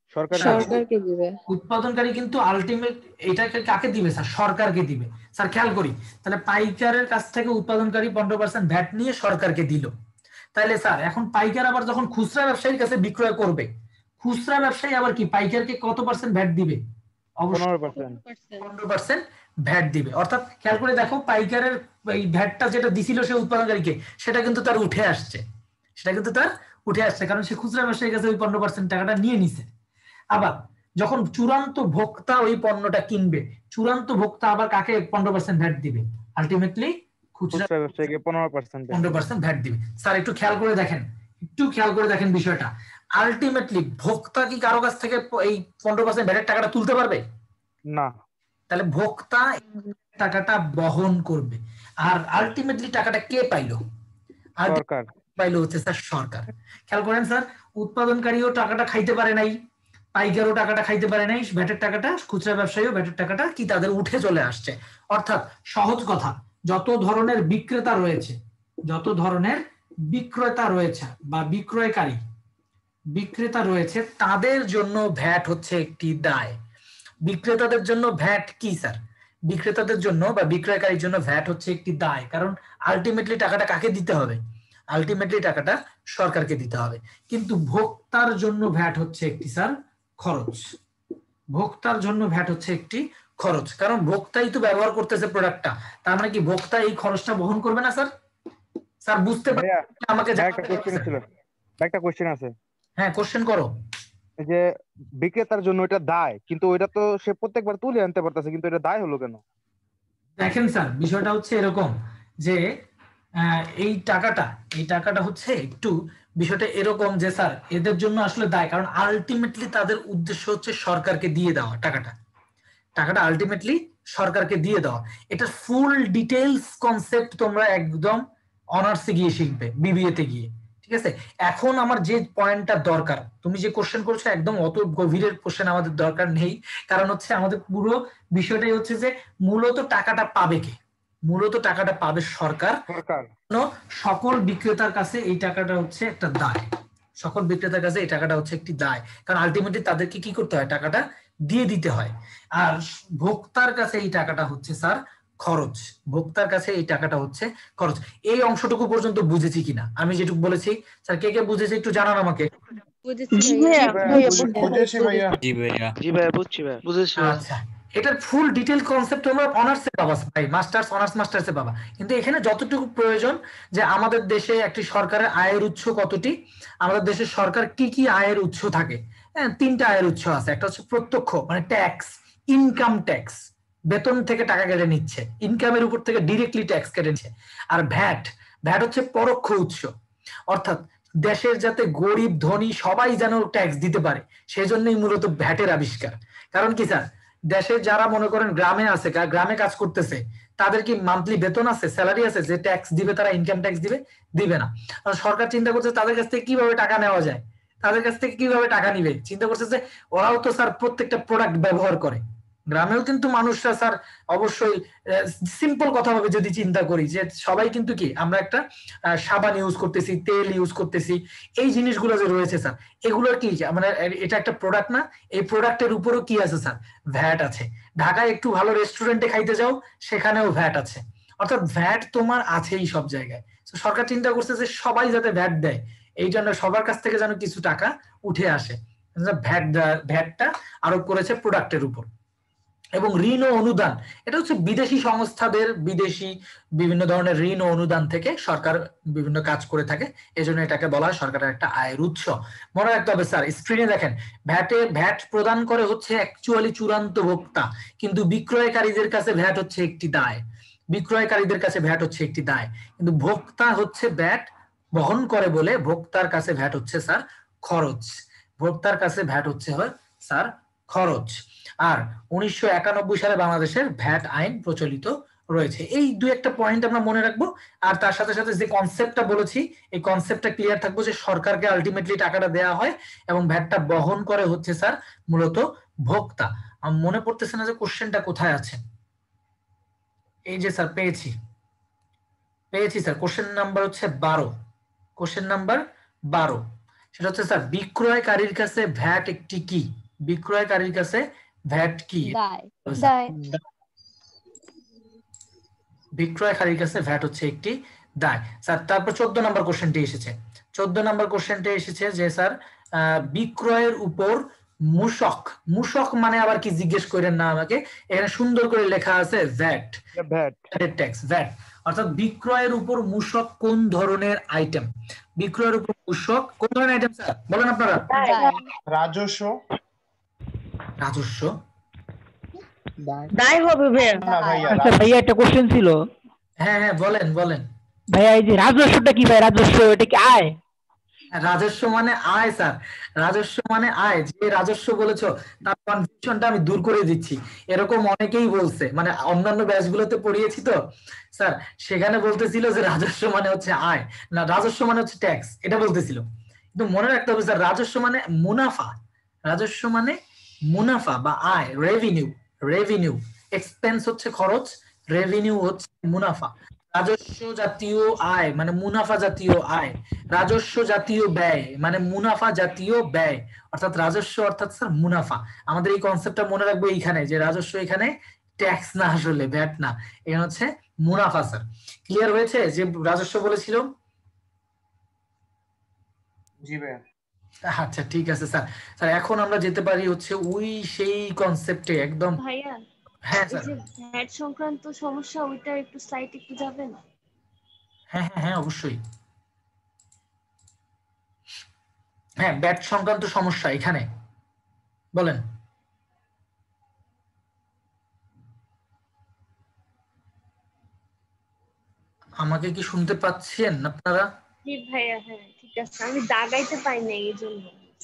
সরকার সরকারকে দিবে। উৎপাদনকারী কিন্তু আলটিমেট এটাকে কাকে দিবে স্যার? সরকারকে দিবে। স্যার খেয়াল করি, তাহলে পাইকারের কাছ থেকে উৎপাদনকারী পনেরো পার্সেন্ট ভ্যাট নিয়ে সরকারকে দিল। তাহলে স্যার এখন পাইকার আবার যখন খুচরা ব্যবসায়ীর কাছে বিক্রয় করবে, খুচরা ব্যবসায়ী আবার কি পাইকারকে কত পার্সেন্ট ভ্যাট দিবে? পনেরো পার্সেন্ট পনেরো পার্সেন্ট ভ্যাট দিবে। অর্থাৎ খেয়াল করে দেখো, পাইকারের এই ভ্যাটটা যেটা দিছিল সে উৎপাদনকারীকে, সেটা কিন্তু তার উঠে আসছে, সেটা কিন্তু তার উঠে আসছে, কারণ সে খুচরা ব্যবসায়ীর কাছে ওই পনেরো পার্সেন্ট টাকাটা নিয়ে নিছে। আবার যখন চূড়ান্ত ভোক্তা ওই পণ্যটা কিনবে, চূড়ান্ত ভোক্তা আবার কাকে পনেরো পার্সেন্ট ভ্যাট দিবে? আলটিমেটলি খুচরা ব্যবসায়ীকে পনেরো পার্সেন্ট পনেরো পার্সেন্ট ভ্যাট দিবে। স্যার একটু খেয়াল করে দেখেন, একটু খেয়াল করে দেখেন বিষয়টা। আলটিমেটলি ভোক্তা কি কারো কাছ থেকে এই পনেরো পার্সেন্ট ভ্যাটের টাকাটা তুলতে পারবে? না। তাহলে ভোক্তা টাকাটা বহন করবে। আর আলটিমেটলি টাকাটা কে পাইলো? সরকার পাইলো হচ্ছে স্যার সরকার। খেয়াল করেন স্যার, উৎপাদনকারীও টাকাটা খাইতে পারে নাই, পাইকারও টাকাটা খাইতে পারে নাই, ভ্যাটের টাকাটা খুচরা ব্যবসায়ীও ভ্যাটের টাকাটা কি তাদের উঠে চলে আসছে। অর্থাৎ সহজ কথা, যত ধরনের বিক্রেতা রয়েছে, যত ধরনের বিক্রেতা রয়েছে বা বিক্রয়কারী বিক্রেতা রয়েছে, তাদের জন্য ভ্যাট হচ্ছে একটি দায়। বিক্রেতাদের জন্য ভ্যাট কি স্যার? বিক্রেতাদের জন্য বা বিক্রয়কারীর জন্য ভ্যাট হচ্ছে একটি দায়, কারণ আলটিমেটলি টাকাটা কাকে দিতে হবে? আলটিমেটলি টাকাটা সরকারকে দিতে হবে। কিন্তু ভোক্তার জন্য ভ্যাট হচ্ছে একটি স্যার খরচ। ভোক্তার জন্য ভ্যাট হচ্ছে একটি খরচ, কারণ ভোক্তাই তো ব্যবহার করতেছে প্রোডাক্টটা। তার মানে কি ভোক্তা এই খরচটা বহন করবে না স্যার? স্যার বুঝতে পারছেন? আমাকে একটা কোশ্চেন ছিল, একটা কোশ্চেন আছে। হ্যাঁ, কোশ্চেন করো। যে বিক্রেতার জন্য এটা দায়, কিন্তু ওইটা তো সে প্রত্যেকবার তুলে আনতে পারতেছে, কিন্তু এটা দায় হলো কেন? দেখেন স্যার, বিষয়টা হচ্ছে এরকম যে এই টাকাটা এই টাকাটা হচ্ছে একটু বিষয়টা এরকম যে স্যার এদের জন্য আসলে দায়, কারণ আলটিমেটলি তাদের উদ্দেশ্য হচ্ছে সরকারকে দিয়ে দেওয়া টাকাটা টাকাটা আলটিমেটলি সরকারকে দিয়ে দেওয়া। এটা ফুল ডিটেইলস কনসেপ্ট তোমরা একদম অনার্সে গিয়ে শিখবে, বিবিএ তে গিয়ে। ঠিক আছে, এখন আমার যে পয়েন্টটা দরকার, তুমি যে কোশ্চেন করছো একদম অত গভীরের কোশ্চেন আমাদের দরকার নেই, কারণ হচ্ছে আমাদের পুরো বিষয়টাই হচ্ছে যে মূলত টাকাটা পাবে কে? মূলত টাকাটা পাবে সরকার। সরকার সকল বিক্রেতার কাছে এই টাকাটা হচ্ছে একটা দায়, সকল বিক্রেতার কাছে এই টাকাটা হচ্ছে একটি দায়, কারণ আলটিমেটলি তাদেরকে কি করতে হয়? টাকাটা দিয়ে দিতে হয়। আর ভোক্তার কাছে এই টাকাটা হচ্ছে স্যার খরচ। ভোক্তার কাছে এই টাকাটা হচ্ছে খরচ। এই অংশটুকু পর্যন্ত বুঝেছি কিনা আমি যেটুকু বলেছি? স্যার কে কে বুঝেছে একটু জানান আমাকে। আচ্ছা, এটার ফুল ডিটেইল কনসেপ্ট হলো অনার্সে পাবা ভাই, মাস্টার্স অনার্স মাস্টার্সে পাবা। কিন্তু এখানে যতটুকু প্রয়োজন যে আমাদের দেশে একটি সরকারের আয়ের উৎস কতটি, আমাদের দেশের সরকার কি কি আয়ের উৎস থাকে। হ্যাঁ, তিনটা আয়ের উৎস আছে। একটা হচ্ছে প্রত্যক্ষ মানে ট্যাক্স, ইনকাম ট্যাক্স, বেতন থেকে টাকা কেটে নিচ্ছে, ইনকামের উপর থেকে ডিরেক্টলি ট্যাক্স কেটে নিচ্ছে। আর ভ্যাট, ভ্যাট হচ্ছে পরোক্ষ উৎস, অর্থাৎ দেশের যাতে গরিব ধনী সবাই যেন ট্যাক্স দিতে পারে, সেজন্যই মূলত ভ্যাটের আবিষ্কার। কারণ কি স্যার, দেশের যারা মনে করেন গ্রামে আছে, গ্রামে কাজ করতেছে, তাদের কি মান্থলি বেতন আছে, স্যালারি আছে যে ট্যাক্স দিবে? তারা ইনকাম ট্যাক্স দিবে? দিবে না। সরকার চিন্তা করছে তাদের কাছ থেকে কিভাবে টাকা নেওয়া যায়, তাদের কাছ থেকে কিভাবে টাকা নিবে, চিন্তা করছে যে ওরাও তো স্যার প্রত্যেকটা প্রোডাক্ট ব্যবহার করে। গ্রামেও কিন্তু মানুষরা স্যার অবশ্যই সিম্পল কথা ভাবে যদি চিন্তা করি যে সবাই কিন্তু কি আমরা একটা সাবান ইউজ করতেছি, তেল ইউজ করতেছি, এই জিনিসগুলো যে রয়েছে স্যার এগুলোর কি মানে এটা একটা প্রোডাক্ট না? এই প্রোডাক্টের উপরও কি আছে স্যার? ভ্যাট আছে। ঢাকায় একটু ভালো রেস্টুরেন্টে খাইতে যাও, সেখানেও ভ্যাট আছে। অর্থাৎ ভ্যাট তোমার আছেই সব জায়গায়। সরকার চিন্তা করছে যে সবাই যাতে ভ্যাট দেয়, এই জন্য সবার কাছ থেকে যেন কিছু টাকা উঠে আসে, ভ্যাট ভ্যাটটা আরোপ করেছে প্রোডাক্টের উপর। এবং ঋণ ও অনুদান, এটা হচ্ছে বিদেশি সংস্থাদের বিদেশি বিভিন্ন ধরনের ঋণ ও অনুদান থেকে সরকার বিভিন্ন কাজ করে থাকে, এজন্য এটাকে বলা হয় সরকারের একটা আয়ের উৎস। মনে রাখতে হবে স্যার, স্ক্রিনে দেখেন, ভ্যাটে ভ্যাট প্রদান করে হচ্ছে অ্যাকচুয়ালি চূড়ান্ত ভোক্তা, কিন্তু বিক্রয়কারীদের কাছে ভ্যাট হচ্ছে একটি দায়। বিক্রয়কারীদের কাছে ভ্যাট হচ্ছে একটি দায়, কিন্তু ভোক্তা হচ্ছে ভ্যাট বহন করে বলে ভোক্তার কাছে ভ্যাট হচ্ছে স্যার খরচ। ভোক্তার কাছে ভ্যাট হচ্ছে হয় স্যার খরচ। আর উনিশশো একানব্বই সালে বাংলাদেশের ভ্যাট আইন প্রচলিত রয়েছে। এই দুই একটা পয়েন্ট আমরা মনে রাখবো। আর তার সাথে সাথে যে কনসেপ্টটা বলেছি, এই কনসেপ্টটা ক্লিয়ার থাকবো যে সরকারকে আলটিমেটলি টাকাটা দেওয়া হয় এবং ভ্যাটটা বহন করে হচ্ছে স্যার মূলত ভোক্তা। আমার মনে পড়তেছে না যে কোশ্চেনটা কোথায় আছে। এই যে স্যার পেয়েছি পেয়েছি স্যার, কোশ্চেন নাম্বার হচ্ছে বারো, কোশ্চেন নাম্বার বারো। সেটা হচ্ছে স্যার বিক্রয়কারীর কাছে ভ্যাট একটি কি? বিক্রয়কারীর কাছে ভ্যাট কি? দায় দায় বিক্রয়কারীর কাছে ভ্যাট হচ্ছে একটি দায় স্যার। তারপর চোদ্দ নম্বর কোশ্চেনটি এসেছে। চোদ্দ নম্বর কোশ্চেনটি এসেছে যে স্যার বিক্রয়ের উপর মূসক, মূসক মানে আবার কি জিজ্ঞেস করেন না আমাকে, এখানে সুন্দর করে লেখা আছে ভ্যাট, ভ্যাট ট্যাক্স, ভ্যাট। অর্থাৎ বিক্রয়ের উপর মূসক কোন ধরনের আইটেম? বিক্রয়ের উপর মূসক কোন ধরনের আইটেম স্যার বলেন আপনারা? রাজস্ব। রাজস্ব দায় হবে ভাইয়া। আচ্ছা ভাইয়া একটা কোশ্চেন ছিল। হ্যাঁ হ্যাঁ বলেন বলেন। ভাইয়া এই যে রাজস্বটা কি ভাই? রাজস্ব এটা কি আয়? রাজস্ব মানে আয় স্যার, রাজস্ব মানে আয়। যে রাজস্ব বলেছো তার কনফিউশনটা আমি দূর করে দিচ্ছি। এরকম অনেকেই বলছে, মানে অন্যান্য ব্যাচগুলোতে পড়িয়েছি তো স্যার, সেখানে বলতেছিল যে রাজস্ব মানে হচ্ছে আয়, না রাজস্ব মানে হচ্ছে ট্যাক্স, এটা বলতেছিল। কিন্তু মনে রাখতে হবে স্যার রাজস্ব মানে মুনাফা, রাজস্ব মানে মুনাফা বা আয়, রেভিনিউ। রেভিনিউ এক্সপেন্স হচ্ছে খরচ, রেভিনিউ হচ্ছে মুনাফা। রাজস্ব জাতীয় আয় মানে মুনাফা জাতীয় আয়, রাজস্ব জাতীয় ব্যয় মানে মুনাফা জাতীয় ব্যয়। অর্থাৎ রাজস্ব অর্থাৎ স্যার মুনাফা। আমাদের এই কনসেপ্টটা মনে রাখবো এইখানে, যে রাজস্ব এখানে ট্যাক্স না, আসলে ভ্যাট না, এখানে হচ্ছে মুনাফা। স্যার ক্লিয়ার হয়েছে যে রাজস্ব বলেছিল? জি ভাইয়া। আচ্ছা ঠিক আছে স্যার। স্যার এখন আমরা যেতে পারি হচ্ছে ওই সেই কনসেপ্টে একদম। ভাইয়া হ্যাঁ এই স্যার। যে ভ্যাট সংক্রান্ত সমস্যা, ওইটা একটু স্লাইড একটু যাবেন? হ্যাঁ হ্যাঁ হ্যাঁ অবশ্যই। হ্যাঁ ব্যাট সংক্রান্ত সমস্যা এখানে বলেন। আমাকে কি শুনতে পাচ্ছেন আপনারা? জি ভাইয়া, হ্যাঁ ঠিক আছে, আমি দাগাইতে পাই না এই জন্য।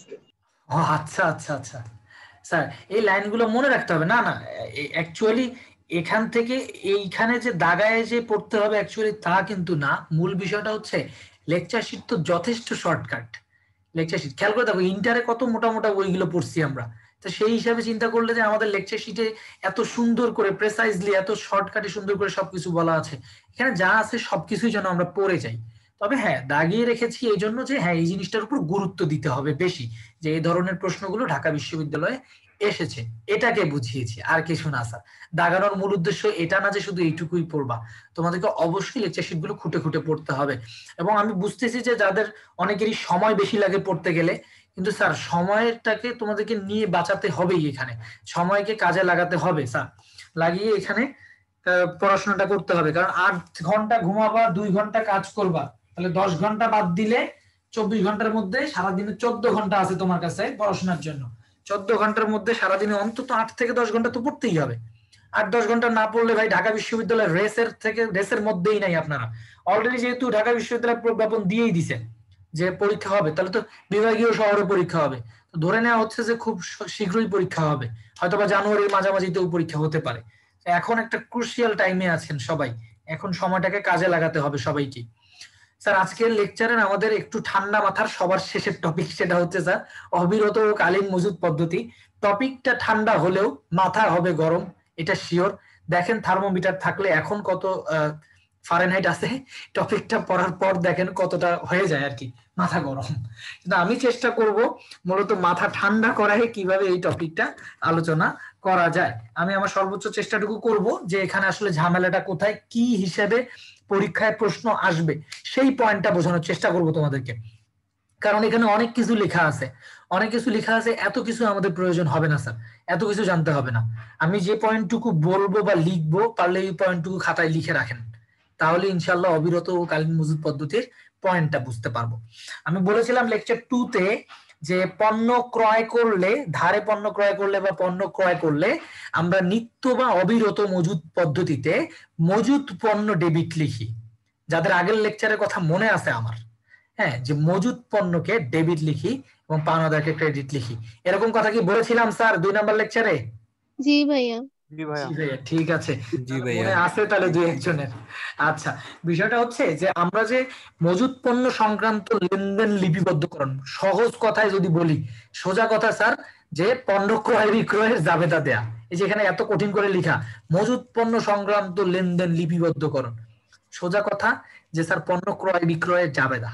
ও আচ্ছা আচ্ছা আচ্ছা স্যার, এই লাইনগুলো মনে রাখতে হবে। না না অ্যাকচুয়ালি এখান থেকে এইখানে যে দাগায় যে পড়তে হবে অ্যাকচুয়ালি তা কিন্তু না। মূল বিষয়টা হচ্ছে লেকচার শিট তো যথেষ্ট শর্টকাট। লেকচার শিট খেয়াল করে দেখো, ইন্টারে কত মোটা মোটা বইগুলো পড়ছি আমরা, তো সেই হিসাবে চিন্তা করলে যে আমাদের লেকচার শিটে এত সুন্দর করে প্রেসাইজলি এত শর্টকাটে সুন্দর করে সবকিছু বলা আছে, এখানে যা আছে সবকিছুই যেন আমরা পড়ে যাই। তবে হ্যাঁ দাগিয়ে রেখেছি এই জন্য যে হ্যাঁ এই জিনিসটার উপর গুরুত্ব দিতে হবে বেশি, যে এই ধরনের প্রশ্নগুলো ঢাকা বিশ্ববিদ্যালয়ে এসেছে, এটাকে বুঝিয়েছি, আর কিছু না স্যার। দাগানোর মূল উদ্দেশ্য এটা না যে শুধু এইটুকুই পড়বা, তোমাদেরকে অবশ্যই লেকচার শিট গুলো খুঁটে খুঁটে পড়তে হবে। এবং আমি বুঝতেছি যে যাদের অনেকেরই সময় বেশি লাগে পড়তে গেলে, কিন্তু স্যার সময়টাকে তোমাদেরকে নিয়ে বাঁচাতে হবেই, এখানে সময়কে কাজে লাগাতে হবে স্যার, লাগিয়ে এখানে পড়াশোনাটা করতে হবে। কারণ আট ঘন্টা ঘুমাবা, দুই ঘন্টা কাজ করবা, তাহলে দশ ঘন্টা বাদ দিলে চব্বিশ ঘন্টার মধ্যে সারাদিনে চোদ্দ ঘন্টা আছে তোমার কাছে পড়াশোনার জন্য। চোদ্দ ঘন্টার মধ্যে সারাদিনে অন্তত আট থেকে দশ ঘন্টা তো পড়তেই হবে। আট দশ ঘন্টা না পড়লে ভাই ঢাকা বিশ্ববিদ্যালয়ের রেসের থেকে রেসের মধ্যেই নাই আপনারা। অলরেডি যেহেতু ঢাকা বিশ্ববিদ্যালয় প্রজ্ঞাপন দিয়েই দিছে যে পরীক্ষা হবে, তাহলে তো বিভাগীয় শহরে পরীক্ষা হবে, তো ধরে নেওয়া হচ্ছে যে খুব শীঘ্রই পরীক্ষা হবে, হয়তোবা জানুয়ারির মাঝামাঝিতেও পরীক্ষা হতে পারে। এখন একটা ক্রুশিয়াল টাইমে আছেন সবাই, এখন সময়টাকে কাজে লাগাতে হবে সবাইকে। স্যার আজকের লেকচারের আমাদের একটু ঠান্ডা মাথার সবার শেষের টপিক, সেটা হচ্ছে স্যার অবিরত ও কালীন মজুদ পদ্ধতি। টপিকটা ঠান্ডা হলেও মাথা হবে গরম, এটা শিওর। দেখেন থার্মোমিটার থাকলে এখন কত ফারেনহাইট আছে, টপিকটা পড়ার পর দেখেন কতটা হয়ে যায় আর কি মাথা গরম। কিন্তু আমি চেষ্টা করব মূলত মাথা ঠান্ডা করায় কিভাবে এই টপিকটা আলোচনা করা যায়। আমি আমার সর্বোচ্চ চেষ্টাটুকু করব যে এখানে আসলে ঝামেলাটা কোথায়, কি হিসেবে পরীক্ষায় প্রশ্ন আসবে সেই পয়েন্টটা বোঝানোর চেষ্টা করব তোমাদেরকে। কারণ এখানে অনেক কিছু লেখা আছে, অনেক কিছু লেখা আছে, এত কিছু আমাদের প্রয়োজন হবে না স্যার, এত কিছু জানতে হবে না। আমি যে পয়েন্টটুকু বলবো বা লিখবো, পারলে এই পয়েন্টটুকু খাতায় লিখে রাখেন, তাহলে ইনশাল্লাহ অবিরত ও কালীন মজুদ পদ্ধতির পয়েন্টটা বুঝতে পারবো। আমি বলেছিলাম লেকচার টু তে যে পণ্য ক্রয় করলে, ধারে পণ্য ক্রয় করলে বা পণ্য ক্রয় করলে আমরা নিত্য বা অবিরত মজুদ পদ্ধতিতে মজুদ পণ্য ডেবিট লিখি। যাদের আগের লেকচারের কথা মনে আছে আমার, হ্যাঁ, যে মজুদ পণ্যকে ডেবিট লিখি এবং পাওনাদারকে ক্রেডিট লিখি, এরকম কথা কি বলেছিলাম স্যার দুই নাম্বার লেকচারে? জি ভাইয়া। জি ভাইয়া। ঠিক আছে, জি ভাইয়া মনে আছে তাহলে দুই একজনের। আচ্ছা, বিষয়টা হচ্ছে যে আমরা যে মজুদ পণ্য সংক্রান্ত লেনদেন লিপিবদ্ধকরণ, সহজ কথায় যদি বলি, সোজা কথা স্যার, যে পণ্য ক্রয় বিক্রয়ের জাবেদা দেয়া, এই যে এখানে এত কঠিন করে লেখা মজুদ পণ্য সংক্রান্ত লেনদেন লিপিবদ্ধকরণ, সোজা কথা যে স্যার পণ্য ক্রয় বিক্রয়ের জাবেদা।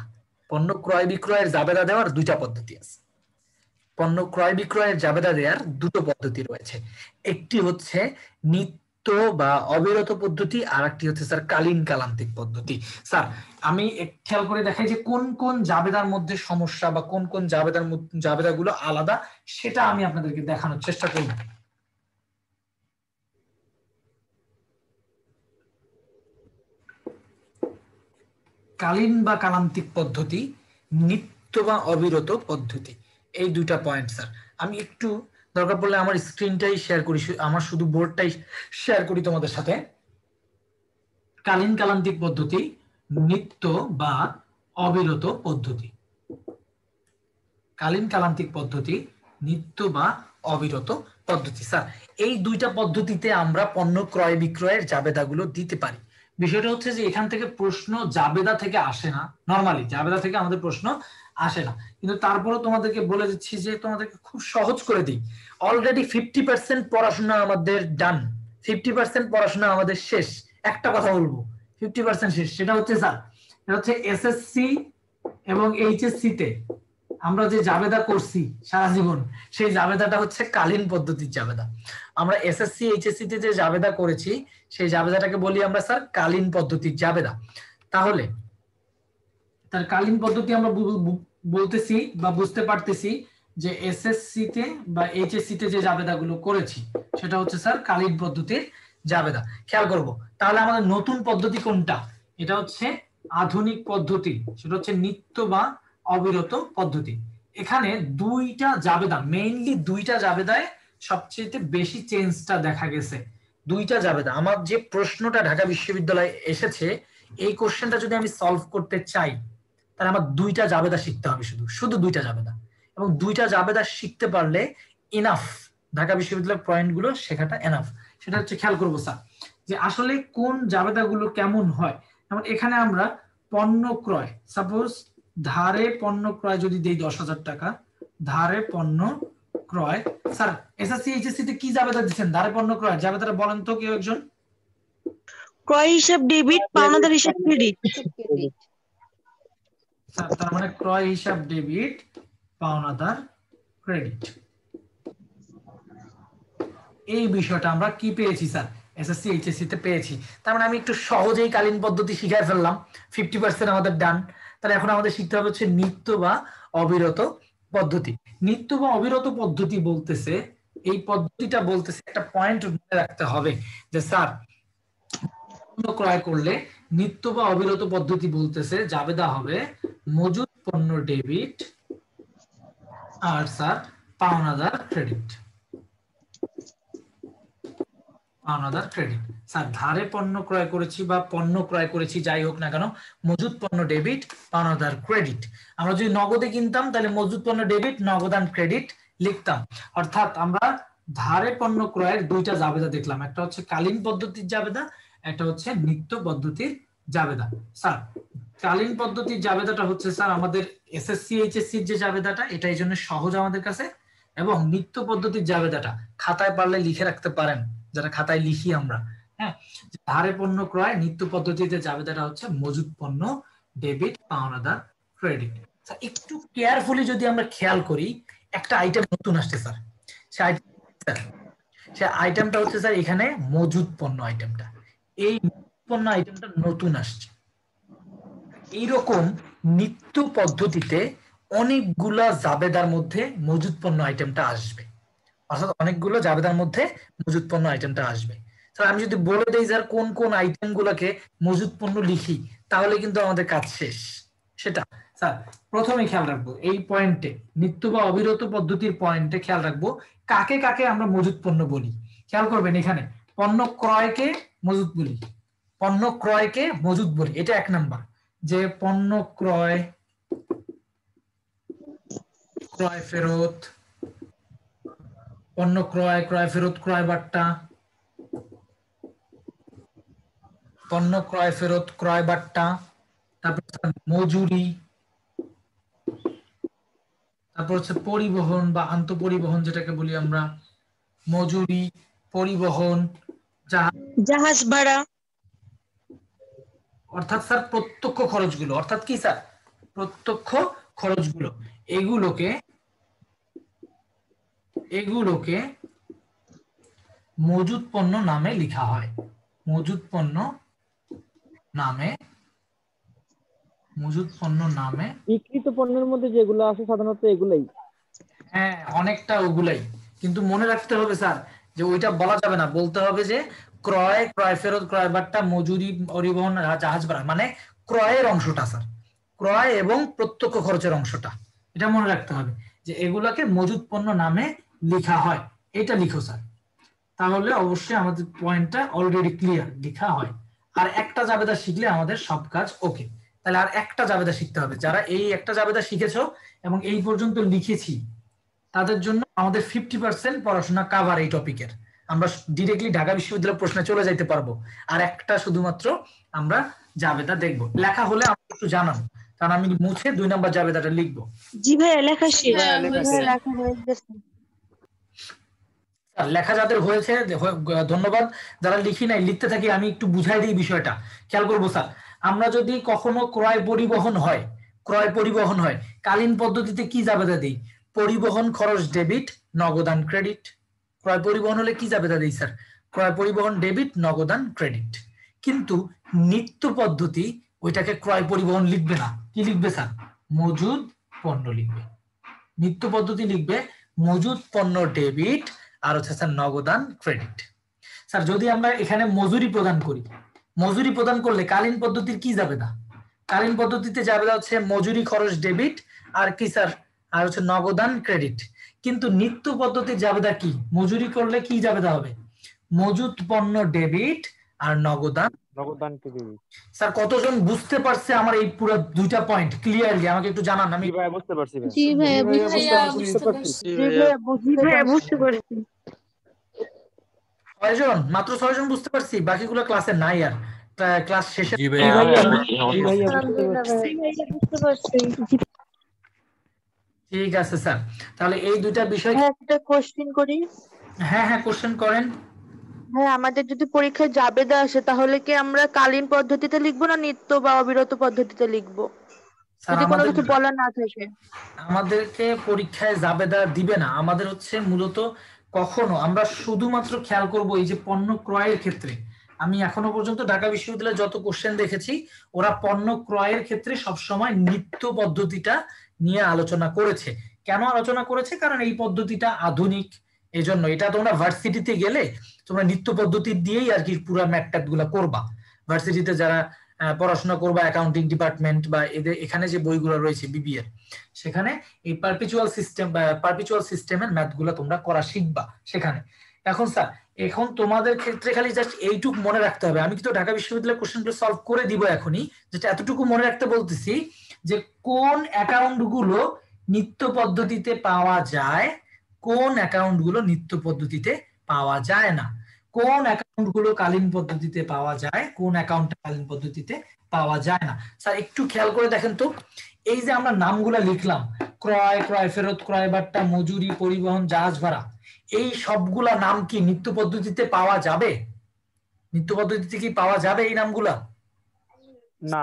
পণ্য ক্রয় বিক্রয়ের জাবেদা দেওয়ার দুইটা পদ্ধতি আছে। পণ্য ক্রয় বিক্রয়ের জাবেদা দেওয়ার দুটো পদ্ধতি রয়েছে, একটি হচ্ছে নিত্য বা অবিরত পদ্ধতি, আর একটি হচ্ছে স্যার কালীন কালান্তিক পদ্ধতি। স্যার আমি খেয়াল করে দেখাই যে কোন কোন জাবেদার মধ্যে সমস্যা বা কোন কোন জাবেদার জাবেদাগুলো আলাদা, সেটা আমি আপনাদেরকে দেখানোর চেষ্টা করব। কালীন বা কালান্তিক পদ্ধতি, নিত্য বা অবিরত পদ্ধতি, এই দুইটা পয়েন্ট স্যার আমি একটু দরকার পড়লে আমার স্ক্রিনটাই শেয়ার করি, আমার শুধু বোর্ডটাই শেয়ার করি তোমাদের সাথে। কালীন কালান্তিক পদ্ধতি, নিত্য বা অবিরত পদ্ধতি। কালীন কালান্তিক পদ্ধতি, নিত্য বা অবিরত পদ্ধতি। স্যার এই দুইটা পদ্ধতিতে আমরা পণ্য ক্রয় বিক্রয়ের জাবেদাগুলো দিতে পারি। বিষয়টা হচ্ছে যে এখান থেকে প্রশ্ন জাবেদা থেকে আসে না, নরমালি জাবেদা থেকে আমাদের প্রশ্ন আসে না, কিন্তু তারপরেও তোমাদেরকে বলে দিচ্ছি যে তোমাদেরকে খুব সহজ করে দিই। অলরেডি ফিফটি পার্সেন্ট পড়াশোনা আমাদের ডান, ফিফটি পার্সেন্ট পড়াশোনা আমাদের শেষ। একটা কথা বলবো, ফিফটি পার্সেন্ট শেষ, সেটা হচ্ছে স্যার এটা হচ্ছে এসএসসি এবং এইচএসসি তে আমরা যে জাবেদা করছি সারা জীবন, সেই জাবেদাটা হচ্ছে কালীন পদ্ধতির জাবেদা। আমরা এসএসসি এইচএসসি তে যে জাবেদা করেছি সেই জাবেদাটাকে বলি আমরা স্যার কালীন পদ্ধতির জাবেদা। তাহলে তার কালীন পদ্ধতি আমরা বলতেছি বা বুঝতে পারতেছি যে এসএসসি তে বা এইচএসসি তে যে জাবেদাগুলো করেছি সেটা হচ্ছে স্যার কালীন পদ্ধতির জাবেদা। খেয়াল করব তাহলে আমাদের নতুন পদ্ধতি কোনটা, এটা হচ্ছে আধুনিক পদ্ধতি, সেটা হচ্ছে নিত্য বা অবিরত পদ্ধতি। এখানে দুইটা জাবেদা, মেইনলি দুইটা জাবেদায় সবচেয়ে বেশি চেঞ্জটা দেখা গেছে। দুইটা জাবেদা, আমার যে প্রশ্নটা ঢাকা বিশ্ববিদ্যালয়ে এসেছে এই কোশ্চেনটা যদি আমি সলভ করতে চাই তাহলে আমার দুইটা জাবেদা শিখতে হবে, শুধু শুধু দুইটা জাবেদা, এবং দুইটা জাবেদা শিখতে পারলে ইনাফ, ঢাকা বিশ্ববিদ্যালয়ের পয়েন্ট গুলো শেখাটা এনাফ। সেটা হচ্ছে খেয়াল করবো স্যার যে আসলে কোন জাবেদাগুলো কেমন হয়। যেমন এখানে আমরা পণ্য ক্রয়, সাপোজ ধারে পণ্য ক্রয় যদি দেই দশ হাজার টাকা, ধারে পণ্য ক্রয়। স্যার এসএসসি এইচএসসি তে কি জাবেদা দিচ্ছেন ধারে পণ্য ক্রয়? জাবেদাটা বলেন তো কেউ একজন। ক্রয় হিসাব ডেবিট, পাওনাদার হিসাব ক্রেডিট। স্যার তার মানে ক্রয় হিসাব ডেবিট, পাওনাদার ক্রেডিট। এই বিষয়টা আমরা কি পেয়েছি স্যার এসএসসি এইচএসসি তে পেয়েছি। তার মানে আমি একটু সহজেই কালীন পদ্ধতি শিখাই ফেললাম, ফিফটি পার্সেন্ট আমাদের ডান। তাহলে এখন আমাদের শিখতে হবে হচ্ছে নিত্য বা অবিরত পদ্ধতি। নিত্য বা অবিরত পদ্ধতি বলতেছে, এই পদ্ধতিটা বলতেছে একটা পয়েন্ট মনে রাখতে হবে যে স্যার পণ্য ক্রয় করলে নিত্য বা অবিরত পদ্ধতি বলতেছে জাবেদা হবে মজুদ পণ্য ডেবিট আর স্যার পাওনাদার ক্রেডিট। পাওনাদার ক্রেডিট। স্যার ধারে পণ্য ক্রয় করেছি বা পণ্য ক্রয় করেছি যাই হোক না কেন, মজুদ পণ্য ডেবিট, পাওনাদার ক্রেডিট। আমরা যদি নগদে কিনতাম তাহলে মজুদ পণ্য ডেবিট, নগদান ক্রেডিট লিখতাম। অর্থাৎ আমরা ধারে পণ্য ক্রয়ের দুইটা জাবেদা দেখলাম, একটা হচ্ছে কালীন পদ্ধতির জাবেদা, একটা হচ্ছে নিত্য পদ্ধতির জাবেদা। স্যার কালীন পদ্ধতির জাবেদাটা হচ্ছে স্যার আমাদের এসএসসি এইচএসসি যে জাবেদাটা, এটা এই জন্য সহজ আমাদের কাছে, এবং নিত্য পদ্ধতির জাবেদাটা খাতায় পারলে লিখে রাখতে পারেন, যারা খাতায় লিখি আমরা, হ্যাঁ, ধারে পণ্য ক্রয় নিত্য পদ্ধতিতে জাবেদাটা হচ্ছে মজুদ পণ্য ডেবিট, পাওনাদার ক্রেডিট। একটু কেয়ারফুলি যদি আমরা খেয়াল করি, একটা আইটেম নতুন আসছে স্যার, সে আইটেমটা হচ্ছে স্যার এখানে মজুদ পণ্য আইটেমটা, এই পণ্য আইটেমটা নতুন আসছে। এইরকম নিত্য পদ্ধতিতে অনেকগুলা জাবেদার মধ্যে মজুদ পণ্য আইটেমটা আসবে, অর্থাৎ অনেকগুলো জাবেদার মধ্যে মজুদ পণ্য আইটেমটা আসবে। স্যার আমি যদি বলে দেই স্যার কোন কোন আইটেম গুলাকে মজুদ পণ্য লিখি তাহলে কিন্তু আমাদের কাজ শেষ। সেটা স্যার প্রথমে খেয়াল রাখবো এই পয়েন্টে, নিত্য বা অবিরত পদ্ধতির পয়েন্টে খেয়াল রাখবো কাকে কাকে আমরা মজুদ পণ্য বলি। খেয়াল করবেন এখানে পণ্য ক্রয়কে মজুদ বলি, পণ্য ক্রয়কে মজুদ বলি, এটা এক নাম্বার, যে পণ্য ক্রয়, ক্রয় ফেরত, পণ্য ক্রয়, ক্রয় ফেরত, ক্রয় বাট্টা, পণ্য ক্রয় ফেরত, ক্রয় বাট্টা, তারপর মজুরি, তারপর হচ্ছে পরিবহন বা আন্তঃপরিবহন যেটাকে বলি আমরা, মজুরি, পরিবহন, জাহাজ ভাড়া, অর্থাৎ স্যার প্রত্যক্ষ খরচগুলো, অর্থাৎ কি স্যার প্রত্যক্ষ খরচগুলো এগুলোকে এগুলোকে মজুদ পণ্য নামে লেখা হয়। মজুদ পণ্য নামে মজুদ পণ্য নামে বিক্রিত পণ্যের মধ্যে যেগুলো আছে সাধারণত এগুলাই। হ্যাঁ অনেকটা ওগুলাই, কিন্তু মনে রাখতে হবে স্যার যে ওইটা বলা যাবে না, বলতে হবে যে ক্রয়, ক্রয় ফেরত, ক্রয় বাট্টা, মজুরি, পরিবহন, জাহাজ ভাড়া, মানে ক্রয়ের অংশটা স্যার, ক্রয় এবং প্রত্যক্ষ খরচের অংশটা, এটা মনে রাখতে হবে যে এগুলাকে মজুদ পণ্য নামে লেখা হয়। এটা লিখো স্যার, তাহলে অবশ্যই আমাদের পয়েন্টটা অলরেডি ক্লিয়ার, লেখা হয়। আর একটা জাবেদা শিখলে আমাদের সব কাজ ওকে। তাহলে আর একটা জাবেদা শিখতে হবে। যারা এই একটা জাবেদা শিখেছো এবং এই পর্যন্ত লিখেছি তাদের জন্য আমাদের ফিফটি পার্সেন্ট পড়াশোনা কাভার এই টপিকের। আমরা ডিরেক্টলি ঢাকা বিশ্ববিদ্যালয়ের প্রশ্নে চলে যাইতে পারবো। আর একটা শুধুমাত্র আমরা জাবেদা দেখবো। লেখা হলে আমাকে একটু জানান, কারণ আমি মুছে দুই নাম্বার জাবেদাটা লিখবো। জি ভাইয়া লেখা শেষ। লেখা হয়ে গেছে। লেখা যাদের হয়েছে ধন্যবাদ, যারা লিখি নাই লিখতে থাকি, আমি একটু বুঝাই দিই বিষয়টা, খেয়াল করবো স্যার। আমরা যদি কখনো ক্রয় পরিবহন হয়, ক্রয় পরিবহন হয় কালীন পদ্ধতিতে কি জাবেদা দিই? পরিবহন খরচ ডেবিট, নগদান ক্রেডিট। ক্রয় পরিবহন হলে কি জাবেদা দিই স্যার? ক্রয় পরিবহন ডেবিট, নগদান ক্রেডিট। কিন্তু নিত্য পদ্ধতি ওইটাকে ক্রয় পরিবহন লিখবে না, কি লিখবে স্যার? মজুদ পণ্য লিখবে। নিত্য পদ্ধতি লিখবে মজুদ পণ্য ডেবিট আর হচ্ছে স্যার নগদান ক্রেডিট। স্যার যদি আমরা এখানে মজুরি প্রদান করি, মজুরি প্রদান করলে কালীন পদ্ধতির কি জাবেদা? কালীন পদ্ধতিতে জাবেদা হচ্ছে মজুরি খরচ ডেবিট আর কি স্যার? আর হচ্ছে নগদান ক্রেডিট। কিন্তু নিত্য পদ্ধতির জাবেদা কি? মজুরি করলে কি জাবেদা হবে? মজুদ পণ্য ডেবিট আর নগদান নগদান ক্রেডিট। স্যার কতজন বুঝতে পারছে আমার এই পুরো দুইটা পয়েন্ট ক্লিয়ারলি? আমাকে একটু জানান। আমি ভাই বুঝতে পারছি। জি ভাইয়া বুঝতে পারছি। জি ভাইয়া বুঝতে পারছি। ছয়জন, মাত্র ছয়জন বুঝতে পারছি, বাকিগুলো ক্লাসে নাই। আর ক্লাস শেষে জি ভাইয়া বুঝতে পারছি। ঠিক আছে স্যার, তাহলে এই দুইটা বিষয় একটা কোশ্চেন করি। হ্যাঁ হ্যাঁ কোশ্চেন করেন। হ্যাঁ, আমাদের যদি পরীক্ষায় জাবেদা আসে তাহলে কি আমরা কালীন পদ্ধতিতে লিখবো না নিত্য বা অবিরত পদ্ধতিতে লিখবো, যদি কোনো কিছু বলার না থাকে? আমাদেরকে পরীক্ষায় জাবেদা দিবে না, আমাদের হচ্ছে মূলত কখনো আমরা শুধুমাত্র খেয়াল করব এই যে পণ্য ক্রয়ের ক্ষেত্রে। আমি এখনো পর্যন্ত ঢাকা বিশ্ববিদ্যালয়ে যত কোশ্চেন দেখেছি ওরা পণ্য ক্রয়ের ক্ষেত্রে সবসময় নিত্য পদ্ধতিটা নিয়ে আলোচনা করেছে। কেন আলোচনা করেছে? কারণ এই পদ্ধতিটা আধুনিক, এই জন্য। এটা তোমরা ভার্সিটিতে গেলে তোমরা নিত্য পদ্ধতি দিয়েই আর কি পুরো ম্যাথ গুলা করবা। ভার্সিটিতে যারা পড়াশোনা করবা, অ্যাকাউন্টিং ডিপার্টমেন্ট বা এদের এখানে যে বইগুলো রয়েছে বিবিএর, সেখানে এই পারপিচুয়াল সিস্টেম বা পারপিচুয়াল সিস্টেমের ম্যাথ গুলা তোমরা করা শিখবা সেখানে। এখন স্যার এখন তোমাদের ক্ষেত্রে খালি জাস্ট এইটুকু মনে রাখতে হবে। আমি কিন্তু ঢাকা বিশ্ববিদ্যালয়ের কোশ্চেনগুলো সলভ করে দিব এখনই, যেটা এতটুকু মনে রাখতে বলতেছি যে কোন অ্যাকাউন্ট গুলো নিত্য পদ্ধতিতে পাওয়া যায়, কোন অ্যাকাউন্ট গুলো নিত্য পদ্ধতিতে পাওয়া যায় না, কোন অ্যাকাউন্ট গুলো কালীন পদ্ধতিতে পাওয়া যায়, কোন অ্যাকাউন্ট কালীন পদ্ধতিতে পাওয়া যায় না। স্যার একটু খেয়াল করে দেখেন তো, এই যে আমরা নামগুলা লিখলাম, ক্রয়, ক্রয় ফেরত, ক্রয় বাট্টা, মজুরি, পরিবহন, জাহাজ ভাড়া, এই সবগুলা নাম কি নিত্য পদ্ধতিতে পাওয়া যাবে? নিত্য পদ্ধতিতে কি পাওয়া যাবে এই নামগুলা? না,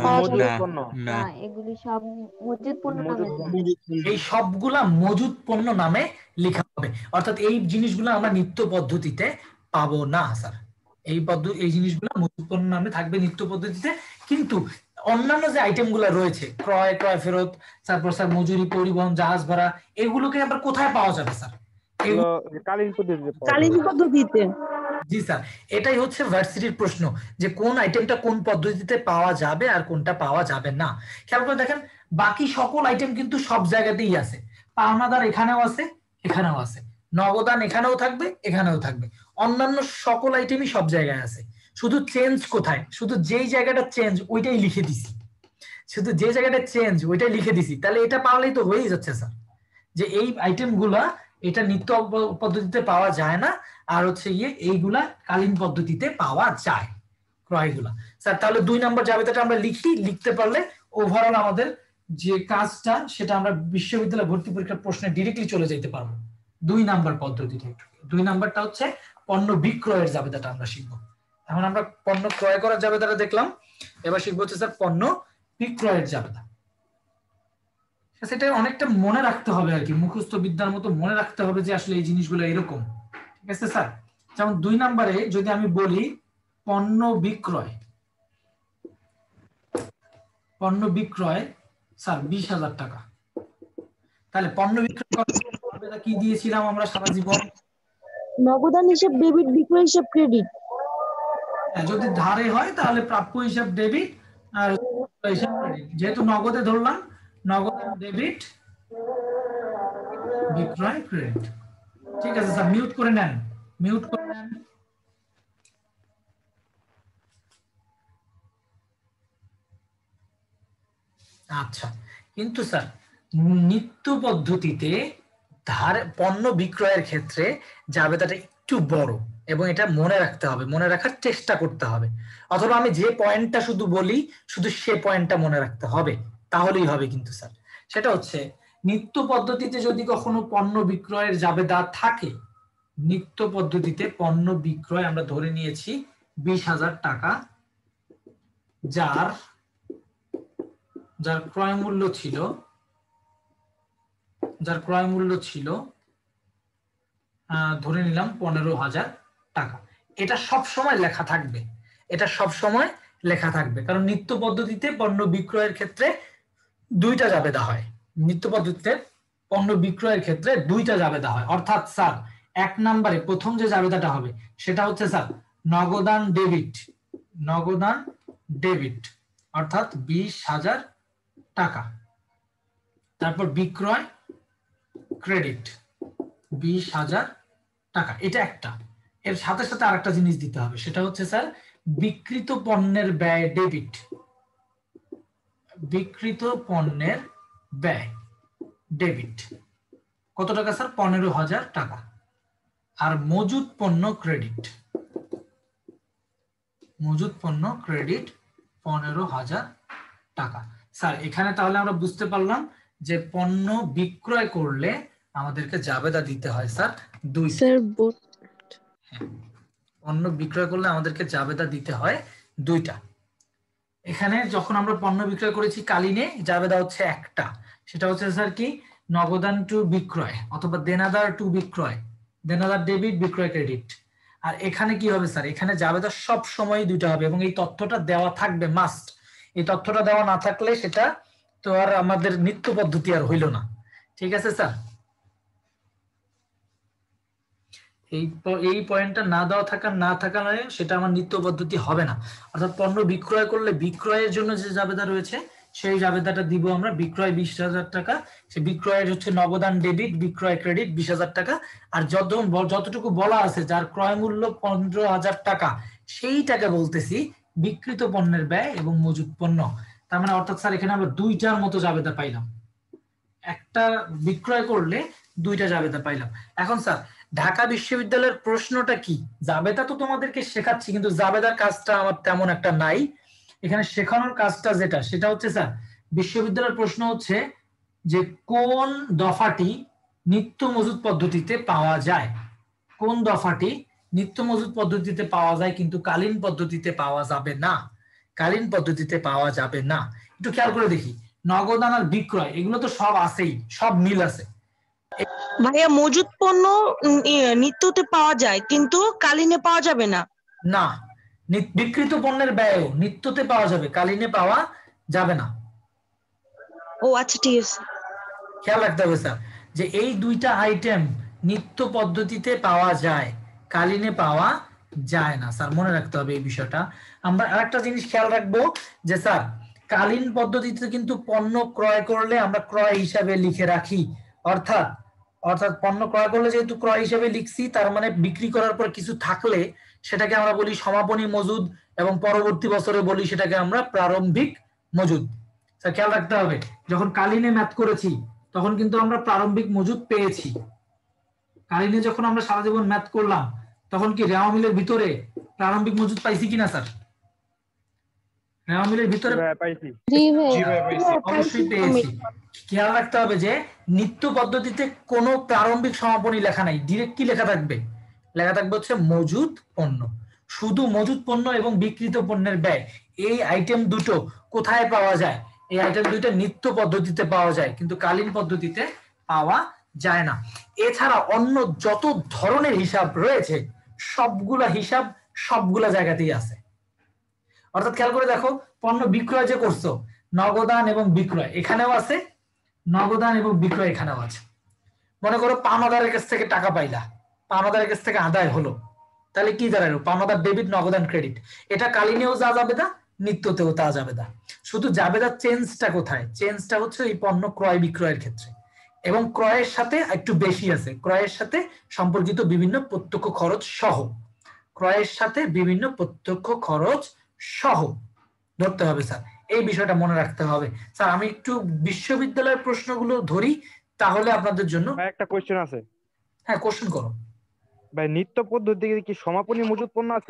না, এগুলি সব মজুদ পণ্য নামে। এই সবগুলা মজুদ পণ্য নামে লেখা হবে। অর্থাৎ এই জিনিসগুলো আমরা নিত্য পদ্ধতিতে পাবো না স্যার। এই পদ্ধতি এই জিনিসগুলো মজুদ পণ্য নামে থাকবে নিত্য পদ্ধতিতে। কিন্তু অন্যান্য যে আইটেম গুলা রয়েছে, ক্রয়, ক্রয় ফেরত, তারপর স্যার মজুরি, পরিবহন, জাহাজ ভাড়া, এগুলোকে আবার কোথায় পাওয়া যাবে স্যার? কালীন পদ্ধতিতে। কালীন পদ্ধতিতে। জি স্যার, এটাই হচ্ছে ভার্সিটির প্রশ্ন, যে কোন আইটেমটা কোন পদ্ধতিতে পাওয়া যাবে আর কোনটা পাওয়া যাবে না। খেয়াল করে দেখেন, বাকি সকল আইটেম কিন্তু সব জায়গাতেই আছে। পাওনাদার এখানেও আছে, এখানেও আছে, নগদান এখানেও থাকবে, এখানেও থাকবে, অন্যান্য সকল আইটেমই সব জায়গায় আছে। শুধু চেঞ্জ কোথায়? শুধু যেই জায়গাটা চেঞ্জ ওইটাই লিখে দিছি, শুধু যে জায়গাটা চেঞ্জ ওইটাই লিখে দিছি। তাহলে এটা পারলেই তো হয়েই যাচ্ছে স্যার, যে এই আইটেম গুলা এটা নিত্য পদ্ধতিতে পাওয়া যায় না, আর হচ্ছে গিয়ে এইগুলা কালীন পদ্ধতিতে পাওয়া যায় ক্রয়গুলা। স্যার তাহলে দুই নম্বর জাবেদাটা আমরা লিখি, লিখতে পারলে ওভারঅল আমাদের যে কাজটা সেটা আমরা বিশ্ববিদ্যালয় ভর্তি পরীক্ষার প্রশ্নে ডিরেক্টলি চলে যেতে পারবো। দুই নাম্বার পদ্ধতিটা, দুই নাম্বারটা হচ্ছে পণ্য বিক্রয়ের জাবেদাটা আমরা শিখবো। এখন আমরা পণ্য ক্রয় করার জাবেদাটা দেখলাম, এবার শিখবো হচ্ছে স্যার পণ্য বিক্রয়ের জাবেদা। সেটা অনেকটা মনে রাখতে হবে আর কি, মুখস্থ বিদ্যার মতো মনে রাখতে হবে যে আসলে এই জিনিসগুলো এরকম। ঠিক আছে স্যার? যেমন দুই নম্বরে যদি আমি বলি পণ্য বিক্রয়, পণ্য বিক্রয় স্যার বিশ হাজার টাকা, তাহলে পণ্য বিক্রয় করার কি দিয়েছিলাম আমরা সারা জীবন? নগদান হিসাব ডেবিট, বিক্রয় হিসাব ক্রেডিট। যদি ধারে হয় তাহলে প্রাপ্য হিসাব ডেবিট আর হিসাব ক্রেডিট। যেহেতু নগদে ধরলাম, নগদ ডেবিট, বিক্রয় ক্রেডিট। ঠিক আছে স্যার, মিউট করে নেন, মিউট করে নেন। আচ্ছা, কিন্তু স্যার নিত্য পদ্ধতিতে ধার পণ্য বিক্রয়ের ক্ষেত্রে জাবেদাটা একটু বড় এবং এটা মনে রাখতে হবে, মনে রাখার চেষ্টা করতে হবে, অথবা আমি যে পয়েন্টটা শুধু বলি শুধু সে পয়েন্টটা মনে রাখতে হবে, তাহলেই হবে। কিন্তু স্যার সেটা হচ্ছে নিত্য পদ্ধতিতে যদি কখনো পণ্য বিক্রয়ের জাবেদা থাকে, নিত্য পদ্ধতিতে পণ্য বিক্রয় আমরা ধরে নিয়েছি বিশ হাজার টাকা, যার যার ক্রয় মূল্য ছিল যার ক্রয় মূল্য ছিল ধরে নিলাম পনেরো হাজার টাকা। এটা সব সময় লেখা থাকবে, এটা সব সময় লেখা থাকবে, কারণ নিত্য পদ্ধতিতে পণ্য বিক্রয়ের ক্ষেত্রে দুইটা জাবেদা হয়। নিত্য পদ্ধতিতে পণ্য বিক্রয়ের ক্ষেত্রে দুইটা জাবেদা হয়, অর্থাৎ স্যার এক নম্বরে প্রথম যে জাবেদাটা হবে সেটা হচ্ছে স্যার নগদান ডেবিট, নগদান ডেবিট অর্থাৎ বিশ হাজার টাকা। তারপর বিক্রয় ক্রেডিট বিশ হাজার টাকা, এটা একটা। এর সাথে সাথে আরেকটা জিনিস দিতে হবে, সেটা হচ্ছে স্যার বিক্রিত পণ্যের ব্যয় ডেবিট, বিক্রিত পণ্যের ব্যয় ডেবিট কত টাকা স্যার? পনেরো হাজার টাকা। আর মজুদ পণ্য ক্রেডিট, মজুদ পণ্য ক্রেডিট পনেরো হাজার টাকা। স্যার এখানে তাহলে আমরা বুঝতে পারলাম যে পণ্য বিক্রয় করলে আমাদেরকে জাবেদা দিতে হয় স্যার দুই। স্যার পণ্য বিক্রয় করলে আমাদেরকে জাবেদা দিতে হয় দুইটা। এখানে যখন আমরা পণ্য বিক্রয় করেছি কালীনে, জাবেদা হচ্ছে একটা, সেটা হচ্ছে স্যার কি নগদান টু বিক্রয় অথবা দেনাদার টু বিক্রয়, দেনাদার ডেবিট, বিক্রয় ক্রেডিট। আর এখানে কি হবে স্যার? এখানে জাবেদা সব সময় দুইটা হবে এবং এই তথ্যটা দেওয়া থাকবে মাস্ট। এই তথ্যটা দেওয়া না থাকলে সেটা তো আর আমাদের নিত্য পদ্ধতি আর হইল না। ঠিক আছে স্যার? এই এই পয়েন্টটা না দেওয়া থাকা না থাকা নয় সেটা আমার নিত্য পদ্ধতি হবে না। অর্থাৎ পণ্য বিক্রয় করলে বিক্রয়ের জন্য যে জাবেদা রয়েছে সেই জাবেদাটা দিব আমরা, বিক্রয় বিশ হাজার টাকা, সে বিক্রয়ের হচ্ছে নগদান ডেবিট, বিক্রয় ক্রেডিট বিশ হাজার টাকা। আর যত যতটুকু বলা আছে যার ক্রয় মূল্য পনেরো হাজার টাকা সেইটাকে বলতেছি বিক্রিত পণ্যের ব্যয় এবং মজুদ পণ্য। তার মানে অর্থাৎ স্যার এখানে আমরা দুইটার মতো জাবেদা পাইলাম, একটা বিক্রয় করলে দুইটা জাবেদা পাইলাম। এখন স্যার ঢাকা বিশ্ববিদ্যালয়ের প্রশ্নটা কি? জাবেদা তো তোমাদেরকে শেখাচ্ছি কিন্তু জাবেদার কাজটা আমার তেমন একটা নাই। এখানে শেখানোর কাজটা যেটা সেটা হচ্ছে স্যার বিশ্ববিদ্যালয়ের প্রশ্ন হচ্ছে যে কোন দফাটি নিত্য মজুদ পদ্ধতিতে পাওয়া যায়, কোন দফাটি নিত্য মজুদ পদ্ধতিতে পাওয়া যায় কিন্তু কালীন পদ্ধতিতে পাওয়া যাবে না, কালীন পদ্ধতিতে পাওয়া যাবে না। একটু খেয়াল করে দেখি, নগদান আর বিক্রয় এগুলো তো সব আছেই, সব মিল আছে। ভাইয়া মজুদ পণ্য নিত্যতে পাওয়া যায় কিন্তু কালীনে পাওয়া যাবে না। না, বিক্রিত পণ্যের ব্যয় নিত্যতে পাওয়া যাবে, কালীনে পাওয়া যাবে না। ও আচ্ছা ঠিক আছে, খেয়াল রাখতে হবে স্যার যে এই দুইটা আইটেম নিত্য পদ্ধতিতে পাওয়া যায়, কালীনে পাওয়া যায় না। স্যার মনে রাখতে হবে এই বিষয়টা। আমরা আরেকটা জিনিস খেয়াল রাখবো যে স্যার কালীন পদ্ধতিতে কিন্তু পণ্য ক্রয় করলে আমরা ক্রয় হিসাবে লিখে রাখি, অর্থাৎ অর্থাৎ পণ্য ক্রয় করলে যেহেতু ক্রয় হিসেবে লিখছি তার মানে বিক্রি করার পর কিছু থাকলে সেটাকে আমরা বলি সমাপনী মজুদ এবং পরবর্তী বছরে বলি সেটাকে আমরা প্রারম্ভিক মজুদ। স্যার খেয়াল রাখতে হবে যখন কালীনে ম্যাথ করেছি তখন কিন্তু আমরা প্রারম্ভিক মজুদ পেয়েছি। কালীনে যখন আমরা সারা জীবন ম্যাথ করলাম তখন কি রেওয়া মিলের ভিতরে প্রারম্ভিক মজুদ পাইছি কিনা স্যার? রেওয়া মিলের ভিতরে পাইছি, অবশ্যই পেয়েছি। খেয়াল রাখতে হবে যে নিত্য পদ্ধতিতে কোনো প্রারম্ভিক সমাপনী লেখা নাই, ডিরেক্ট কি লেখা থাকবে? লেখা থাকবে হচ্ছে মজুদ পণ্য। শুধু মজুদ পণ্য এবং বিক্রিত পণ্যের ব্যয় এই আইটেম দুটো কোথায় পাওয়া যায়? এই আইটেম দুইটা নিত্য পদ্ধতিতে পাওয়া যায় কিন্তু কালীন পদ্ধতিতে পাওয়া যায় না। এছাড়া অন্য যত ধরনের হিসাব রয়েছে সবগুলা হিসাব সবগুলা জায়গাতেই আছে। অর্থাৎ খেয়াল করে দেখো, পণ্য বিক্রয় যে করছো, নগদান এবং বিক্রয় এখানেও আছে, নগদান এবং বিক্রয় এখানেও আছে। মনে করো পাওনাদারের কাছ থেকে টাকা পাইলা, পাওনাদারের কাছ থেকে আদায় হলো, তাহলে কি দাঁড়ালো? পাওনাদার ডেবিট, নগদান ক্রেডিট। এটা কালীনেও যা যাবে না, নিত্যতেও তা যাবে না। শুধু জাবেদা চেঞ্জটা কোথায়? চেঞ্জটা হচ্ছে এই পণ্য ক্রয় বিক্রয়ের ক্ষেত্রে, এবং ক্রয়ের সাথে একটু বেশি আছে, ক্রয়ের সাথে সম্পর্কিত বিভিন্ন প্রত্যক্ষ খরচ সহ, ক্রয়ের সাথে বিভিন্ন প্রত্যক্ষ খরচ সহ ধরতে হবে স্যার। এই বিষয়টা মনে রাখতে হবে স্যার। আমি একটু বিশ্ববিদ্যালয়ের প্রশ্নগুলো ধরি, তাহলে আপনাদের জন্য একটা কোশ্চেন আছে। হ্যাঁ, কোশ্চেন করো ভাই। নিত্য পদ্ধতিতে কি সমাপনী মজুদ পণ্য আছে?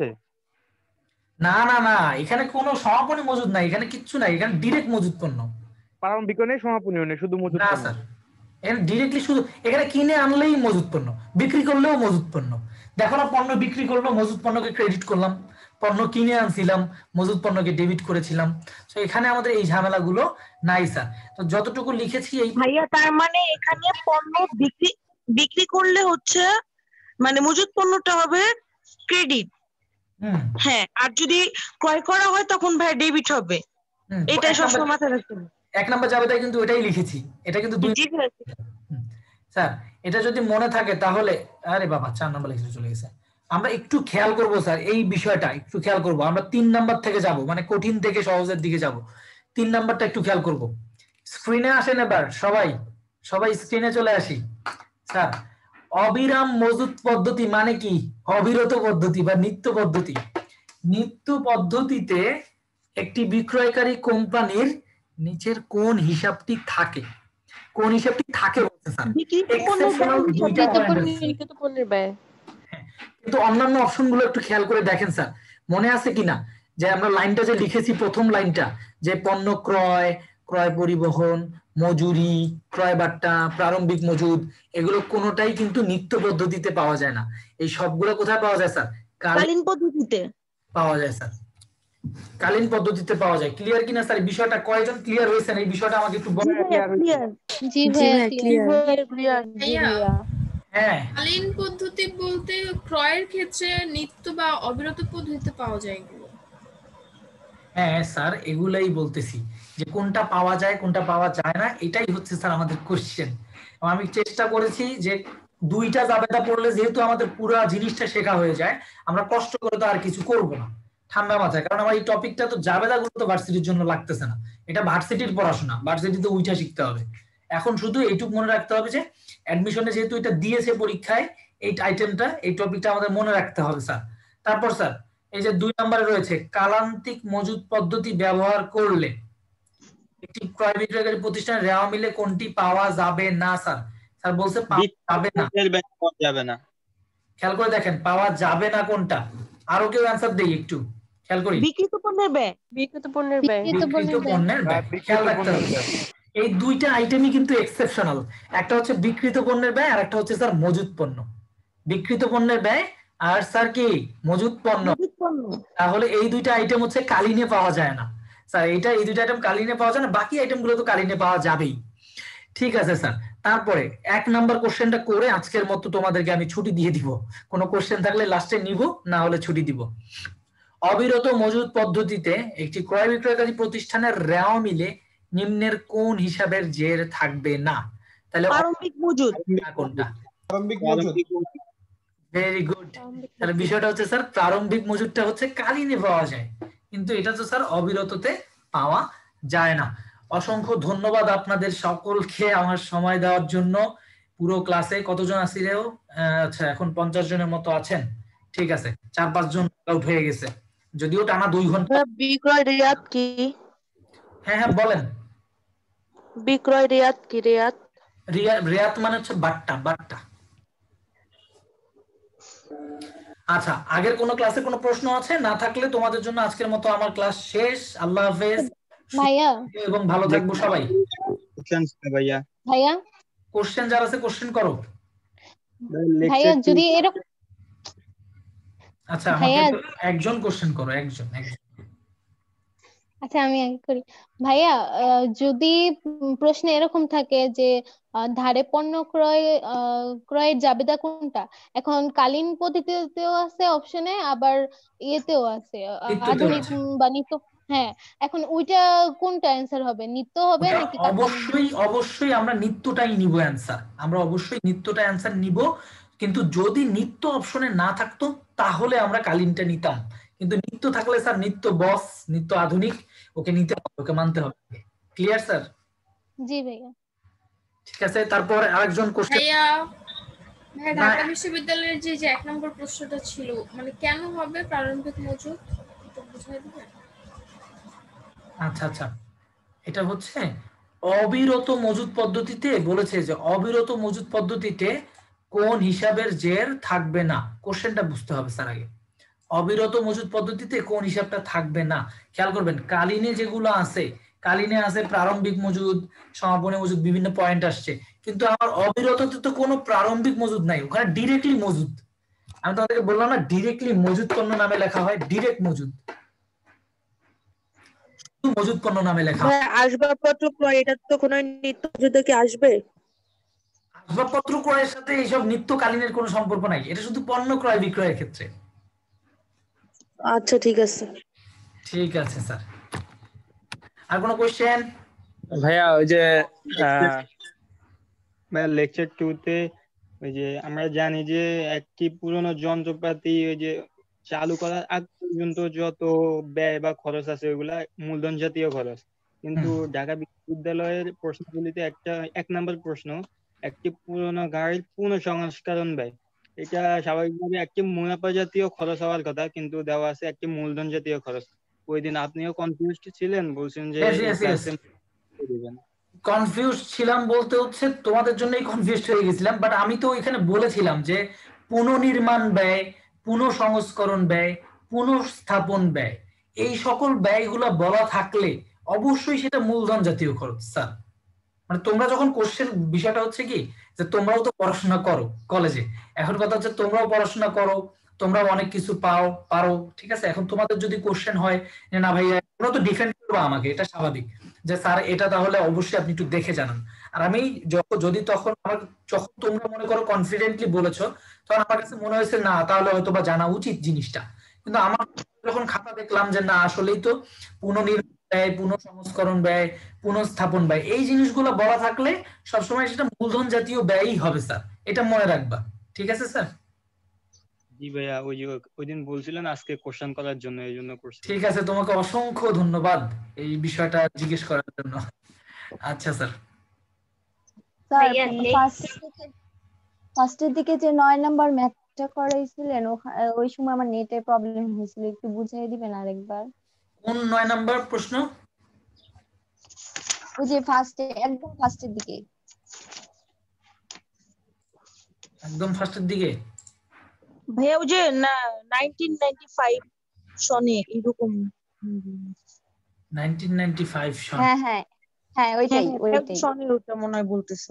না না না, এখানে কোনো সমাপনী মজুদ নাই, এখানে কিচ্ছু নাই, এখানে ডিরেক্ট মজুদ পণ্য। প্রারম্ভিক নেই, সমাপনীও নেই, শুধু মজুদ না পণ্য। স্যার, এখানে ডিরেক্টলি শুধু এখানে কিনে আনলেই মজুদ পণ্য, বিক্রি করলেও মজুদ পণ্য। দেখো না, পণ্য বিক্রি করলো, মজুদ পণ্যকে ক্রেডিট করলাম, পণ্য কিনে আনছিলাম, মজুদ পণ্যকে ডেবিট করেছিলাম। তো এখানে আমাদের এই ঝামেলাগুলো নাই স্যার। তো যতটুকু লিখেছি এই ভাইয়া, তার মানে এখানে পণ্য বিক্রি বিক্রি করলে হচ্ছে মানে মজুদ পণ্যটা হবে ক্রেডিট, হ্যাঁ, আর যদি ক্রয় করা হয় তখন ভাই ডেবিট হবে। এটাই সবসময় মাথায় রাখতে হবে। এক নাম্বার জাবেদায় কিন্তু এটাই লিখেছি, এটা কিন্তু দুই স্যার। এটা যদি মনে থাকে তাহলে, আরে বাবা চার নাম্বার লিখে চলে গেছে। আমরা একটু খেয়াল করব স্যার, এই বিষয়টা একটু খেয়াল করব। আমরা তিন নাম্বার থেকে যাব, মানে কঠিন থেকে সহজের দিকে যাব। তিন নাম্বারটা একটু খেয়াল করব। স্ক্রিনে আসেন এবার সবাই, সবাই স্ক্রিনে চলে আসি। স্যার, অবিরাম মজুদ পদ্ধতি মানে কি? অবিরত পদ্ধতি বা নিত্য পদ্ধতি। নিত্য পদ্ধতিতে একটি বিক্রয়কারী কোম্পানির নিচের কোন হিসাবটি থাকে? কোন হিসাবটি থাকে বলতে স্যার? এক্সেপশনাল দুইটা পয়েন্ট আছে, কিন্তু অন্যান্য অপশনগুলো একটু খেয়াল করে দেখেন স্যার, মনে আছে কিনা যে আমরা লাইনটা যে লিখেছি, প্রথম লাইনটা যে পণ্য ক্রয়, ক্রয় পরিবহন, মজুরি, ক্রয় বাট্টা, প্রারম্ভিক মজুদ, এগুলো কোনোটাই কিন্তু নিত্য পদ্ধতিতে পাওয়া যায় না। এই সবগুলো কোথায় পাওয়া যায় স্যার? কালীন পদ্ধতিতে পাওয়া যায় স্যার, কালীন পদ্ধতিতে পাওয়া যায়। ক্লিয়ার কিনা স্যার? বিষয়টা কয়জন ক্লিয়ার হয়েছেন? এই বিষয়টা আমাকে একটু বলেন। জি ভাইয়া ক্লিয়ার ক্লিয়ার। হ্যাঁ, কালীন পদ্ধতি বলতে ক্রয়ের ক্ষেত্রে নিত্য বা অবিরত পদ্ধতিতে পাওয়া যায় এগুলো। হ্যাঁ স্যার, এগুলাই বলতেছি যে কোনটা পাওয়া যায় কোনটা পাওয়া যায় না, এটাই হচ্ছে স্যার আমাদের কোশ্চেন। আমি চেষ্টা করেছি যে দুইটা জাবেদা পড়লে যেহেতু আমাদের পুরো জিনিসটা শেখা হয়ে যায়, আমরা কষ্ট করে তো আর কিছু করব না, ঠান্ডা মাথায়। কারণ আমার এই টপিকটা তো জাবেদাগুলো তো ভার্সিটির জন্য লাগতেছে না, এটা ভার্সিটির পড়াশোনা, ভার্সিটিতে উইটা শিখতে হবে। এখন শুধু এইটুকু মনে রাখতে হবে যে অ্যাডমিশনে যেহেতু এটা দিয়েছে পরীক্ষায়, এই আইটেমটা, এই টপিকটা আমাদের মনে রাখতে হবে স্যার। তারপর স্যার, এই যে দুই নম্বরে রয়েছে কালান্তিক মজুদ পদ্ধতি ব্যবহার করলে একটি ক্রয় বিক্রয়কারী প্রতিষ্ঠানের রেওয়া মিলে কোনটি পাওয়া যাবে না? স্যার স্যার বলছে পাওয়া যাবে না, যাবে না। খেয়াল করে দেখেন, পাওয়া যাবে না কোনটা? আরো কেউ অ্যানসার দেই, একটু খেয়াল করি। বিক্রিত পণ্যের ব্যয়, বিক্রিত পণ্যের ব্যয়, বিক্রিত পণ্যের ব্যয়, খেয়াল রাখতে হবে। এই দুইটা আইটেমই কিন্তু এক্সেপশনাল, একটা হচ্ছে বিক্রিত পণ্যের ব্যয় আর একটা হচ্ছে স্যার মজুদ পণ্য। বিক্রিত পণ্যের ব্যয় আর স্যার কি মজুদ পণ্য। তাহলে এই দুইটা আইটেম হচ্ছে কালীনে পাওয়া যায় না স্যার, এইটা এই দুইটা আইটেম কালীনে পাওয়া যায় না, বাকি আইটেম গুলো তো কালীনে পাওয়া যাবেই। ঠিক আছে স্যার, তারপরে এক নাম্বার কোশ্চেনটা করে আজকের মতো তোমাদেরকে আমি ছুটি দিয়ে দিব। কোনো কোশ্চেন থাকলে লাস্টে নিব, না হলে ছুটি দিব। অবিরত মজুদ পদ্ধতিতে একটি ক্রয় বিক্রয়কারী প্রতিষ্ঠানের রেওয়া মিলে নিম্নের কোন হিসাবের জের থাকবে না? তাহলে প্রারম্ভিক মজুদ কোনটা? প্রারম্ভিক মজুদ। Very good. তাহলে বিষয়টা হচ্ছে স্যার, প্রারম্ভিক মজুদটা হচ্ছে কালীনে পাওয়া যায়, কিন্তু এটা তো স্যার অবিরততে পাওয়া যায় না। অসংখ্য ধন্যবাদ আপনাদের সকলকে আমার সময় দেওয়ার জন্য। পুরো ক্লাসে কতজন আছিলেও? আচ্ছা, এখন পঞ্চাশ জনের মতো আছেন। ঠিক আছে, চার পাঁচ জন আউট হয়ে গেছে, যদিও টানা দুই ঘন্টা। বিক্রয় রেয়াত কি? হ্যাঁ হ্যাঁ বলেন। বিক্রয় রেয়াত কি? রেয়াত রেয়াত মানে হচ্ছে বাট্টা, বাট্টা। আচ্ছা, আগের কোন ক্লাসে কোনো প্রশ্ন আছে? না থাকলে তোমাদের জন্য আজকের মতো আমার ক্লাস শেষ। আল্লাহ হাফেজ ভাইয়া, এবং ভালো থাকবো সবাই। ভাইয়া ভাইয়া কোশ্চেন যারা আছে কোশ্চেন করো। ভাইয়া যদি এরকম, আচ্ছা আমাকে একজন কোশ্চেন করো, একজন একজন আচ্ছা আমি আগে করি ভাইয়া। আহ, যদি উম প্রশ্নে এরকম থাকে যে আহ, ধারে পণ্য ক্রয় আহ, ক্রয়ের জাবেদা কোনটা, এখন কালীন পদ্ধতিতেও আছে অপশনে, আবার ইয়েতেও আছে আহ, নিত্যতেও আধুনিক আছে। উম, বা নিত্য। হ্যাঁ, এখন ওইটা কোনটা অ্যান্সার হবে, নিত্য হবে ওটা নাকি কালীন? অবশ্যই অবশ্যই আমরা নিত্যটাই নিব অ্যান্সার, আমরা অবশ্যই নিত্যটা অ্যান্সার নিব। কিন্তু যদি নিত্য অপশনে না থাকতো তাহলে আমরা কালীনটা নিতাম, কিন্তু নিত্য থাকলে স্যার নিত্য বস, নিত্য আধুনিক, ওকে নিতে হবে, ওকে মানতে হবে। Clear sir? জি ভাইয়া। ঠিক আছে, তারপর আরেকজন কোশ্চেন। ভাইয়া ভাইয়া না ঢাকা বিশ্ববিদ্যালয়ের যে যে এক নম্বর প্রশ্নটা ছিল, মানে কেন হবে প্রারম্ভিক মজুদ, একটু বুঝিয়ে দিবেন? আচ্ছা আচ্ছা, এটা হচ্ছে অবিরত মজুদ পদ্ধতিতে বলেছে যে অবিরত মজুদ পদ্ধতিতে কোন হিসাবের জের থাকবে না। কোশ্চেনটা বুঝতে হবে স্যার আগে। অবিরত মজুদ পদ্ধতিতে কোন হিসাবটা থাকবে না, খেয়াল করবেন কালীনে যেগুলো আছে, কালীনে আছে প্রারম্ভিক মজুদ, সমাপনী মজুদ, বিভিন্ন পয়েন্ট আসছে, কিন্তু আমার অবিরততে তো কোনো প্রারম্ভিক মজুদ নাই, ওখানে ডিরেক্টলি মজুদ। আমি তোমাদেরকে বললাম না ডিরেক্টলি মজুদ পণ্য নামে লেখা হয়, ডিরেক্ট মজুদ, শুধু মজুদ পণ্য নামে লেখা হয়। ভাই আসবাবপত্র ক্রয় এটা তো কোনো নিত্য মজুদে কি আসবে? আসবাবপত্র ক্রয়ের সাথে এইসব নিত্যকালীনের কোনো সম্পর্ক নাই, এটা শুধু পণ্য ক্রয় বিক্রয়ের ক্ষেত্রে। আচ্ছা ঠিক আছে। ঠিক আছে স্যার, আর কোনো কোশ্চেন? ভাইয়া ওই যে ভাইয়া লেকচার টু তে ওই যে আমরা জানি যে একটি পুরনো যন্ত্রপাতি ওই যে চালু করার আগ পর্যন্ত যত ব্যয় বা খরচ আছে ওইগুলা মূলধন জাতীয় খরচ, কিন্তু ঢাকা বিশ্ববিদ্যালয়ের প্রশ্নগুলিতে একটা এক নম্বর প্রশ্ন, একটি পুরনো গাড়ির পুনঃসংস্করণ ব্যয়, এটা স্বাভাবিকভাবে একটি মুনাফা জাতীয় খরচ হওয়ার কথা, কিন্তু দেওয়া আছে একটি মূলধন জাতীয় খরচ। ওই দিন আপনিও কনফিউজড ছিলেন, বলছেন যে Yes, এই yes, yes. ক্লাসে দিবেন। কনফিউজ ছিলাম বলতে হচ্ছে তোমাদের জন্যই কনফিউজ হয়ে গেছিলাম, বাট আমি তো এখানে বলেছিলাম যে পুনর্নির্মাণ ব্যয়, পুনঃসংস্করণ ব্যয়, পুনঃস্থাপন ব্যয়, এই সকল ব্যয়গুলো বলা থাকলে অবশ্যই সেটা মূলধন জাতীয় খরচ স্যার। মানে তোমরা যখন কোশ্চেন, বিষয়টা হচ্ছে কি যে তোমরাও তো পড়াশোনা করো কলেজে, এখন কথা হচ্ছে তোমরাও পড়াশোনা করো, তোমরাও অনেক কিছু পাও পারো, ঠিক আছে, এখন তোমাদের যদি কোশ্চেন হয় যে না ভাইয়া, তোমরা তো ডিফেন্ড করবা আমাকে, এটা স্বাভাবিক যে স্যার এটা তাহলে অবশ্যই আপনি একটু দেখে জানান। আর আমি যখন যদি তখন আমার যখন তোমরা মনে করো কনফিডেন্টলি বলেছো, তখন আমার কাছে মনে হয়েছে না তাহলে হয়তো বা জানা উচিত জিনিসটা, কিন্তু আমার যখন খাতা দেখলাম যে না আসলেই তো পুনর্নির্মাণ ব্যয়, পুনঃসংস্করণ ব্যয়, পুনঃস্থাপন ব্যয়, এই জিনিসগুলো বলা থাকলে সবসময় সেটা মূলধন জাতীয় ব্যয়ই হবে স্যার, এটা মনে রাখবা। ঠিক আছে স্যার? জি ভাইয়া, ওই যে ওই দিন বলছিলেন আজকে কোশ্চেন করার জন্য, এই জন্য করছি। ঠিক আছে, তোমাকে অসংখ্য ধন্যবাদ এই বিষয়টা জিজ্ঞেস করার জন্য। আচ্ছা স্যার। স্যার ফার্স্টের দিকে যে নয় নাম্বার ম্যাথটা করাইছিলেন ওই সময় আমার নেটের প্রবলেম হয়েছিল, একটু বুঝিয়ে দিবেন আরেকবার? কোন নয় নাম্বার প্রশ্ন? ওই যে ফার্স্টে, একদম ফার্স্টের দিকে। একদম ফার্স্টের দিকে ভাইয়া ওই যে না নাইনটিন নাইনটি ফাইভ সনে এরকম নাইনটিন নাইনটি ফাইভ সন। হ্যাঁ হ্যাঁ হ্যাঁ ওইটাই ওইটাই সনের ওটা মনে হয় বলতেছো।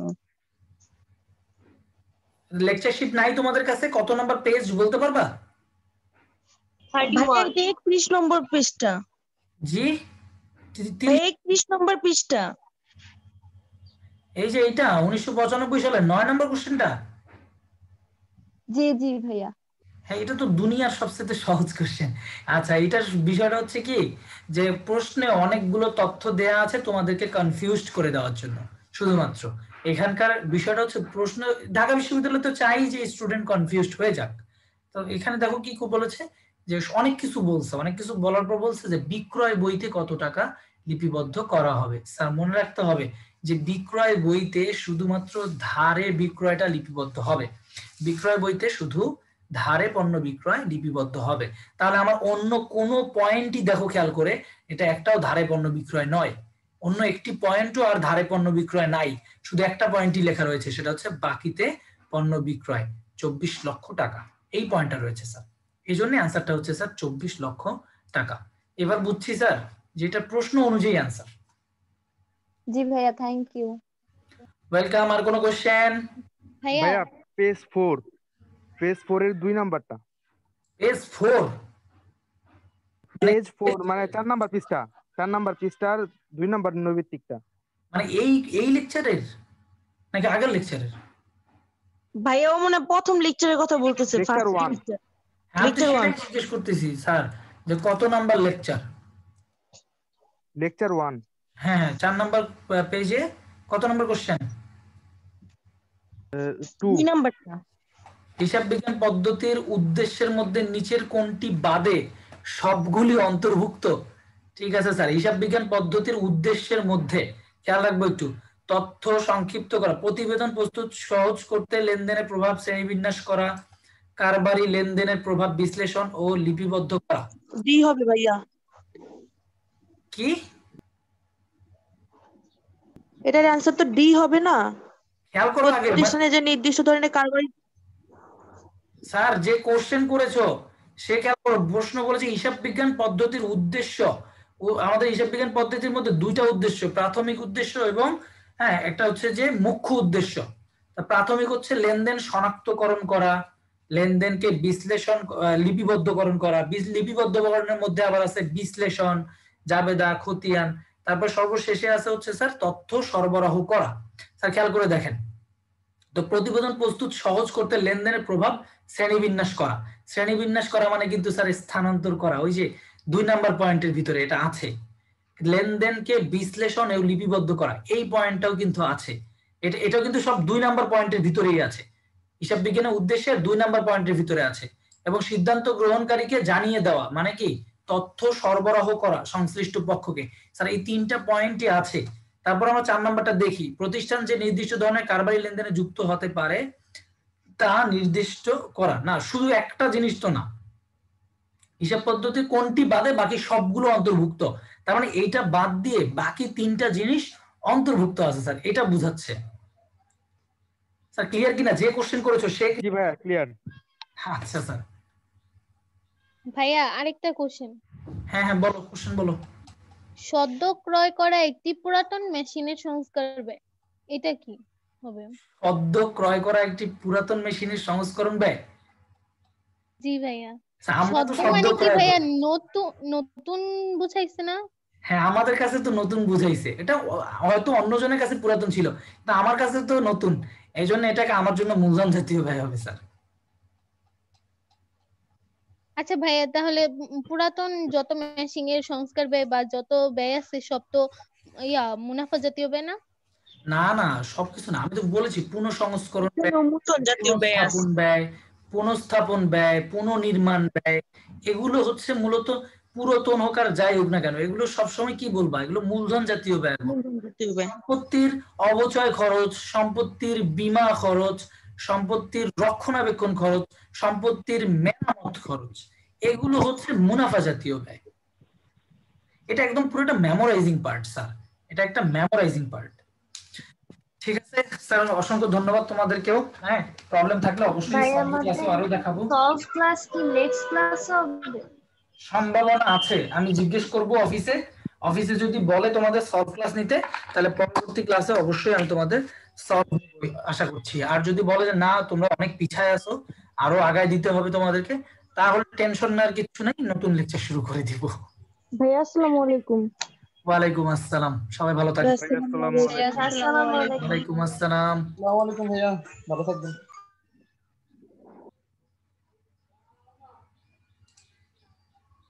লেকচার শিট নাই তোমাদের কাছে? কত নাম্বার পেজ বলতে পারবা? ভাইয়া এটা একত্রিশ নম্বর পৃষ্ঠা। জি একত্রিশ নম্বর পৃষ্ঠা। এই যে এটা উনিশশো পঁচানব্বই সালের নয় নম্বর কোশ্চেনটা। জি জি ভাইয়া। হ্যাঁ, এটা তো দুনিয়ার সবচেয়ে সহজ কোশ্চেন। আচ্ছা, এটার বিষয়টা হচ্ছে কি যে প্রশ্নে অনেকগুলো তথ্য দেয়া আছে তোমাদেরকে কনফিউজড করে দেওয়ার জন্য শুধুমাত্র। এখানকার বিষয়টা হচ্ছে প্রশ্ন, ঢাকা বিশ্ববিদ্যালয় তো চাই যে স্টুডেন্ট কনফিউজড হয়ে যাক। তো এখানে দেখো কি বলেছে যে অনেক কিছু বলছে, অনেক কিছু বলার পর বলছে যে বিক্রয় বইতে কত টাকা লিপিবদ্ধ করা হবে। স্যার মনে রাখতে হবে যে বিক্রয় বইতে শুধুমাত্র ধারে বিক্রয়টা লিপিবদ্ধ হবে, বিক্রয় বইতে শুধু ধারে পণ্য বিক্রয় লিপিবদ্ধ হবে। তাহলে আমার অন্য কোনো পয়েন্টই দেখো খেয়াল করে, এটা একটাও ধারে পণ্য বিক্রয় নয়, অন্য একটি পয়েন্টও আর ধারে পণ্য বিক্রয় নাই, শুধু একটা পয়েন্টই লেখা রয়েছে, সেটা হচ্ছে বাকিতে পণ্য বিক্রয় চব্বিশ লক্ষ টাকা, এই পয়েন্টটা রয়েছে স্যার। এই জন্য অ্যান্সারটা হচ্ছে স্যার চব্বিশ লক্ষ টাকা। এবার বুঝছি স্যার যেটা প্রশ্ন অনুযায়ী অ্যান্সার। জি ভাইয়া, থ্যাংক ইউ। ওয়েলকাম। আর কোনো কোশ্চেন? ভাইয়া পেজ ফোর, পেজ ফোর এর দুই নাম্বারটা। পেজ ফোর পেজ ফোর মানে চার নাম্বার পৃষ্ঠা। চার নাম্বার পৃষ্ঠার দুই নাম্বার নৈর্ব্যক্তিকটা। মানে এই এই লেকচারের নাকি আগের লেকচারের? ভাইয়া ও মনে হয় প্রথম লেকচারের কথা বলতেছে, লেকচার ফার্স্ট ওয়ান। লেকচার। আমি তো লেকচার ওয়ান সেটাই জিজ্ঞেস করতেছি স্যার যে কত নাম্বার লেকচার? Lecture one. হ্যাঁ হ্যাঁ চার নাম্বার পেজে কত নাম্বার কোশ্চেন? টু। দুই নাম্বারটা। হিসাব বিজ্ঞান পদ্ধতির উদ্দেশ্যের মধ্যে নিচের কোনটি বাদে সবগুলি অন্তর্ভুক্ত? ঠিক আছে স্যার, হিসাব বিজ্ঞান পদ্ধতির উদ্দেশ্যের মধ্যে খেয়াল রাখবো একটু, তথ্য সংক্ষিপ্ত করা, প্রতিবেদন প্রস্তুত সহজ করতে, লেনদেনের প্রভাব শ্রেণীবিন্যাস করা, কারবারি লেনদেনের প্রভাব বিশ্লেষণ ও লিপিবদ্ধ করা। ডি হবে ভাইয়া। কি এটার অ্যান্সার তো ডি হবে না? খেয়াল করো আগে প্রতিষ্ঠানে যে নির্দিষ্ট ধরনের কারবারি। স্যার যে কোশ্চেন করেছো সে খেয়াল করো, প্রশ্ন করেছে হিসাব বিজ্ঞান পদ্ধতির উদ্দেশ্য। ও আমাদের হিসাব বিজ্ঞান পদ্ধতির মধ্যে দুইটা উদ্দেশ্য, প্রাথমিক উদ্দেশ্য এবং হ্যাঁ একটা হচ্ছে যে মুখ্য উদ্দেশ্য। তা প্রাথমিক হচ্ছে লেনদেন শনাক্তকরণ করা, লেনদেনকে বিশ্লেষণ লিপিবদ্ধকরণ করা, লিপিবদ্ধকরণের মধ্যে আবার আছে বিশ্লেষণ, জাবেদা, খতিয়ান, তারপর সর্বশেষে আছে হচ্ছে স্যার তথ্য সরবরাহ করা। স্যার খেয়াল করে দেখেন তো, প্রতিবেদন প্রস্তুত সহজ করতে লেনদেনের প্রভাব শ্রেণীবিন্যাস করা, শ্রেণীবিন্যাস করা মানে কিন্তু স্যার স্থানান্তর করা, ওই যে দুই নাম্বার পয়েন্টের ভিতরে এটা আছে। লেনদেনকে বিশ্লেষণ এবং লিপিবদ্ধ করা, এই পয়েন্টটাও কিন্তু আছে। এটা এটাও কিন্তু সব দুই নাম্বার পয়েন্টের ভিতরেই আছে, হিসাব বিজ্ঞানের উদ্দেশ্যে দুই নাম্বার পয়েন্টের ভিতরে আছে। এবং সিদ্ধান্ত গ্রহণকারীকে জানিয়ে দেওয়া মানে কি তথ্য সরবরাহ করা সংশ্লিষ্ট পক্ষকে। স্যার এই তিনটা পয়েন্টই আছে। তারপর আমরা চার নাম্বারটা দেখি, প্রতিষ্ঠান যে নির্দিষ্ট ধরনের কারবারি লেনদেনে যুক্ত হতে পারে তা নির্দিষ্ট করা। না শুধু একটা জিনিস তো না, হিসাব পদ্ধতি কোনটি বাদে বাকি সবগুলো অন্তর্ভুক্ত, তার মানে এইটা বাদ দিয়ে বাকি তিনটা জিনিস অন্তর্ভুক্ত আছে স্যার, এটা বুঝাচ্ছে। স্যার ক্লিয়ার কিনা? যে কোশ্চেন করেছো সে জি ভাইয়া ক্লিয়ার। আচ্ছা স্যার। ভাইয়া আরেকটা কোশ্চেন। হ্যাঁ হ্যাঁ বলো, কোশ্চেন বলো। সদ্য ক্রয় করা একটি পুরাতন মেশিনের সংস্কার ব্যয়, এটা কি হবে? সদ্য ক্রয় করা একটি পুরাতন মেশিনের সংস্করণ ব্যয়। জি ভাইয়া। আমরা তো সদ্য সদ্য মানে কি ক্রয় ভাইয়া? করি। নতুন নতুন বুঝাইছে না? হ্যাঁ আমাদের কাছে তো নতুন বুঝাইছে, এটা হয়তো অন্যজনের কাছে পুরাতন ছিল, কিন্তু আমার কাছে তো নতুন, এই জন্য এটাকে আমার জন্য মূলধন জাতীয় ব্যয় হবে স্যার। আচ্ছা ভাইয়া, তাহলে উম পুরাতন যত মেশিনের সংস্কার ব্যয় বা যত ব্যয় আছে সব তো ইয়া মুনাফা জাতীয় ব্যয় না? না না সবকিছু না, আমি তো বলেছি পুনঃসংস্করণ ব্যয়, নতুন জাতীয় ব্যয় আছে। পুনঃস্থাপন ব্যয়, পুনঃস্থাপন ব্যয়, পুনঃনির্মাণ ব্যয়, এগুলো হচ্ছে মূলত পুরাতন হোক আর যাই হোক না কেন, এগুলো সবসময় কি বলবা, এগুলো মূলধন জাতীয় ব্যয়। মূলধন জাতীয় ব্যয়। সম্পত্তির অবচয় খরচ, সম্পত্তির বীমা খরচ, সম্পত্তির রক্ষণাবেক্ষণ খরচ, সম্পত্তির মেরামত খরচ, এগুলো হচ্ছে মুনাফা জাতীয় ব্যয়। এটা একদম পুরোটা মেমোরাইজিং পার্ট স্যার, এটা একটা মেমোরাইজিং পার্ট। ঠিক আছে স্যার, অসংখ্য ধন্যবাদ তোমাদেরকেও। হ্যাঁ প্রবলেম থাকলে অবশ্যই ভাই সামনের আমাদের ক্লাসে আরো দেখাবো। সলভ ক্লাস কি নেক্সট ক্লাস হবে? সম্ভাবনা আছে, আমি জিজ্ঞেস করব অফিসে, অফিসে যদি বলে তোমাদের সলভ ক্লাস নিতে তাহলে পরবর্তী ক্লাসে অবশ্যই আমি তোমাদের সলভ আশা করছি। আর যদি বলে যে না তোমরা অনেক পিছায় আছো, আরো আগায় দিতে হবে তোমাদেরকে, তাহলে টেনশন নেওয়ার কিছু নাই, নতুন লেকচার শুরু করে দিব। ভাইয়া আসসালামু আলাইকুম। ওয়ালাইকুম আসসালাম, সবাই ভালো থাকবেন। আসসালামু আলাইকুম। ওয়ালাইকুম আসসালাম। আসসালামু আলাইকুম ভাইয়া, ভালো থাকবেন।